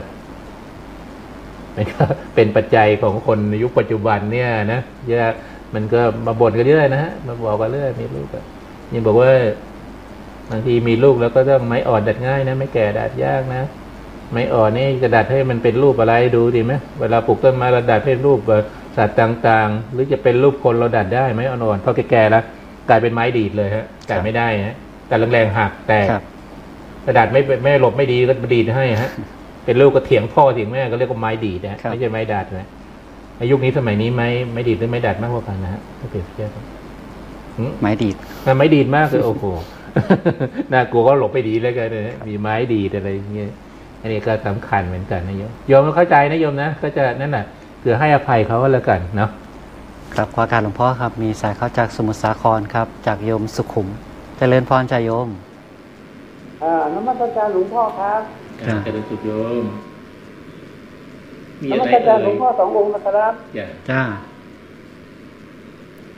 เป็นปัจจัยของคนในยุคปัจจุบันเนี่ยนะเยอะมันก็มาบ่นกันเรื่อยนะฮะมาบอกกันเรื่อยมีลูกยังบอกว่าบางทีมีลูกแล้วก็ต้องไม้อ่อนดัดง่ายนะไม่แก่ดัดยากนะไม้อ่อนนี่จะดัดให้มันเป็นรูปอะไรดูดีไหมเวลาปลูกต้นไม้เราดัดให้รูปสัตว์ต่างๆหรือจะเป็นรูปคนเราดัดได้ไม้อ่อนๆพอแก่ๆแล้วกลายเป็นไม้ดีดเลยฮะกลายไม่ได้ฮะแต่แรงๆหักแต่กระดาษไม่หลบไม่ดีก็ดีดให้ฮะเป็นลูกก็เถียงพ่อเถียงแม่ก็เรียกว่าไม้ดีดนะไม่ใช่ไม้ดัดนะในยุคนี้สมัยนี้ไม้ดีดหรือไม้ดัดมากกว่ากันนะฮะถ้าเปรียบเทียบไม้ดีดไม้ดีดมากเลยโอ้โหน่ากลัวก็หลบไปดีเลยกันนะมีไม้ดีดอะไรอย่างเงี้ยอันนี้ก็สำคัญเหมือนกันนะโยมเข้าใจนะโยมนะก็จะนั่นแหละคือให้อภัยเขาก็แล้วกันเนาะครับขอการหลวงพ่อครับมีสายเข้าจากสมุทรสาครครับจากโยมสุขุมเจริญพรจ่าโยมนมัสการหลวงพ่อครับเจริญสุขโยมนมัสการหลวงพ่อ2 องค์นะครับจ้า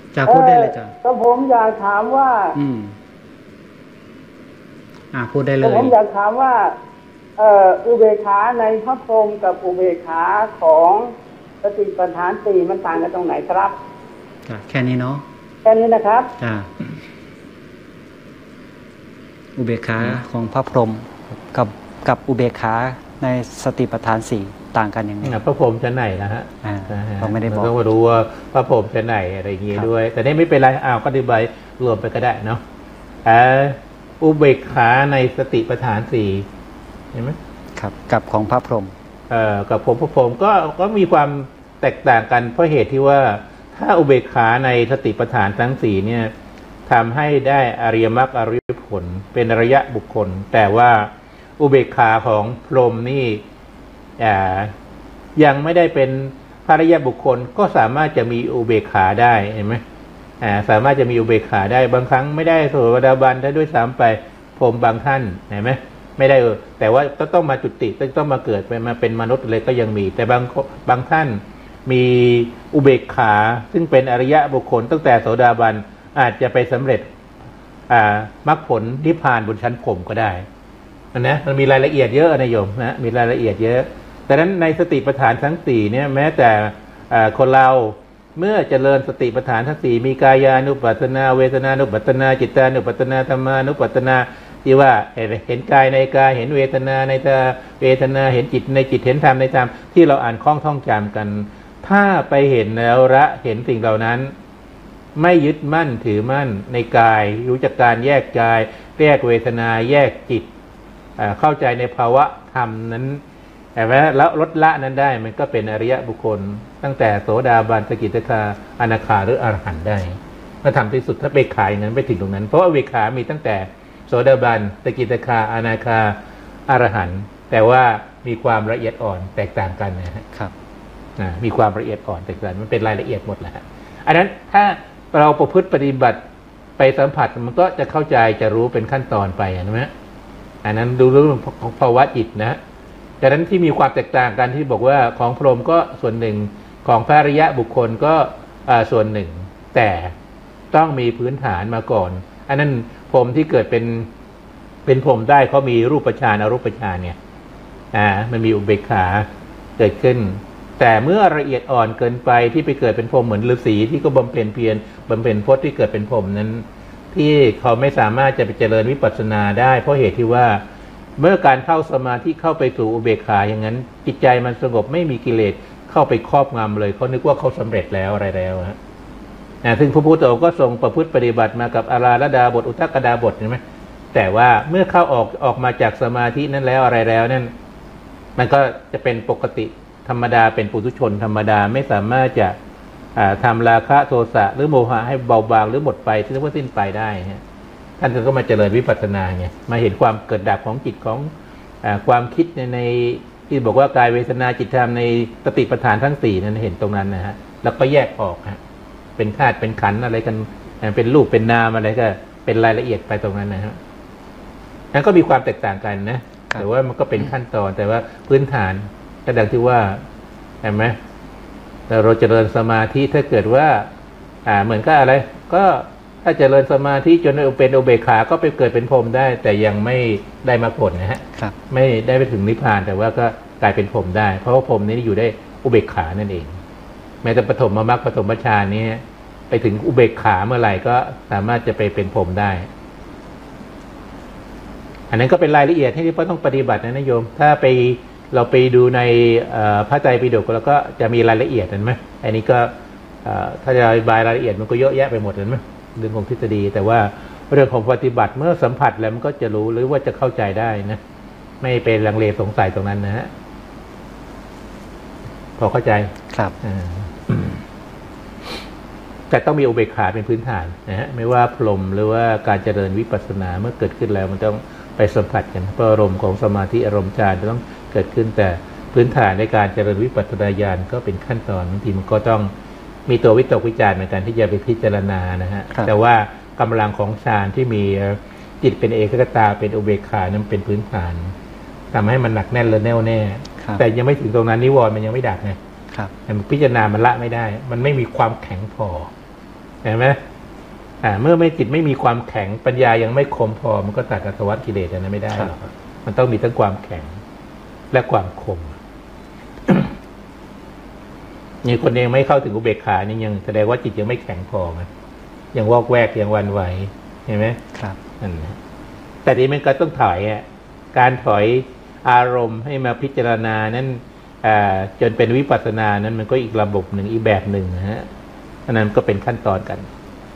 จะพูดได้เลยจ้ะก็ผมอยากถามว่าพูดได้เลยผมอยากถามว่าอุเบกขาในพระพรหมกับอุเบกขาของสติปัฏฐานสี่มันต่างกันตรงไหนครับจ้ะแค่นี้เนาะแค่นี้นะครับจ้ะอุเบกขาของพระพรหมกับอุเบกขาในสติปัฏฐานสี่ต่างกันยังไงพระพรหมชั้นไหนนะฮะเราไม่ได้บอกต้องมารู้ว่าพระพรหมชั้นไหนอะไรอย่างงี้ด้วยแต่นี่ไม่เป็นไรก็อธิบายรวมไปก็ได้เนาะอุเบกขาในสติปัฏฐานสี่เห็นไหมครับกับของพระพรหมกับของพระพรหมก็มีความแตกต่างกันเพราะเหตุที่ว่าถ้าอุเบกขาในสติปัฏฐานทั้งสี่เนี่ยทำให้ได้อริยมรรคอริยผลเป็นอริยบุคคลแต่ว่าอุเบกขาของพรหมนี่ยังไม่ได้เป็นพระอริยบุคคลก็สามารถจะมีอุเบกขาได้เห็นไหมสามารถจะมีอุเบกขาได้บางครั้งไม่ได้โสดาบันได้ด้วยซ้ำไปพรหมบางท่านเห็นไหมไม่ได้แต่ว่าต้องมาจุติต้องมาเกิดมาเป็นมนุษย์เลยก็ยังมีแต่บางท่านมีอุเบกขาซึ่งเป็นอริยบุคคลตั้งแต่โสดาบันอาจจะไปสำเร็จมรรคผลนิพพานบนชั้นพรหมก็ได้นะมันมีรายละเอียดเยอะนะโยมนะมีรายละเอียดเยอะแต่นั้นในสติปัฏฐานทั้งสี่เนี่ยแม้แต่คนเราเมื่อเจริญสติปัฏฐานทั้งสี่มีกายานุปัสสนาเวทนานุปัสสนาจิตานุปัสสนาธรรมานุปัสสนาที่ว่าเห็นกายในกายเห็นเวทนาในเวทนาเห็นจิตในจิตเห็นธรรมในธรรมที่เราอ่านคล้องท่องจำกันถ้าไปเห็นแล้วเห็นสิ่งเหล่านั้นไม่ยึดมั่นถือมั่นในกายรู้จักการแยกกายแยกเวทนาแยกจิตเข้าใจในภาวะธรรมนั้นแต่ว่าแล้วลดละนั้นได้มันก็เป็นอริยบุคคลตั้งแต่โสดาบันสกิทาคาอนาคาหรืออรหันต์ได้เมื่อทำที่สุดถ้าไปขายนั้นไปถึงตรงนั้นเพราะว่าเวขามีตั้งแต่โสดาบันสกิทาคาอนาคาอรหันต์แต่ว่ามีความละเอียดอ่อนแตกต่างกันนะครับมีความละเอียดอ่อนแตกต่างมันเป็นรายละเอียดหมดแหละอันนั้นถ้าเราประพฤติปฏิบัติไปสัมผัสมันก็จะเข้าใจจะรู้เป็นขั้นตอนไปนะฮะอันนั้นดูเรื่องของภาวะจิตนะดังนั้นที่มีความแตกต่างกันที่บอกว่าของพรหมก็ส่วนหนึ่งของพระอริยะบุคคลก็ส่วนหนึ่งแต่ต้องมีพื้นฐานมาก่อนอันนั้นพรหมที่เกิดเป็นพรหมได้เขามีรูปฌานอรูปฌานเนี่ยมันมีอุเบกขาเกิดขึ้นแต่เมื่อละเอียดอ่อนเกินไปที่ไปเกิดเป็นพรหมเหมือนฤาษีที่ก็บำเพ็ญเพียรบำเพ็ญพจน์ที่เกิดเป็นพรหมนั้นที่เขาไม่สามารถจะไปเจริญวิปัสสนาได้เพราะเหตุที่ว่าเมื่อการเข้าสมาธิเข้าไปสู่อุเบกขาอย่างนั้นจิตใจมันสงบไม่มีกิเลสเข้าไปครอบงำเลยเขานึกว่าเขาสำเร็จแล้วอะไรแล้วซึ่งพระพุทธองค์ก็ทรงประพฤติปฏิบัติมากับอาราลดาบทอุทกดาบทเห็นไหมแต่ว่าเมื่อเข้าออกมาจากสมาธินั้นแล้วอะไรแล้วนั่นมันก็จะเป็นปกติธรรมดาเป็นปุถุชนธรรมดาไม่สามารถจะทำราคะโทสะหรือโมหะให้เบาบางหรือหมดไปที่เรียกว่าสิ้นไปได้ท่านก็มาเจริญวิปัสสนาไงมาเห็นความเกิดดับของจิตของความคิดในที่บอกว่ากายเวทนาจิตธรรมในสติปัฏฐานทั้งสี่นั้นเห็นตรงนั้นนะฮะแล้วก็แยกออกเป็นธาตุเป็นขันธ์อะไรกันเป็นรูปเป็นนามอะไรก็เป็นรายละเอียดไปตรงนั้นนะฮะนั้นก็มีความแตกต่างกันนะแต่ว่ามันก็เป็นขั้นตอนแต่ว่าพื้นฐานก็ดังที่ว่าเห็นไหมเราเจริญสมาธิถ้าเกิดว่าเหมือนกับอะไรก็ถ้าเจริญสมาธิจนเป็นอุเบกขาก็ไปเกิดเป็นพรหมได้แต่ยังไม่ได้มรรคผลนะฮะไม่ได้ไปถึงนิพพานแต่ว่าก็กลายเป็นพรหมได้เพราะว่าพรหมนี้อยู่ได้อุเบกขานั่นเองแม้แต่ปฐมมรรคปฐมฌานนี้ไปถึงอุเบกขาเมื่อไหร่ก็สามารถจะไปเป็นพรหมได้อันนั้นก็เป็นรายละเอียดที่เราต้องปฏิบัตินะโยมถ้าเราไปดูในพระไตรปิฎกแล้วก็จะมีรายละเอียดเห็นไหมอันนี้ก็ถ้าจะอธิบายรายละเอียดมันก็เยอะแยะไปหมดเห็นไหมเรื่องของทฤษฎีแต่ว่าเรื่องของปฏิบัติเมื่อสัมผัสแล้วมันก็จะรู้หรือว่าจะเข้าใจได้นะไม่เป็นลังเลสงสัยตรงนั้นนะฮะพอเข้าใจครับแต่ต้องมีอุเบกขาเป็นพื้นฐานนะฮะไม่ว่าพรหมหรือว่าการเจริญวิปัสสนาเมื่อเกิดขึ้นแล้วมันต้องไปสัมผัสกันเพราะอารมณ์ของสมาธิอารมณ์ฌานต้องเกิดขึ้นแต่พื้นฐานในการเจริญวิปัสสนาญาณก็เป็นขั้นตอนบางทีมันก็ต้องมีตัววิตกวิจารณ์ในการที่จะไปพิจารณานะฮะแต่ว่ากำลังของฌานที่มีจิตเป็นเอกคตาเป็นอุเบกขานั้นเป็นพื้นฐานทำให้มันหนักแน่นและแน่วแน่แต่ยังไม่ถึงตรงนั้นนิวรณ์มันยังไม่ดับไงมันพิจารณามันละไม่ได้มันไม่มีความแข็งพอเห็นไหมเมื่อจิตไม่มีความแข็งปัญญายังไม่คมพอมันก็ตัดอาสวะกิเลสนั้นไม่ได้หรอกมันต้องมีทั้งความแข็งและความคม นี่คนเองไม่เข้าถึงอุเบกขานี่ยังแสดงว่าจิตยังไม่แข็งพอไงยังวอกแวกยังวันไหวเห็นไหมครับนั่นนะแต่นี้มันก็ต้องถอยการถอยอารมณ์ให้มาพิจารณานั้นจนเป็นวิปัสสนานั้นมันก็อีกระบบหนึ่งอีกแบบหนึ่งนะฮะอันนั้นก็เป็นขั้นตอนกัน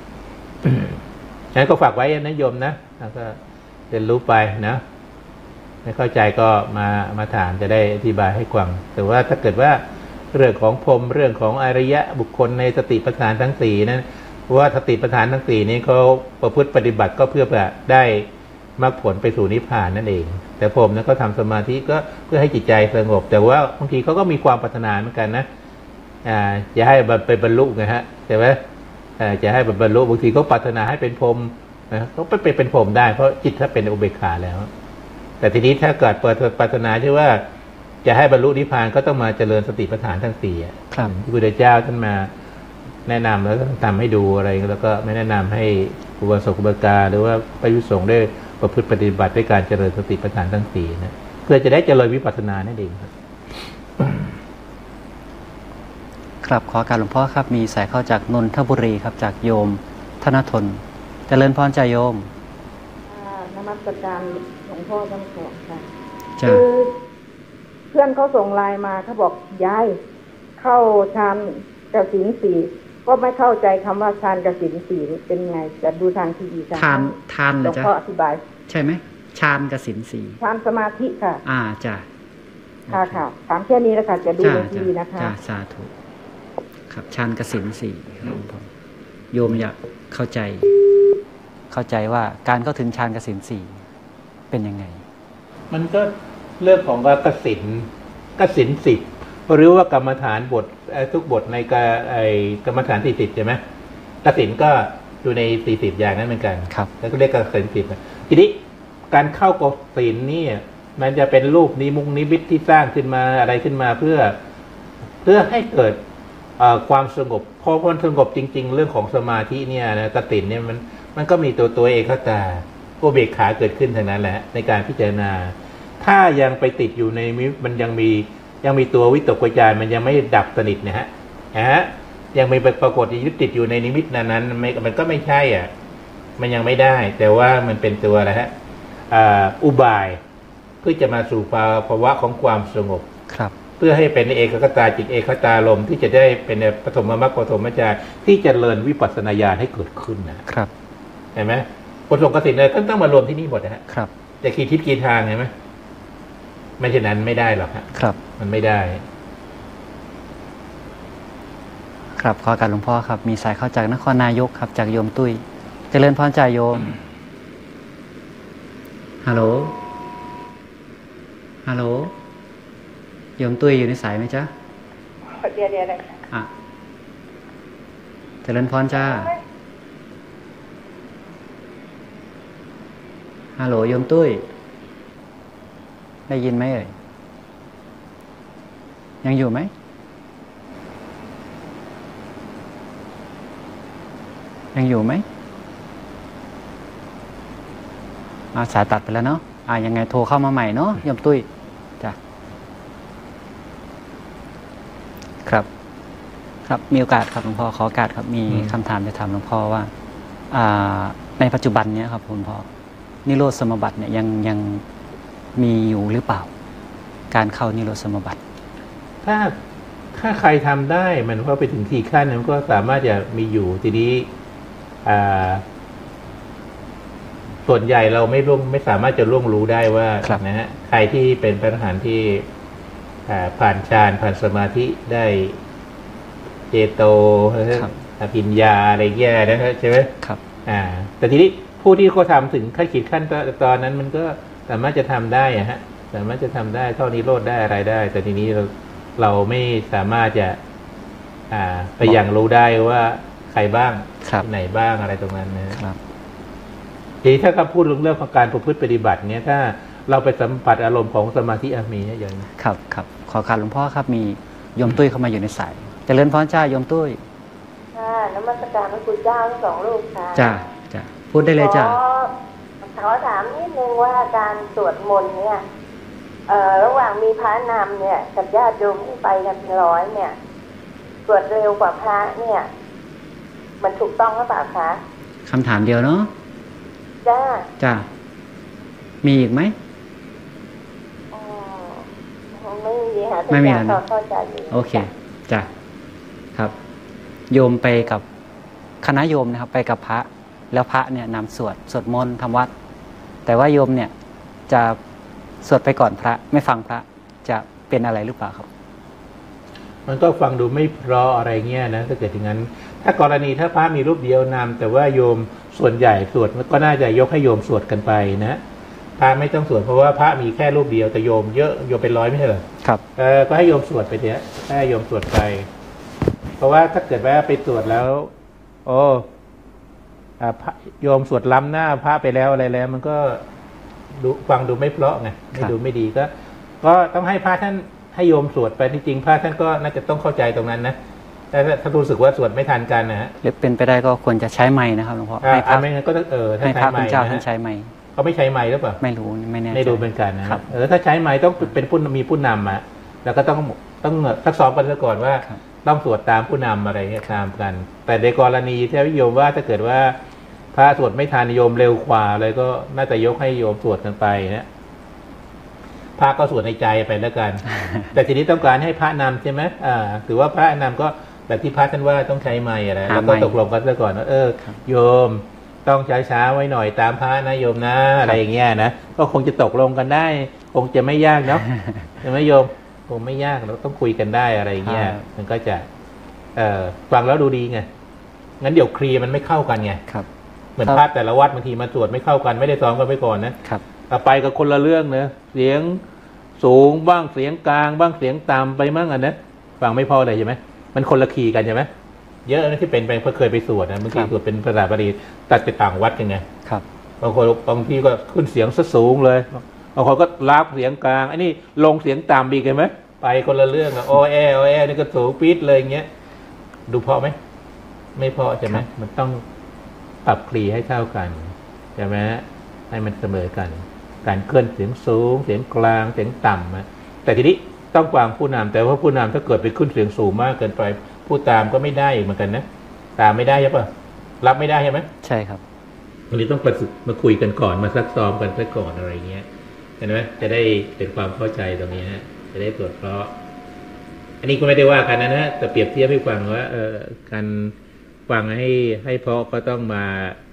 งั้นก็ฝากไว้นะโยมนะแล้วก็เรียนรู้ไปนะไม่เข้าใจก็มาถามจะได้อธิบายให้ฟังแต่ว่าถ้าเกิดว่าเรื่องของพรหมเรื่องของอริยะบุคคลในสติปัฏฐานทั้ง4นั้นว่าสติปัฏฐานทั้ง4นี้เขาประพฤติปฏิบัติก็เพื่อได้มรรคผลไปสู่นิพพานนั่นเองแต่พรหมนั้นก็ทำสมาธิก็เพื่อให้จิตใจสงบแต่ว่าบางทีเขาก็มีความปรารถนาเหมือนกันนะจะให้ไปบรรลุไงฮะใช่ไหมจะให้บรรลุบางทีก็ปรารถนาให้เป็นพรหมนะก็เป็นพรหมได้เพราะจิตถ้าเป็นอุเบกขาแล้วแต่ทีนี้ถ้าเกิดปรารถนาที่ว่าจะให้บรรลุนิพพานก็ต้องมาเจริญสติปัฏฐานทั้ง4ครับที่พระพุทธเจ้าท่านมาแนะนำแล้วก็ทำให้ดูอะไรแล้วก็ไม่แนะนำให้อุบาสกอุบาสิกาหรือว่าพระภิกษุสงฆ์ได้ประพฤติปฏิบัติด้วยการเจริญสติปัฏฐานทั้ง4นะเพื่อจะได้เจริญวิปัสสนานั่นเองครับครับขอการหลวงพ่อครับมีสายเข้าจากนนทบุรีครับจากโยมธนทนเจริญพรจ่าโยมนมัสการหลวงพ่อทั้งสองค่ะคือเพื่อนเขาส่งไลน์มาเขาบอกยายเข้าฌานกสิณ4ก็ไม่เข้าใจคำว่าฌานกสิณ4เป็นไงจะดูทางทีวีค่ะทานหลวงพ่ออธิบายใช่ไหมฌานกสิณ4ฌานสมาธิค่ะจ้ะค่ะถามแค่นี้แล้วค่ะจะดูในทีวีนะคะจ้ะสาธุครับฌานกสิณ4โยมอยากเข้าใจว่าการเข้าถึงฌานกสิณ4เป็นยังไงมันก็เรื่องของกสิณ10หรือว่ากรรมฐานบททุกบทในกรรมฐาน40ใช่ไหมกสิณก็อยู่ใน40อย่างนั้นเหมือนกันครับแล้วก็เรียกกสิณ10ทีนี้การเข้ากสิณนี่มันจะเป็นรูปนิมิตที่สร้างขึ้นมาอะไรขึ้นมาเพื่อให้เกิดความสงบพอมันสงบจริงๆเรื่องของสมาธิเนี่ยนะกสิณเนี่ยมันก็มีตัวเอกคตาอุเบกขาเกิดขึ้นทางนั้นแหละในการพิจารณาถ้ายังไปติดอยู่ในมันยังมีตัววิตกวิจารมันยังไม่ดับสนิทนะฮะยังไม่ปรากฏยึดติดอยู่ในนิมิตนั้นมันก็ไม่ใช่มันยังไม่ได้แต่ว่ามันเป็นตัวอะไรฮะอุบายเพื่อจะมาสู่ภาวะของความสงบครับเพื่อให้เป็นเอกคตาจิตเอกคตาลมที่จะได้เป็นปฐมมรรคปฐมฌานที่จะเจริญวิปัสสนาญาณให้เกิดขึ้นนะครับเห็นไหมผลส่งกสิณเลยก็ต้องมารวมที่นี่หมดนะฮะครับจะกี่ทิศกี่ทางเห็นไหมไม่เช่นนั้นไม่ได้หรอกครับมันไม่ได้ครับขอการหลวงพ่อครับมีสายเข้าจากนครนายกครับจากโยมตุ้ยเจริญพรจ่าโยมฮัลโหลโยมตุ้ยอยู่ในสายไหมจ๊ะเดี๋ยวเจริญพรจ้าฮัลโหลโยมตุ้ยได้ยินไหมเอ่ยยังอยู่ไหมสายตัดไปแล้วเนาะยังไงโทรเข้ามาใหม่เนาะโยมตุ้ยจ้ะครับมีโอกาสครับหลวงพ่อขอโอกาสครับมีคำถามจะถามหลวงพ่อว่าในปัจจุบันเนี้ยครับหลวงพ่อนิโรธสมบัติเนี่ยยังมีอยู่หรือเปล่าการเข้านิโรธสมบัติถ้าใครทำได้มันก็ไปถึงที่ขั้นมันก็สามารถจะมีอยู่ทีนี้ส่วนใหญ่เราไม่สามารถจะล่วงรู้ได้ว่านะฮะใครที่เป็นพระอรหันต์ที่ผ่านฌานผ่านสมาธิได้เจโตอภิญญาอะไรแย่นะใช่ไหมครับแต่ทีนี้ผู้ที่เขาทำถึงขั้นตอนนั้นมันก็สามารถจะทำได้สามารถจะทำได้เท่านี้โลดได้อะไรได้แต่ทีนี้เราไม่สามารถจะไปอย่างรู้ได้ว่าใครบ้างไหนบ้างอะไรตรงนั้นนะครับทีนี้ถ้าคำพูดเรื่องของการประพฤติปฏิบัติเนี้ยถ้าเราไปสัมผัสอารมณ์ของสมาธิมีอย่างนี้ครับขอการหลวงพ่อครับมีโยมตุ้ยเข้ามาอยู่ในสายเจริญพรจ้าโยมตุ้ยค่ะนนมัสการพระคุณเจ้าทั้งสองรูปค่ะจ้าพูดได้เลยจ้าขอถามนิดนึงว่าการสวดมนต์เนี่ยระหว่างมีพระนำเนี่ยกับญาติโยมที่ไปกันเป็นร้อยเนี่ยสวดเร็วกว่าพระเนี่ยมันถูกต้องหรือเปล่าคะคำถามเดียวเนาะจ้ามีอีกไหมไม่มีค่ะไม่มีแล้วเข้าใจโอเคจ้าครับโยมไปกับคณะโยมนะครับไปกับพระแล้วพระเนี่ยนำสวดมนต์ทำวัดแต่ว่าโยมเนี่ยจะสวดไปก่อนพระไม่ฟังพระจะเป็นอะไรหรือเปล่าครับมันก็ฟังดูไม่เพราะอะไรเงี้ยนะถ้าเกิดอย่างนั้นถ้ากรณีถ้าพระมีรูปเดียวนำแต่ว่าโยมส่วนใหญ่สวดก็น่าจะยกให้โยมสวดกันไปนะพระไม่ต้องสวดเพราะว่าพระมีแค่รูปเดียวแต่โยมเยอะโยมเป็นร้อยไม่ใช่เหรอครับก็ให้โยมสวดไปเถอะให้โยมสวดไปเพราะว่าถ้าเกิดว่าไปสวดแล้วโยมสวดล้ำหน้าพระไปแล้วอะไรแล้วมันก็ฟังดูไม่เพราะไงไม่ดูไม่ดีก็ต้องให้พระท่านให้โยมสวดไปที่จริงพระท่านก็น่าจะต้องเข้าใจตรงนั้นนะแต่ถ้ารู้สึกว่าสวดไม่ทันกันนะฮะหรือเป็นไปได้ก็ควรจะใช้ไม้นะครับหลวงพ่อให้พระไม่งั้นก็ต้องให้พระคุณเจ้าท่านใช้ไม้เขาไม่ใช้ไม้หรือเปล่าไม่รู้ไม่แน่ใจไม่ดูเป็นกันนะถ้าใช้ไม้ต้องเป็นผู้มีผู้นำอ่ะแล้วก็ต้องซักซ้อมกันซะก่อนว่าต้องสวดตามผู้นำอะไรเงี้ยตามกันแต่ในกรณีที่โยมว่าถ้าเกิดว่าพระสวดไม่ทันโยมเร็วกว่าเลยก็น่าจะยกให้โยมสวดกันไปนะพระก็สวดในใจไปแล้วกัน แต่ทีนี้ต้องการให้พระนำใช่ไหมถือว่าพระนำก็แบบที่พระท่านว่าต้องใช้ไม้อะไรแล้วก็ตกลงกันซะก่อนว่าโยมต้องช้าๆไว้หน่อยตามพระนะโยมนะอะไรอย่างเงี้ยนะก็คงจะตกลงกันได้คงจะไม่ยากเนาะใช่ไหมโยมคงไม่ยากเราต้องคุยกันได้อะไรอย่างเงี้ยมันก็จะฟังแล้วดูดีไงงั้นเดี๋ยวคลีมันไม่เข้ากันไงเหมือนพระแต่ละวัดบางทีมาสวดไม่เข้ากันไม่ได้ซ้อมกันไปก่อนนะครับไปกับคนละเรื่องเนอะเสียงสูงบ้างเสียงกลางบ้างเสียงต่ำไปมั่งอันนั้นฟังไม่พอเลยใช่ไหมมันคนละคีย์กันใช่ไหมเยอะนะที่เป็นไปเพราะเคยไปสวดนะบางทีสวดเป็นภาษาบาลีตัดไปต่างวัดยังไงบางคนบางทีก็ขึ้นเสียงสูงเลยบางคนก็ลากเสียงกลางอันนี้ลงเสียงต่ำอีกเห็นไหมไปคนละเรื่องอะโอแอนี่ก็สูงปี๊ดเลยอย่างเงี้ยดูพอไหมไม่พอใช่ไหมมันต้องปรับคลีให้เท่ากันใช่ไหมให้มันเสมอกันการเคลื่อนเสียงสูงเสียงกลางเสียงต่ำนะแต่ทีนี้ต้องฟังผู้นำแต่ว่าผู้นำถ้าเกิดไปขึ้นเสียงสูงมากเกินไปผู้ตามก็ไม่ได้เหมือนกันนะตามไม่ได้ใช่ปะรับไม่ได้ใช่ไหมใช่ครับวันนี้ต้องมาคุยกันก่อนมาซักซ้อมกันซะก่อนอะไรเงี้ยเห็นไหมจะได้เป็นความเข้าใจตรงนี้ฮะจะได้ตรวจเพราะอันนี้ก็ไม่ได้ว่ากันนะแต่เปรียบเทียบให้ฟังว่าการฟังให้เพราะก็ต้องมา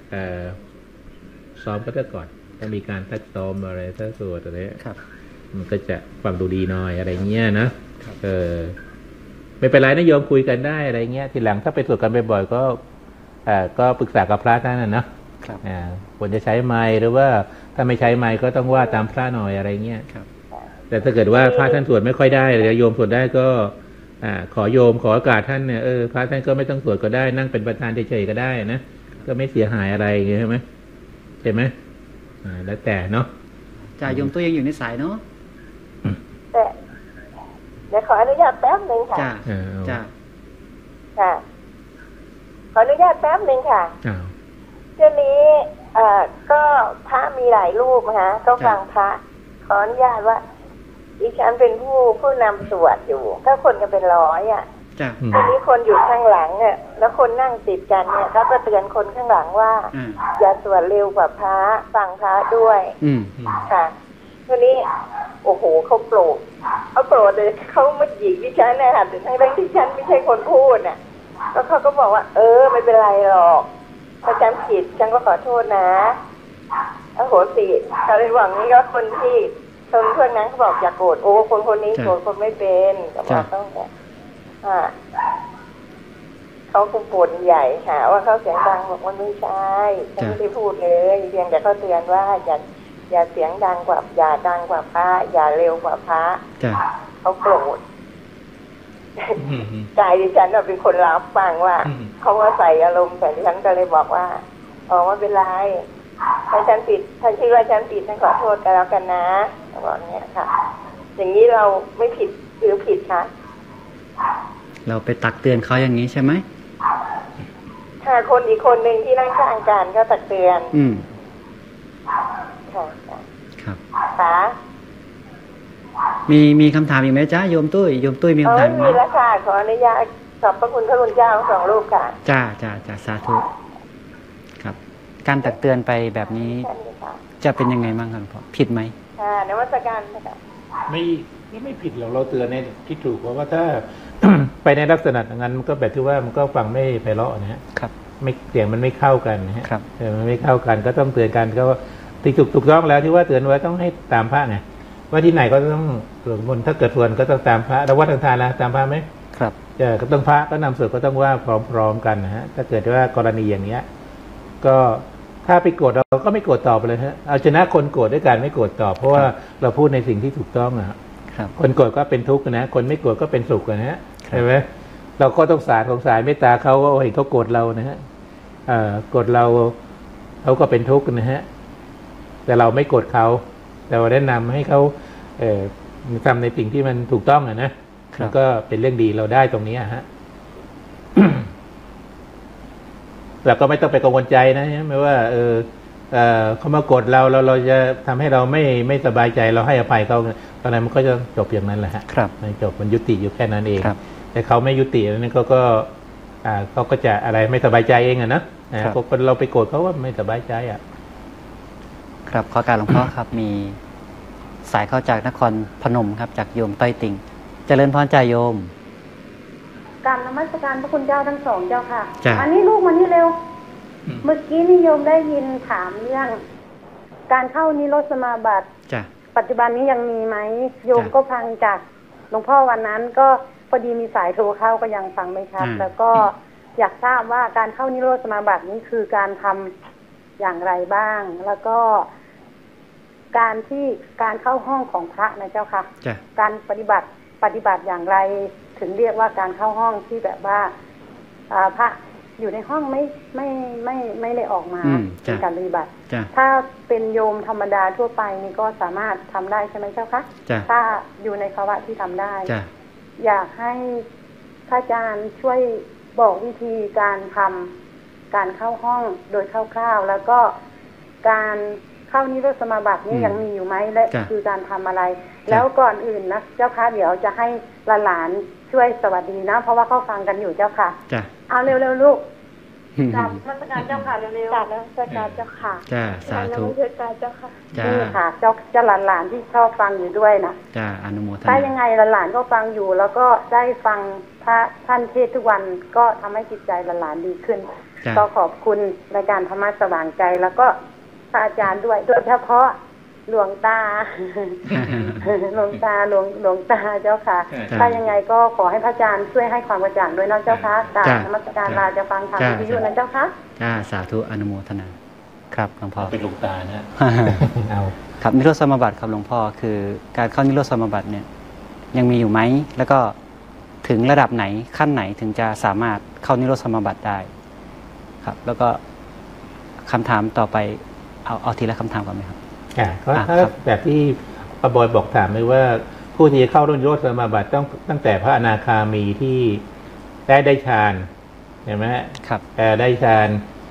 ซ้อมกันซะก่อนต้องมีการซักซ้อมอะไรซักส่วนอะไรมันก็จะฟังดูดีหน่อยอะไรเงี้ยนะไม่เป็นไรนะโยมคุยกันได้อะไรเงี้ยทีหลังถ้าไปสวดกันบ่อยๆก็ปรึกษากับพระท่านนะควรจะใช้ไม้หรือว่าถ้าไม่ใช้ไม้ก็ต้องว่าตามพระหน่อยอะไรเงี้ยแต่ถ้าเกิดว่าพระท่านสวดไม่ค่อยได้หรือโยมสวดได้ก็ขอโยมขอโอกาสท่านเนี่ยพระท่านก็ไม่ต้องสวดก็ได้นั่งเป็นประธานเฉยๆก็ได้นะก็ไม่เสียหายอะไรอย่างเงี้ยใช่ไหมแล้วแต่เนาะจ่าโยมตัวยังอยู่ในสายเนาะแต่เดี๋ยวขออนุญาตแป๊บหนึ่งค่ะค่ะขออนุญาตแป๊บหนึ่งค่ะเรื่องนี้ก็พระมีหลายรูปนะคะก็ฟังพระขออนุญาตว่าดิฉันเป็นผู้นำสวดอยู่ถ้าคนกันเป็นร้อยทีนี้คนอยู่ข้างหลังเนี่ยแล้วคนนั่งติดกันเนี่ยเขาก็เตือนคนข้างหลังว่าอย่าสวดเร็วกว่าพระฟังพระด้วยค่ะทีนี้โอ้โหเขาโกรธเลยเขามาหยิกดิฉันเนี่ยค่ะถึงทั้งที่ฉันไม่ใช่คนพูดเนี่ยแล้วเขาก็บอกว่าไม่เป็นไรหรอกถ้าฉันผิดฉันก็ขอโทษนะโอ้โหสิเขาเลยหวังนี้ก็คนที่เพื่อนนั้นเขาบอกอย่าโกรธคนนี้โกรธคนไม่เป็นก็บอกต้องเขาคงปวดใหญ่ค่ะว่าเขาเสียงดังบอกมันไม่ใช่ฉันไม่ได้พูดเลยเพียงแต่เขาเตือนว่าอย่าเสียงดังกว่าอย่าดังกว่าพระอย่าเร็วกว่าพระเขาโกรธใจดิฉันเป็นคนรับฟังว่าเขาว่าใส่อารมณ์แต่ดิฉันก็เลยบอกว่าไม่เป็นไรถ้าฉันผิดฉันคิดว่าฉันผิดฉันขอโทษกันแล้วกันนะบอกเนี้ยค่ะอย่างนี้เราไม่ผิดหรือผิดคะเราไปตักเตือนเขาอย่างนี้ใช่ไหมคนอีกคนหนึ่งที่นั่งข้างกันก็ตักเตือนค่ะครับค่ะมีคำถามอีกไหมจ้าโยมตุ้ยมีคำถามไหมมีแล้วค่ะขออนุญาตขอบพระคุณพระคุณเจ้าสองรูปค่ะจ้าสาธุครับการตักเตือนไปแบบนี้จะเป็นยังไงบ้างครับพ่อผิดไหมในวัฏการนะคะไม่ผิดหรอกเราเตือนในที่ถูกเพราะว่าถ้า ไปในลักษณะอย่างนั้นมันก็แบบที่ว่ามันก็ฟังไม่ไพเราะนะฮะครับไม่เสียงมันไม่เข้ากันนะฮะครับมันไม่เข้ากันก็ต้องเตือนกันก็ที่ถูกต้องแล้วที่ว่าเตือนไว้ต้องให้ตามพระไงว่าที่ไหนก็ต้องสวดมนต์ถ้าเกิดส่วนก็ต้องตามพระแล้ววัดทานนะตามพระไหมครับก็ต้องพระก็นำสวดก็ต้องว่าพร้อมๆกันนะฮะถ้าเกิดว่ากรณีอย่างเนี้ยก็ถ้าไปโกรธเราก็ไม่โกรธตอบไปเลยฮะเอาชนะคนโกรธด้วยการไม่โกรธตอบเพราะว่าเราพูดในสิ่งที่ถูกต้องนะครับคนโกรธก็เป็นทุกข์นะคนไม่โกรธก็เป็นสุขนะฮะใช่ไหมเราก็ต้องสงเมตตาเขาว่าเห็นเขาโกรธเรานะฮะโกรธเราเขาก็เป็นทุกข์นะฮะแต่เราไม่โกรธเขาแต่เราแนะนำให้เขาทำในสิ่งที่มันถูกต้องนะแล้วก็เป็นเรื่องดีเราได้ตรงนี้ฮะ เราก็ไม่ต้องไปกังวลใจนะไม่ว่าเขามาโกรธเราจะทำให้เราไม่สบายใจเราให้อภัยเขาตอนนั้นมันก็จะจบอย่างนั้นแหละฮะมันจบมันยุติอยู่แค่นั้นเองแต่เขาไม่ยุตินั้นเขาก็จะอะไรไม่สบายใจเองนะคนเราไปโกรธเขาว่าไม่สบายใจครับขอการหลวงพ่อครับมีสายเข้าจากนครพนมครับจากโยมต้อยติ่งเจริญพรจ่าโยมการนมัสการพระคุณเจ้าทั้งสองเจ้าค่ะอันนี้ลูกมานี่เร็วเมื่อกี้นิยมได้ยินถามเรื่องการเข้านิโรธสมาบัติปัจจุบันนี้ยังมีไหมโยมก็ฟังจากหลวงพ่อวันนั้นก็พอดีมีสายโทรเข้าก็ยังฟังไม่ชัดแล้วก็อยากทราบว่าการเข้านิโรธสมาบัตินี้คือการทำอย่างไรบ้างแล้วก็การเข้าห้องของพระนะเจ้าค่ะการปฏิบัติอย่างไรถึงเรียกว่าการเข้าห้องที่แบบว่าพระอยู่ในห้องไม่ได้ออกมาเป็นการปฏิบัติถ้าเป็นโยมธรรมดาทั่วไปนี่ก็สามารถทำได้ใช่ไหมเจ้าคะถ้าอยู่ในภาวะที่ทำได้อยากให้พระอาจารย์ช่วยบอกวิธีการทำการเข้าห้องโดยคร่าวๆแล้วก็การเข้านิโรธสมาบัตินี่ยังมีอยู่ไหมและคือการทำอะไรแล้วก่อนอื่นนะเจ้าค่ะเดี๋ยวจะให้หลานๆช่วยสวัสดีนะเพราะว่าเขาฟังกันอยู่เจ้าค่ะเอาเร็วๆลูกกราบนมัสการเจ้าค่ะเร็วๆกราบนมัสการเจ้าค่ะสาธุเจ้าค่ะนี่ค่ะเจ้าหลานๆที่ชอบฟังอยู่ด้วยนะอนุโมทนาถ้ายังไงหลานๆก็ฟังอยู่แล้วก็ได้ฟังพระท่านเทศทุกวันก็ทำให้จิตใจหลานๆดีขึ้นก็ขอบคุณในการธรรมะสว่างใจแล้วก็พระอาจารย์ด้วยโดยเฉพาะหลวงตาหลวงตาเจ้าค่ะถ้ายังไงก็ขอให้พระอาจารย์ช่วยให้ความกระจ่างด้วยนะเจ้าค่ะกราบนมัสการลาจะฟังธรรมวิทยุนะเจ้าค่ะสาธุอนุโมทนาครับหลวงพ่อเป็นหลวงตานะเอาครับนิโรธสมาบัติครับหลวงพ่อคือการเข้านิโรธสมาบัติเนี่ยยังมีอยู่ไหมแล้วก็ถึงระดับไหนขั้นไหนถึงจะสามารถเข้านิโรธสมาบัติได้ครับแล้วก็คำถามต่อไปเอาทีละคำถามก่อนไหมครับก็ถ้าแบบที่พระบอยบอกถามเลยว่าผู้ที่เข้านิโรธสมาบัติต้องตั้งแต่พระอนาคามีที่ได้ฌานเห็นไหมครับได้ฌาน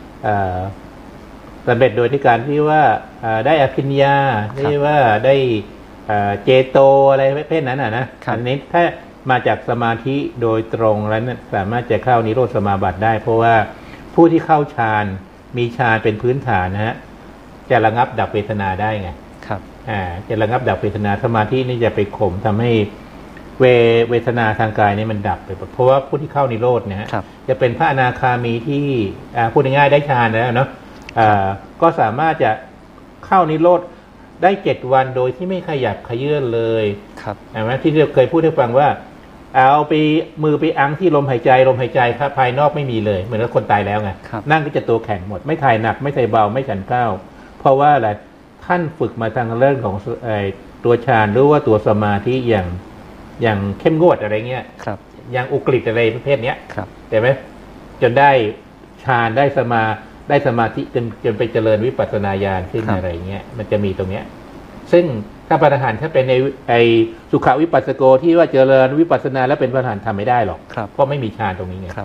สำเร็จโดยที่การที่ว่าได้อภิญญาที่ว่าได้เจโตอะไรเพศนั้นนะอันนี้ถ้ามาจากสมาธิโดยตรงแล้วสามารถจะเข้านิโรธสมาบัติได้เพราะว่าผู้ที่เข้าฌานมีฌานเป็นพื้นฐานนะฮะจะระงับดับเวทนาได้ไงครับจะระงับดับเวทนาสมาธินี่จะไปข่มทำให้เวทนาทางกายนี่มันดับไปเพราะว่าผู้ที่เข้านิโรธเนี่ยจะเป็นพระอนาคามีที่พูดง่ายๆได้ฌานแล้วเนาะก็สามารถจะเข้านิโรธได้7 วันโดยที่ไม่ขยับขยื่นเลยครับเห็นไหมที่เราเคยพูดให้ฟังว่าเอาไปมือไปอังที่ลมหายใจครับภายนอกไม่มีเลยเหมือนกับคนตายแล้วไงนั่งก็จะตัวแข็งหมดไม่ถ่ายหนักไม่ใส่เบาไม่ฉันข้าวเพราะว่าอะไรท่านฝึกมาทางเรื่องของตัวฌานหรือว่าตัวสมาธิอย่างเข้มงวดอะไรเงี้ยอย่างอุกฤษอะไรประเภทเนี้ยเห็นไหมจนได้ฌานได้สมาธิจนไปเจริญวิปัสสนาญาณขึ้นอะไรเงี้ยมันจะมีตรงเนี้ยซึ่งถ้าพระอรหันต์ถ้าเป็นในสุขวิปัสสโกที่ว่าเจริญวิปัสสนาแล้วเป็นพระอรหันต์ทำไม่ได้หรอกเพราะไม่มีฌานตรงนี้ไง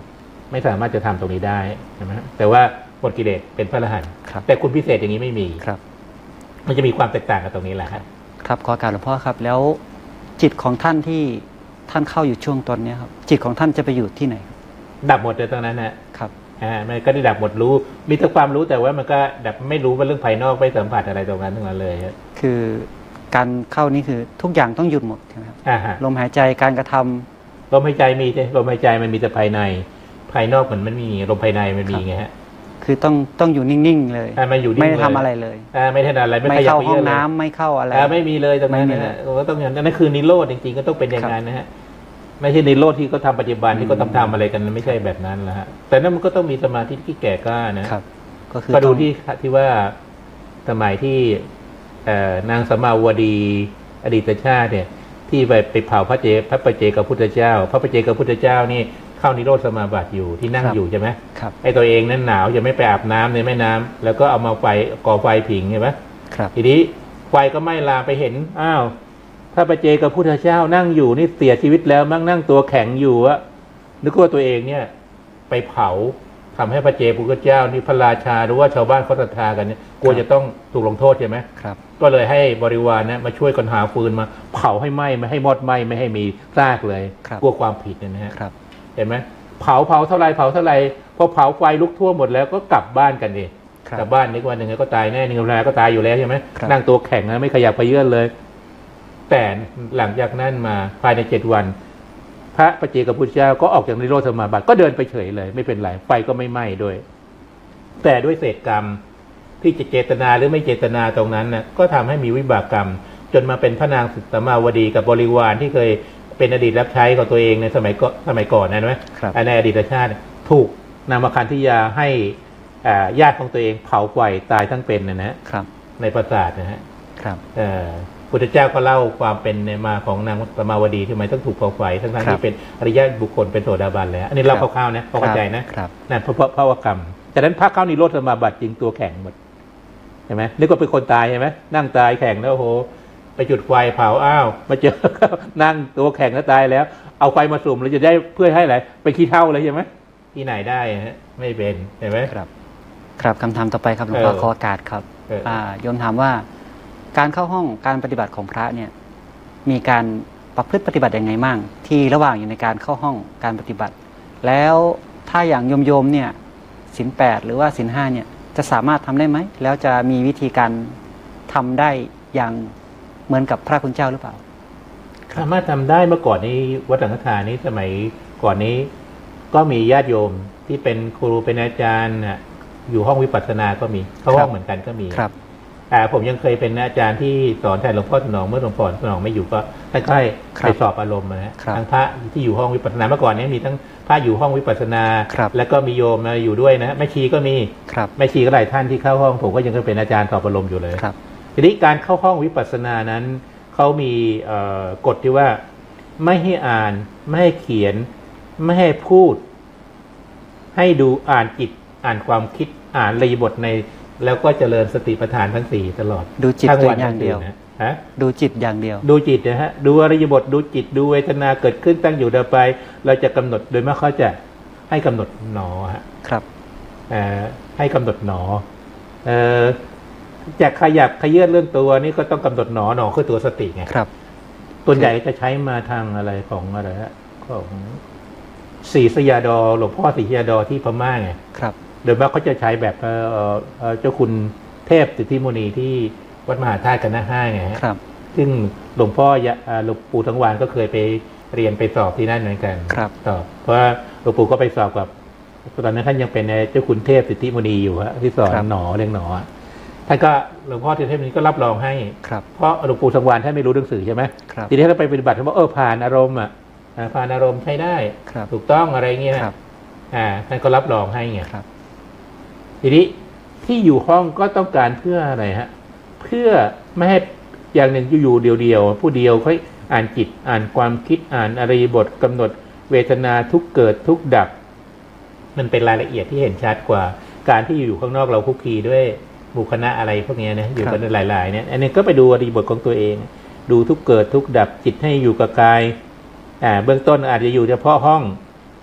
ไม่สามารถจะทำตรงนี้ได้ใช่ไหมแต่ว่าหมดกิเลสเป็นพระอรหันต์แต่คุณพิเศษอย่างนี้ไม่มีครับมันจะมีความแตกต่างกันตรงนี้แหละครับขอการหลวงพ่อครับแล้วจิตของท่านที่ท่านเข้าอยู่ช่วงตอนนี้ครับจิตของท่านจะไปอยู่ที่ไหนดับหมดเลยตรงนั้นนะครับมันก็ได้ดับหมดรู้มีแต่ความรู้แต่ว่ามันก็ดับไม่รู้ว่าเรื่องภายนอกไม่สัมผัสอะไรตรงนั้นทั้งนั้นเลยคือการเข้านี่คือทุกอย่างต้องหยุดหมดใช่ไหมครับลมหายใจการกระทำลมหายใจมีลมหายใจมันมีแต่ภายในภายนอกมันไม่มีลมภายในมันมีไงฮะคือต้องอยู่นิ่งๆเลยไม่ได้ทำอะไรเลยไม่ได้อะไรไม่เข้าห้องน้ำไม่เข้าอะไรไม่มีเลยตรงนั้นนะก็ต้องอย่างนั้นคือนิโรธจริงๆก็ต้องเป็นอย่างนั้นนะฮะไม่ใช่นิโรธที่เขาทำปัจจุบันที่เขาทำอะไรกันไม่ใช่แบบนั้นแล้วฮะแต่นั้นมันก็ต้องมีสมาธิที่แก่กล้านะก็ดูที่ว่าสมัยที่นางสมาวดีอดีตชาติเนี่ยที่ไปเผาพระปัจเจกพุทธเจ้าพระปัจเจกพุทธเจ้านี่เข้านิโรธสมาบัติอยู่ที่นั่งอยู่ใช่ไหมไอ้ตัวเองนั้นหนาวจะไม่ไปอาบน้ำในแม่น้ำแล้วก็เอามาก่อไฟผิงใช่ไหมทีนี้ไฟก็ไหม้ลามไปเห็นอ้าวพระปัจเจกพุทธเจ้านั่งอยู่นี่เสียชีวิตแล้วมั่งนั่งตัวแข็งอยู่อะนึกว่าตัวเองเนี่ยไปเผาทำให้พระเจกพุทธเจ้านี่พระราชาหรือว่าชาวบ้านเขาศรัทธากันเนี่ยกลัวจะต้องถูกลงโทษใช่ไหมก็เลยให้บริวารเนี่ยมาช่วยกันหาฟืนมาเผาให้ไหม้ไม่ให้มอดไหม้ไม่ให้มีซากเลยกลัวความผิดนะฮะเห็นไหมเผาเท่าไรพอเผาไฟลุกทั่วหมดแล้วก็กลับบ้านกันเองกลับบ้านนึกว่าหนึ่งก็ตายแน่หนึ่งเวลาก็ตายอยู่แล้วใช่ไหมนั่งตัวแข็งนะไม่ขยับไปเยื่อนเลยแต่หลังจากนั้นมาภายใน7 วันพระปัจเจกพุทธเจ้าก็ออกจากนิโรธสมาบัติก็เดินไปเฉยเลยไม่เป็นไรไฟก็ไม่ไหม้ด้วยแต่ด้วยเศษกรรมที่จะเจตนาหรือไม่เจตนาตรงนั้นนะก็ทำให้มีวิบากกรรมจนมาเป็นพระนางสมาวดีกับบริวารที่เคยเป็นอดีตรับใช้ของตัวเองในสมัยก่อนนะไหมในอดีตชาติถูกนามคันธิยาให้ญาติของตัวเองเผาไฟตายทั้งเป็นนะครับในปราสาทนะฮะพุทธเจ้าก็เล่าความเป็นมาของนางสมาวดีที่ทำไมต้องถูกเผาไฟทั้งที่เป็นอริยบุคคลเป็นโสดาบันแล้วอันนี้เล่าคร่าวๆนะเข้าใจนะนั่นเพราะภาวกรรมจากนั้นพระเข้านิโรธสมาบัติจริงตัวแข็งหมดเห็นไหมนึกว่าเป็นคนตายใช่ไหมนั่งตายแข็งแล้วโอ้โหไปจุดไฟเผาอ้าวมาเจอนั่งตัวแข็งแล้วตายแล้วเอาไฟมาสุ่มแล้วจะได้เพื่อให้อะไรไปขี้เท่าเลยใช่ไหมที่ไหนได้ฮะไม่เป็นเห็นไหมครับคำถามต่อไปครับหลวงพ่อขอโอกาสครับโยมถามว่าการเข้าห้องการปฏิบัติของพระเนี่ยมีการประพฤติปฏิบัติยังไงมั่งที่ระหว่างอยู่ในการเข้าห้องการปฏิบัติแล้วถ้าอย่างโยมเนี่ยศีล 8หรือว่าศีล 5เนี่ยจะสามารถทำได้ไหมแล้วจะมีวิธีการทำได้อย่างเหมือนกับพระคุณเจ้าหรือเปล่าสามารถทำได้เมื่อก่อนนี้วัดสังฆทานนี้สมัยก่อนนี้ก็มีญาติโยมที่เป็นครูเป็นอาจารย์อยู่ห้องวิปัสสนาก็มีเข้าห้องเหมือนกันก็มีผมยังเคยเป็นอาจารย์ที่สอนแทนหลวงพ่อสนองเมื่อหลวงพ่อสนองไม่อยู่ก็ใกล้ๆไปสอบอารมณ์นะทั้งพระที่อยู่ห้องวิปัสสนาเมื่อก่อนนี้มีทั้งพระอยู่ห้องวิปัสสนาแล้วก็มีโยมมาอยู่ด้วยนะแม่ชีก็มีแม่ชีก็หลายท่านที่เข้าห้องผมก็ยังเคยเป็นอาจารย์สอบอารมณ์อยู่เลยทีนี้การเข้าห้องวิปัสสนานั้นเขามีกฎที่ว่าไม่ให้อ่านไม่ให้เขียนไม่ให้พูดให้ดูอ่านจิตอ่านความคิดอ่านอิริยาบถในแล้วก็เจริญสติปัฏฐานทั้ง4ตลอดดูจิตอย่างเดียวดูจิตอย่างเดียวดูจิตนะฮะดูอริยบทดูจิตดูเวทนาเกิดขึ้นตั้งอยู่ดับไปเราจะกำหนดโดยมากเขาจะให้กำหนดหนอฮะครับให้กำหนดหนอจากขยับขยื่นเรื่องตัวนี่ก็ต้องกำหนดหนอคือตัวสติไงครับส่วนใหญ่จะใช้มาทางอะไรของอะไรฮะของศรีสยาดอหลวงพ่อศรีสยาดอที่พม่าไงครับโดยมากเขาจะใช้แบบเจ้าคุณเทพสิทธิมุนีที่วัดมหาธาตุกันนะ5ไงครับซึ่งหลวงพ่อหลวงปู่ทั้งวานก็เคยไปเรียนไปสอบที่นั่นเหมือนกันครับสอบเพราะหลวงปู่ก็ไปสอบกับตอนนั้นท่านยังเป็นเจ้าคุณเทพสิทธิมุนีอยู่ฮะที่สอนหนอเรื่องหนอท่านก็หลวงพ่อเทพนี้ก็รับรองให้เพราะหลวงปู่ทั้งวานท่านไม่รู้หนังสือใช่ไหมทีนี้ท่านไปปฏิบัติท่านบอกผ่านอารมณ์ผ่านอารมณ์ใช้ได้ถูกต้องอะไรเงี้ยท่านก็รับรองให้ไงทีนี้ที่อยู่ห้องก็ต้องการเพื่ออะไรฮะเพื่อไม่ให้อย่างหนึ่งอยู่เดียวผู้เดียวค่อยอ่านจิตอ่านความคิดอ่านอริยบทกำหนดเวทนาทุกเกิดทุกดับมันเป็นรายละเอียดที่เห็นชัดกว่าการที่อยู่ข้างนอกเราคุกคีด้วยบุคณะอะไรพวกนี้นะอยู่กันหลายๆเนี่ยอันนี้ก็ไปดูอริยบทของตัวเองดูทุกเกิดทุกดับจิตให้อยู่กับกายเบื้องต้นอาจจะอยู่เฉพาะห้อง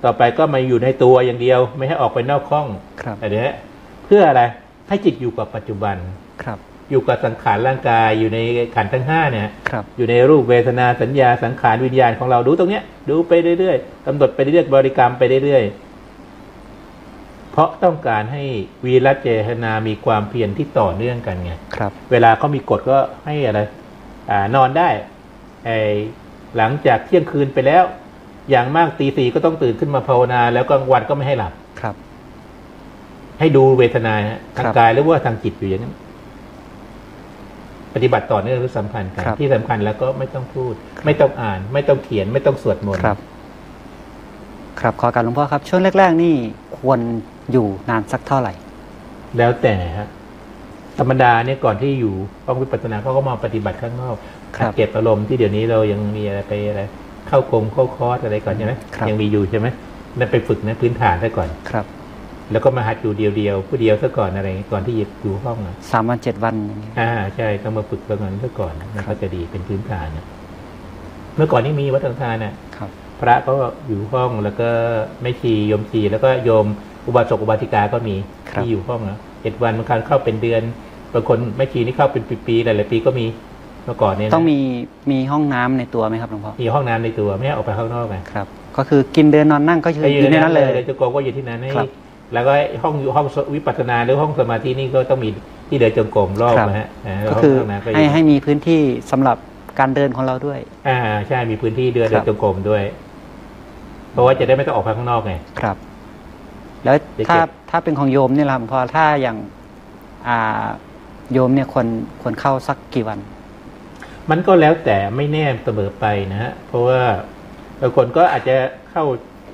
ต่อไปก็มาอยู่ในตัวอย่างเดียวไม่ให้ออกไปนอกห้องอันนี้เพื่ออะไรให้จิตอยู่กับปัจจุบันอยู่กับสังขารร่างกายอยู่ในขันธ์ทั้ง5เนี่ยอยู่ในรูปเวทนาสัญญาสังขารวิญญาณของเราดูตรงเนี้ยดูไปเรื่อยๆกำหนดไปเรื่อยๆบริกรรมไปเรื่อยๆเพราะต้องการให้วีรเจตนามีความเพียรที่ต่อเนื่องกันไงเวลาเขามีกฎก็ให้อะไรนอนได้หลังจากเที่ยงคืนไปแล้วอย่างมากตี 4ก็ต้องตื่นขึ้นมาภาวนาแล้วกลางวันก็ไม่ให้หลับให้ดูเวทนาทางกายหรือว่าทางจิตอยู่อย่างนั้นปฏิบัติต่อเนื่องหรือสัมพันธ์กันที่สำคัญแล้วก็ไม่ต้องพูดไม่ต้องอ่านไม่ต้องเขียนไม่ต้องสวดมนต์ครับขอการหลวงพ่อครับช่วงแรกๆนี่ควรอยู่นานสักเท่าไหร่แล้วแต่ฮะธรรมดาเนี่ยก่อนที่อยู่ห้องวิปัสสนาเขาก็มาปฏิบัติข้างนอกเก็บอารมณ์ที่เดี๋ยวนี้เรายังมีอะไรไปอะไรเข้ากรมเข้าคอร์สอะไรก่อนใช่ไหมยังมีอยู่ใช่ไหมนั่นไปฝึกนะพื้นฐานซะก่อนแล้วก็มาหัดอยู่เดียวผู้เดียวซะก่อนอะไรก่อนที่จะอยู่ห้อง 3 วัน 7 วันใช่ต้องมาฝึกประมาณซะก่อนนั่นก็จะดีเป็นพื้นฐานนะเมื่อก่อนนี่มีวัดทานน่ะพระก็อยู่ห้องแล้วก็ไม่ชีโยมชีแล้วก็โยมอุบาสกอุบาสิกาก็มีที่อยู่ห้องนะ7 วันบางครั้งเข้าเป็นเดือนบางคนไม่ชีนี่เข้าเป็นปีๆหลายๆปีก็มีเมื่อก่อนเนี่ยต้องมีห้องน้ำในตัวไหมครับหลวงพ่อมีห้องน้ำในตัวไม่ให้ออกไปข้างนอกไงครับก็คือกินเดินนอนนั่งก็อยู่ในนั้นเลยจะโกงก็อยู่ที่นั้นให้แล้วก็ห้องวิปัสสนาหรือห้องสมาธินี่ก็ต้องมีที่เดินจงกรมรอบนะฮะก็คือให้มีพื้นที่สำหรับการเดินของเราด้วยใช่มีพื้นที่เดินจงกรมด้วยเพราะว่าจะได้ไม่ต้องออกไปข้างนอกไงครับแล้วถ้าเป็นของโยมเนี่ยล่ะพอถ้าอย่างโยมเนี่ยควรเข้าสักกี่วันมันก็แล้วแต่ไม่แน่เสมอไปนะฮะเพราะว่าบางคนก็อาจจะเข้า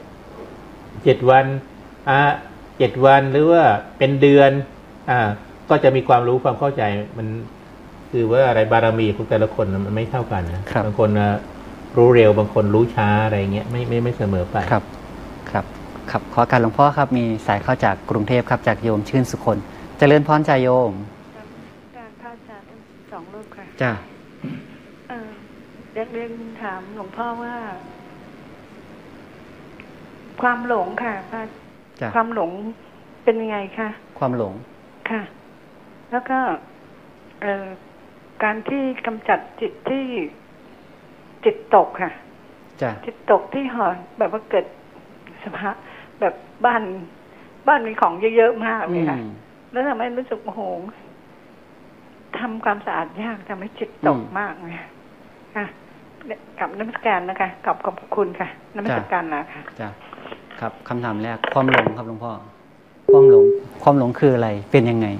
7 วัน7 วันหรือว่าเป็นเดือนก็จะมีความรู้ความเข้าใจมันคือว่าอะไรบารมีของแต่ละคนมันไม่เท่ากันนะบางคนรู้เร็วบางคนรู้ช้าอะไรเงี้ยไม่เสมอไปครับขอการหลวงพ่อครับมีสายเข้าจากกรุงเทพครับจากโยมชื่นสุคนเจริญพรใจโยมการพระอาจารย์ทั้ง2 รูปค่ะจ้าเรียนถามหลวงพ่อว่าความหลงค่ะพระความหลงเป็นยังไงคะความหลงค่ะแล้วก็การที่กำจัดจิตที่จิตตกค่ะจิตตกที่ห่อแบบว่าเกิดสภาพแบบบ้านมีของเยอะๆมากเลยค่ะแล้วทำให้รู้สึกโอ้โหทำความสะอาดยากทำให้จิตตกมากเลยค่ะกับนมัสการนะคะขอบคุณค่ะนมัสการนะคะจ้ะครับคำถามแรกความหลงครับหลวงพ่อความหลงคืออะไรเป็นยังไง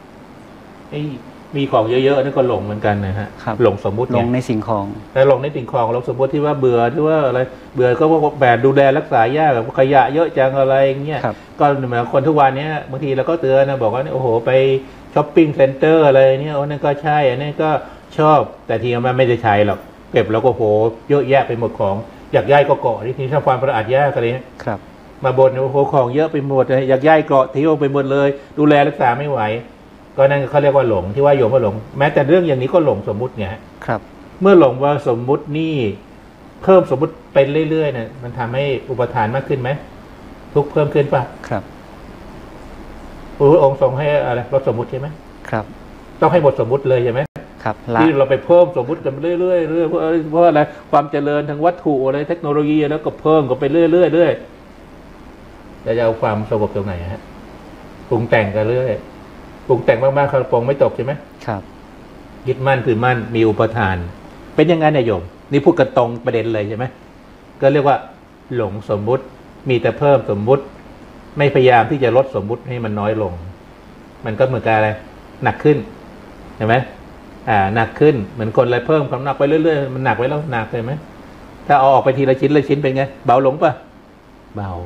มีของเยอะๆนั่นก็หลงเหมือนกันนะฮะหลงสมมุติหลงในสิ่งของแต่หลงในสิ่งของเราสมมติที่ว่าเบื่อที่ว่าอะไรเบื่อก็ว่าแบบดูแลรักษายากขยะเยอะจังอะไรเงี้ยก็เหมือนคนทุกวันนี้บางทีเราก็เตือนนะบอกว่าโอ้โหไปช้อปปิ้งเซ็นเตอร์อะไรเนี่ยนั่นก็ใช่อันนี้ก็ชอบแต่ทีมันไม่ได้ใช้หรอกเก็บแล้วก็โหเยอะแยะไปหมดของอยากย้ายก็เกาะที่ทำความสะอาดยากอะไรเนี่ยมาบ่นโอ้โหของเยอะไปหมดเลยอยากย้ายเกาะทิ้งไปหมดเลยดูแลรักษาไม่ไหวก็นั่นเขาเรียกว่าหลงที่ว่าโยมว่าหลงแม้แต่เรื่องอย่างนี้ก็หลงสมมุติไงครับเมื่อหลงว่าสมมุตินี่เพิ่มสมมุติไปเรื่อยๆเนี่ยมันทำให้อุปทานมากขึ้นไหมทุกเพิ่มขึ้นป่ะครับพระพุทธองค์ทรงให้อะไรลดสมมุติใช่ไหมครับต้องให้หมดสมมุติเลยใช่ไหมครับที่เราไปเพิ่มสมมุติกันเรื่อยๆเพราะอะไรความเจริญทางวัตถุอะไรเทคโนโลยีแล้วก็เพิ่มกันไปเรื่อยๆจะเอาความสงบตรงไหนฮะปรุงแต่งกันเรื่อยปรุงแต่งมากๆคาร์บอนไม่ตกใช่ไหมครับยึดมั่นถือมั่นมีอุปทานเป็นยังไงนายโยมนี่พูดกันตรงประเด็นเลยใช่ไหมก็เรียกว่าหลงสมมุติมีแต่เพิ่มสมมุติไม่พยายามที่จะลดสมมุติให้มันน้อยลงมันก็เหมือนกับอะไรหนักขึ้นเห็นไหมหนักขึ้นเหมือนคนอะไรเพิ่มความหนักไปเรื่อยๆมันหนักไว้แล้วหนักเลยไหมถ้าเอาออกไปทีละชิ้นละชิ้นเป็นไงเบาลงป่ะเบา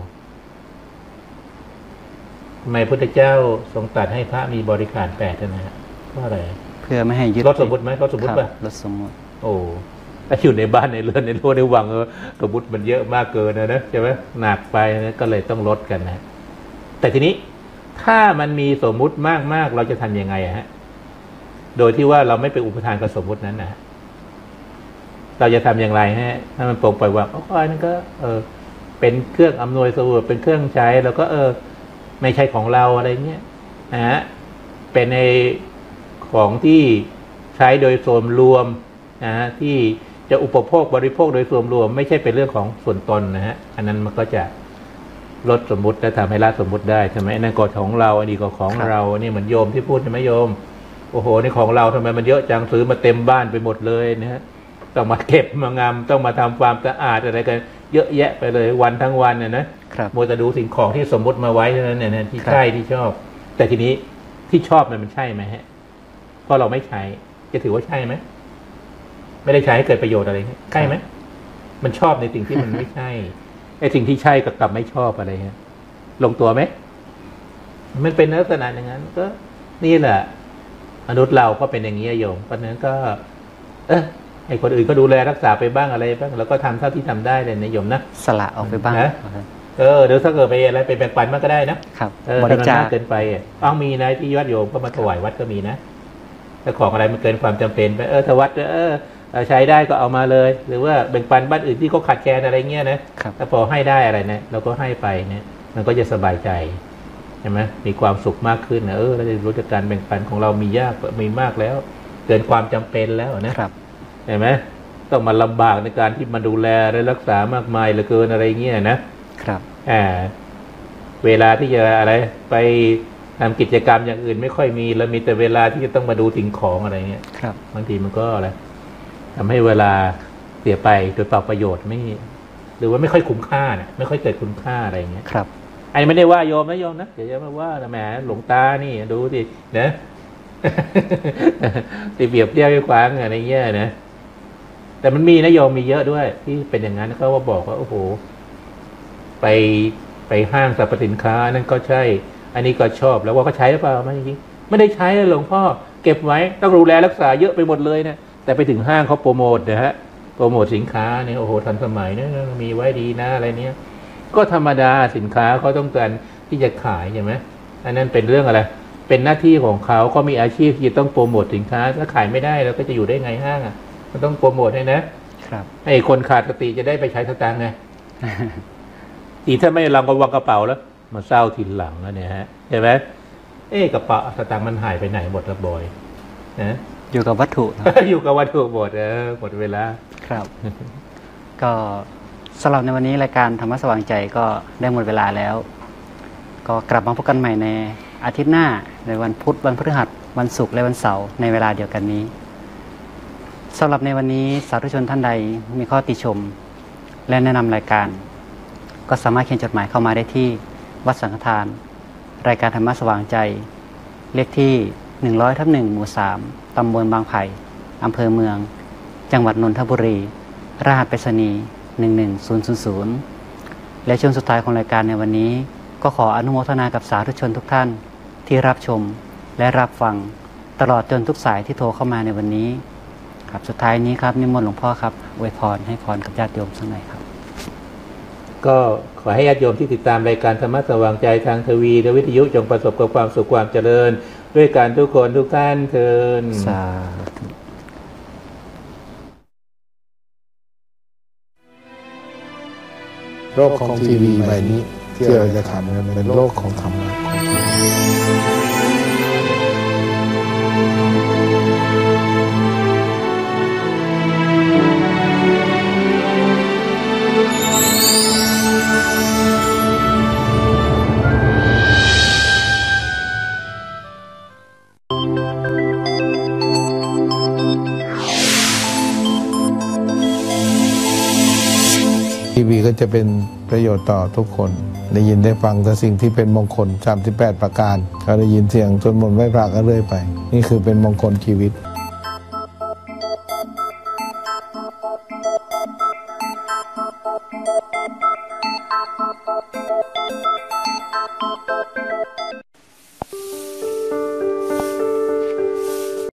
ทำไมพุทธเจ้าทรงตรัสให้พระมีบริการ8นะฮะเพราะอะไรเพื่อไม่ให้ยึดลดสมมุติไหมลดสมมุติป่ะลดสมมุติโอ้ถ้าอยู่ในบ้านในเรือนในรั้วในวังสมมุติมันเยอะมากเกินนะใช่ไหมหนักไปนะก็เลยต้องลดกันนะแต่ทีนี้ถ้ามันมีสมมุติมากๆเราจะทำยังไงฮะโดยที่ว่าเราไม่ไปอุปทานกับสมมุตินั้นนะเราจะทำอย่างไรฮะถ้ามันโปร่งปล่อยวางอ๋อนั่นก็เป็นเครื่องอำนวยสะดวกเป็นเครื่องใช้แล้วก็ไม่ใช่ของเราอะไรเงี้ยนะฮะเป็นในของที่ใช้โดยส่วนรวมนะฮะที่จะอุปโภคบริโภคโดยส่วนรวมไม่ใช่เป็นเรื่องของส่วนตนนะฮะอันนั้นมันก็จะลดสมมุติและทำให้ละสมมุติได้ใช่ไหมนั่นก็ของเราอันนี้ก็ของเรานี่เหมือนโยมที่พูดใช่ไหมโยมโอ้โหนี่ของเราทำไมมันเยอะจังซื้อมาเต็มบ้านไปหมดเลยนะฮะต้องมาเก็บมางำต้องมาทำความสะอาดอะไรกันเยอะแยะไปเลยวันทั้งวันนะมัวแต่ดูสิ่งของที่สมมติมาไว้เท่านั้นเนี่ยที่ใช่ที่ชอบแต่ทีนี้ที่ชอบมันใช่ไหมฮะเพราะเราไม่ใช้จะถือว่าใช่ไหมไม่ได้ใช้ให้เกิดประโยชน์อะไรใช่ไหมมันชอบในสิ่งที่มันไม่ใช่ไอ้สิ่งที่ใช่กับกลับไม่ชอบอะไรเงี้ยลงตัวไหมมันเป็นลักษณะอย่างนั้นก็นี่แหละมนุษย์เราก็เป็นอย่างนี้โยมเพราะนั้นก็ให้คนอื่นก็ดูแลรักษาไปบ้างอะไรบ้างแล้วก็ทำเท่าที่ทำได้เลยนะโยมนะสละออกไปบ้างนะเดี๋ยวถ้าเกิดไปอะไรไปแบ่งปันมันก็ได้นะครับบริจาคเกินไปมีนะที่วัดโยมก็มาถวายวัดก็มีนะถ้าของอะไรมันเกินความจำเป็นไปถ้าวัดใช้ได้ก็เอามาเลยหรือว่าแบ่งปันบ้านอื่นที่เขาขาดแคลนอะไรเงี้ยนะถ้าพอให้ได้อะไรนะเราก็ให้ไปเนี่ยมันก็จะสบายใจใช่ไหมมีความสุขมากขึ้นนะเราจะรู้จักการแบ่งปันของเรามีมากแล้วเกินความจำเป็นแล้วนะครับเห็นไหมต้องมาลำบากในการที่มาดูแลและรักษามากมายเหลือเกินอะไรเงี้ยนะครับเวลาที่จะอะไรไปทำกิจกรรมอย่างอื่นไม่ค่อยมีแล้วมีแต่เวลาที่จะต้องมาดูสิ่งของอะไรเงี้ยบางทีมันก็อะไรทำให้เวลาเสียไปโดยเปล่าประโยชน์ไม่หรือว่าไม่ค่อยคุ้มค่าเนี่ยไม่ค่อยเกิดคุณค่าอะไรเงี้ยครับอันนี้ไม่ได้ว่าโยมนะโยมนะเดี๋ยวจะมาว่าแหมหลวงตานี่ดูสินะตีเปรียบเทียบให้ฟังอะไรเงี้ยนะแต่มันมีนะโยมมีเยอะด้วยที่เป็นอย่างนั้นเขาว่าบอกว่าโอ้โหไปห้างสรรพสินค้านั่นก็ใช่อันนี้ก็ชอบแล้วว่าเขาใช้หรือเปล่าไม่จริงไม่ได้ใช้เลยหลวงพ่อเก็บไว้ต้องดูแลรักษาเยอะไปหมดเลยนะแต่ไปถึงห้างเขาโปรโมทนะฮะโปรโมทสินค้าเนี่ยโอ้โหทันสมัยเนี่ยมีไว้ดีนะอะไรเนี้ยก็ธรรมดาสินค้าเขาต้องการที่จะขายใช่ไหมอันนั้นเป็นเรื่องอะไรเป็นหน้าที่ของเขาก็มีอาชีพที่ต้องโปรโมทสินค้าถ้าขายไม่ได้แล้วก็จะอยู่ได้ไงห้างอ่ะมันต้องโปรโมทให้นะครับให้คนขาดสติจะได้ไปใช้สตางค์ไงอีถ้าไม่ลังกระวังกระเป๋าแล้วมาเศร้าทีหลังแล้วเนี่ยฮะใช่ไหมกระเป๋าสตางค์มันหายไปไหนหมดละบอยนะอยู่กับวัตถุอยู่กับวัตถุหมดหมดเวลาครับก็สำหรับในวันนี้รายการธรรมะสว่างใจก็ได้หมดเวลาแล้วก็กลับมาพบกันใหม่ในอาทิตย์หน้าในวันพุธวันพฤหัสวันศุกร์และวันเสาร์ในเวลาเดียวกันนี้สำหรับในวันนี้สาธุชนท่านใดมีข้อติชมและแนะนำรายการก็สามารถเขียนจดหมายเข้ามาได้ที่วัดสังฆทานรายการธรรมะสว่างใจเลขที่100/1 หมู่ 3 ตำบลบางไผ่อำเภอเมืองจังหวัดนนทบุรีรหัสไปรษณีย์11000และช่วงสุดท้ายของรายการในวันนี้ก็ขออนุโมทนากับสาธุชนทุกท่านที่รับชมและรับฟังตลอดจนทุกสายที่โทรเข้ามาในวันนี้ครับสุดท้ายนี้ครับนิมนต์หลวงพ่อครับอวยพรให้พรกับญาติโยมสักหน่อยครับก็ขอให้ญาติโยมที่ติดตามรายการธรรมะสว่างใจทางทีวีและวิทยุจงประสบกับความสุขความเจริญด้วยกันทุกคนทุกท่านเถิดสาธุโลกของทีวีใบนี้ที่เราจะทำกันเป็นโลกของธรรมะทีวีก็จะเป็นประโยชน์ต่อทุกคนได้ยินได้ฟังแต่สิ่งที่เป็นมงคล38ประการก็ได้ยินเสียงสวดมนต์ไหว้พระก็เรื่อยไปนี่คือเป็นมงคลชีวิต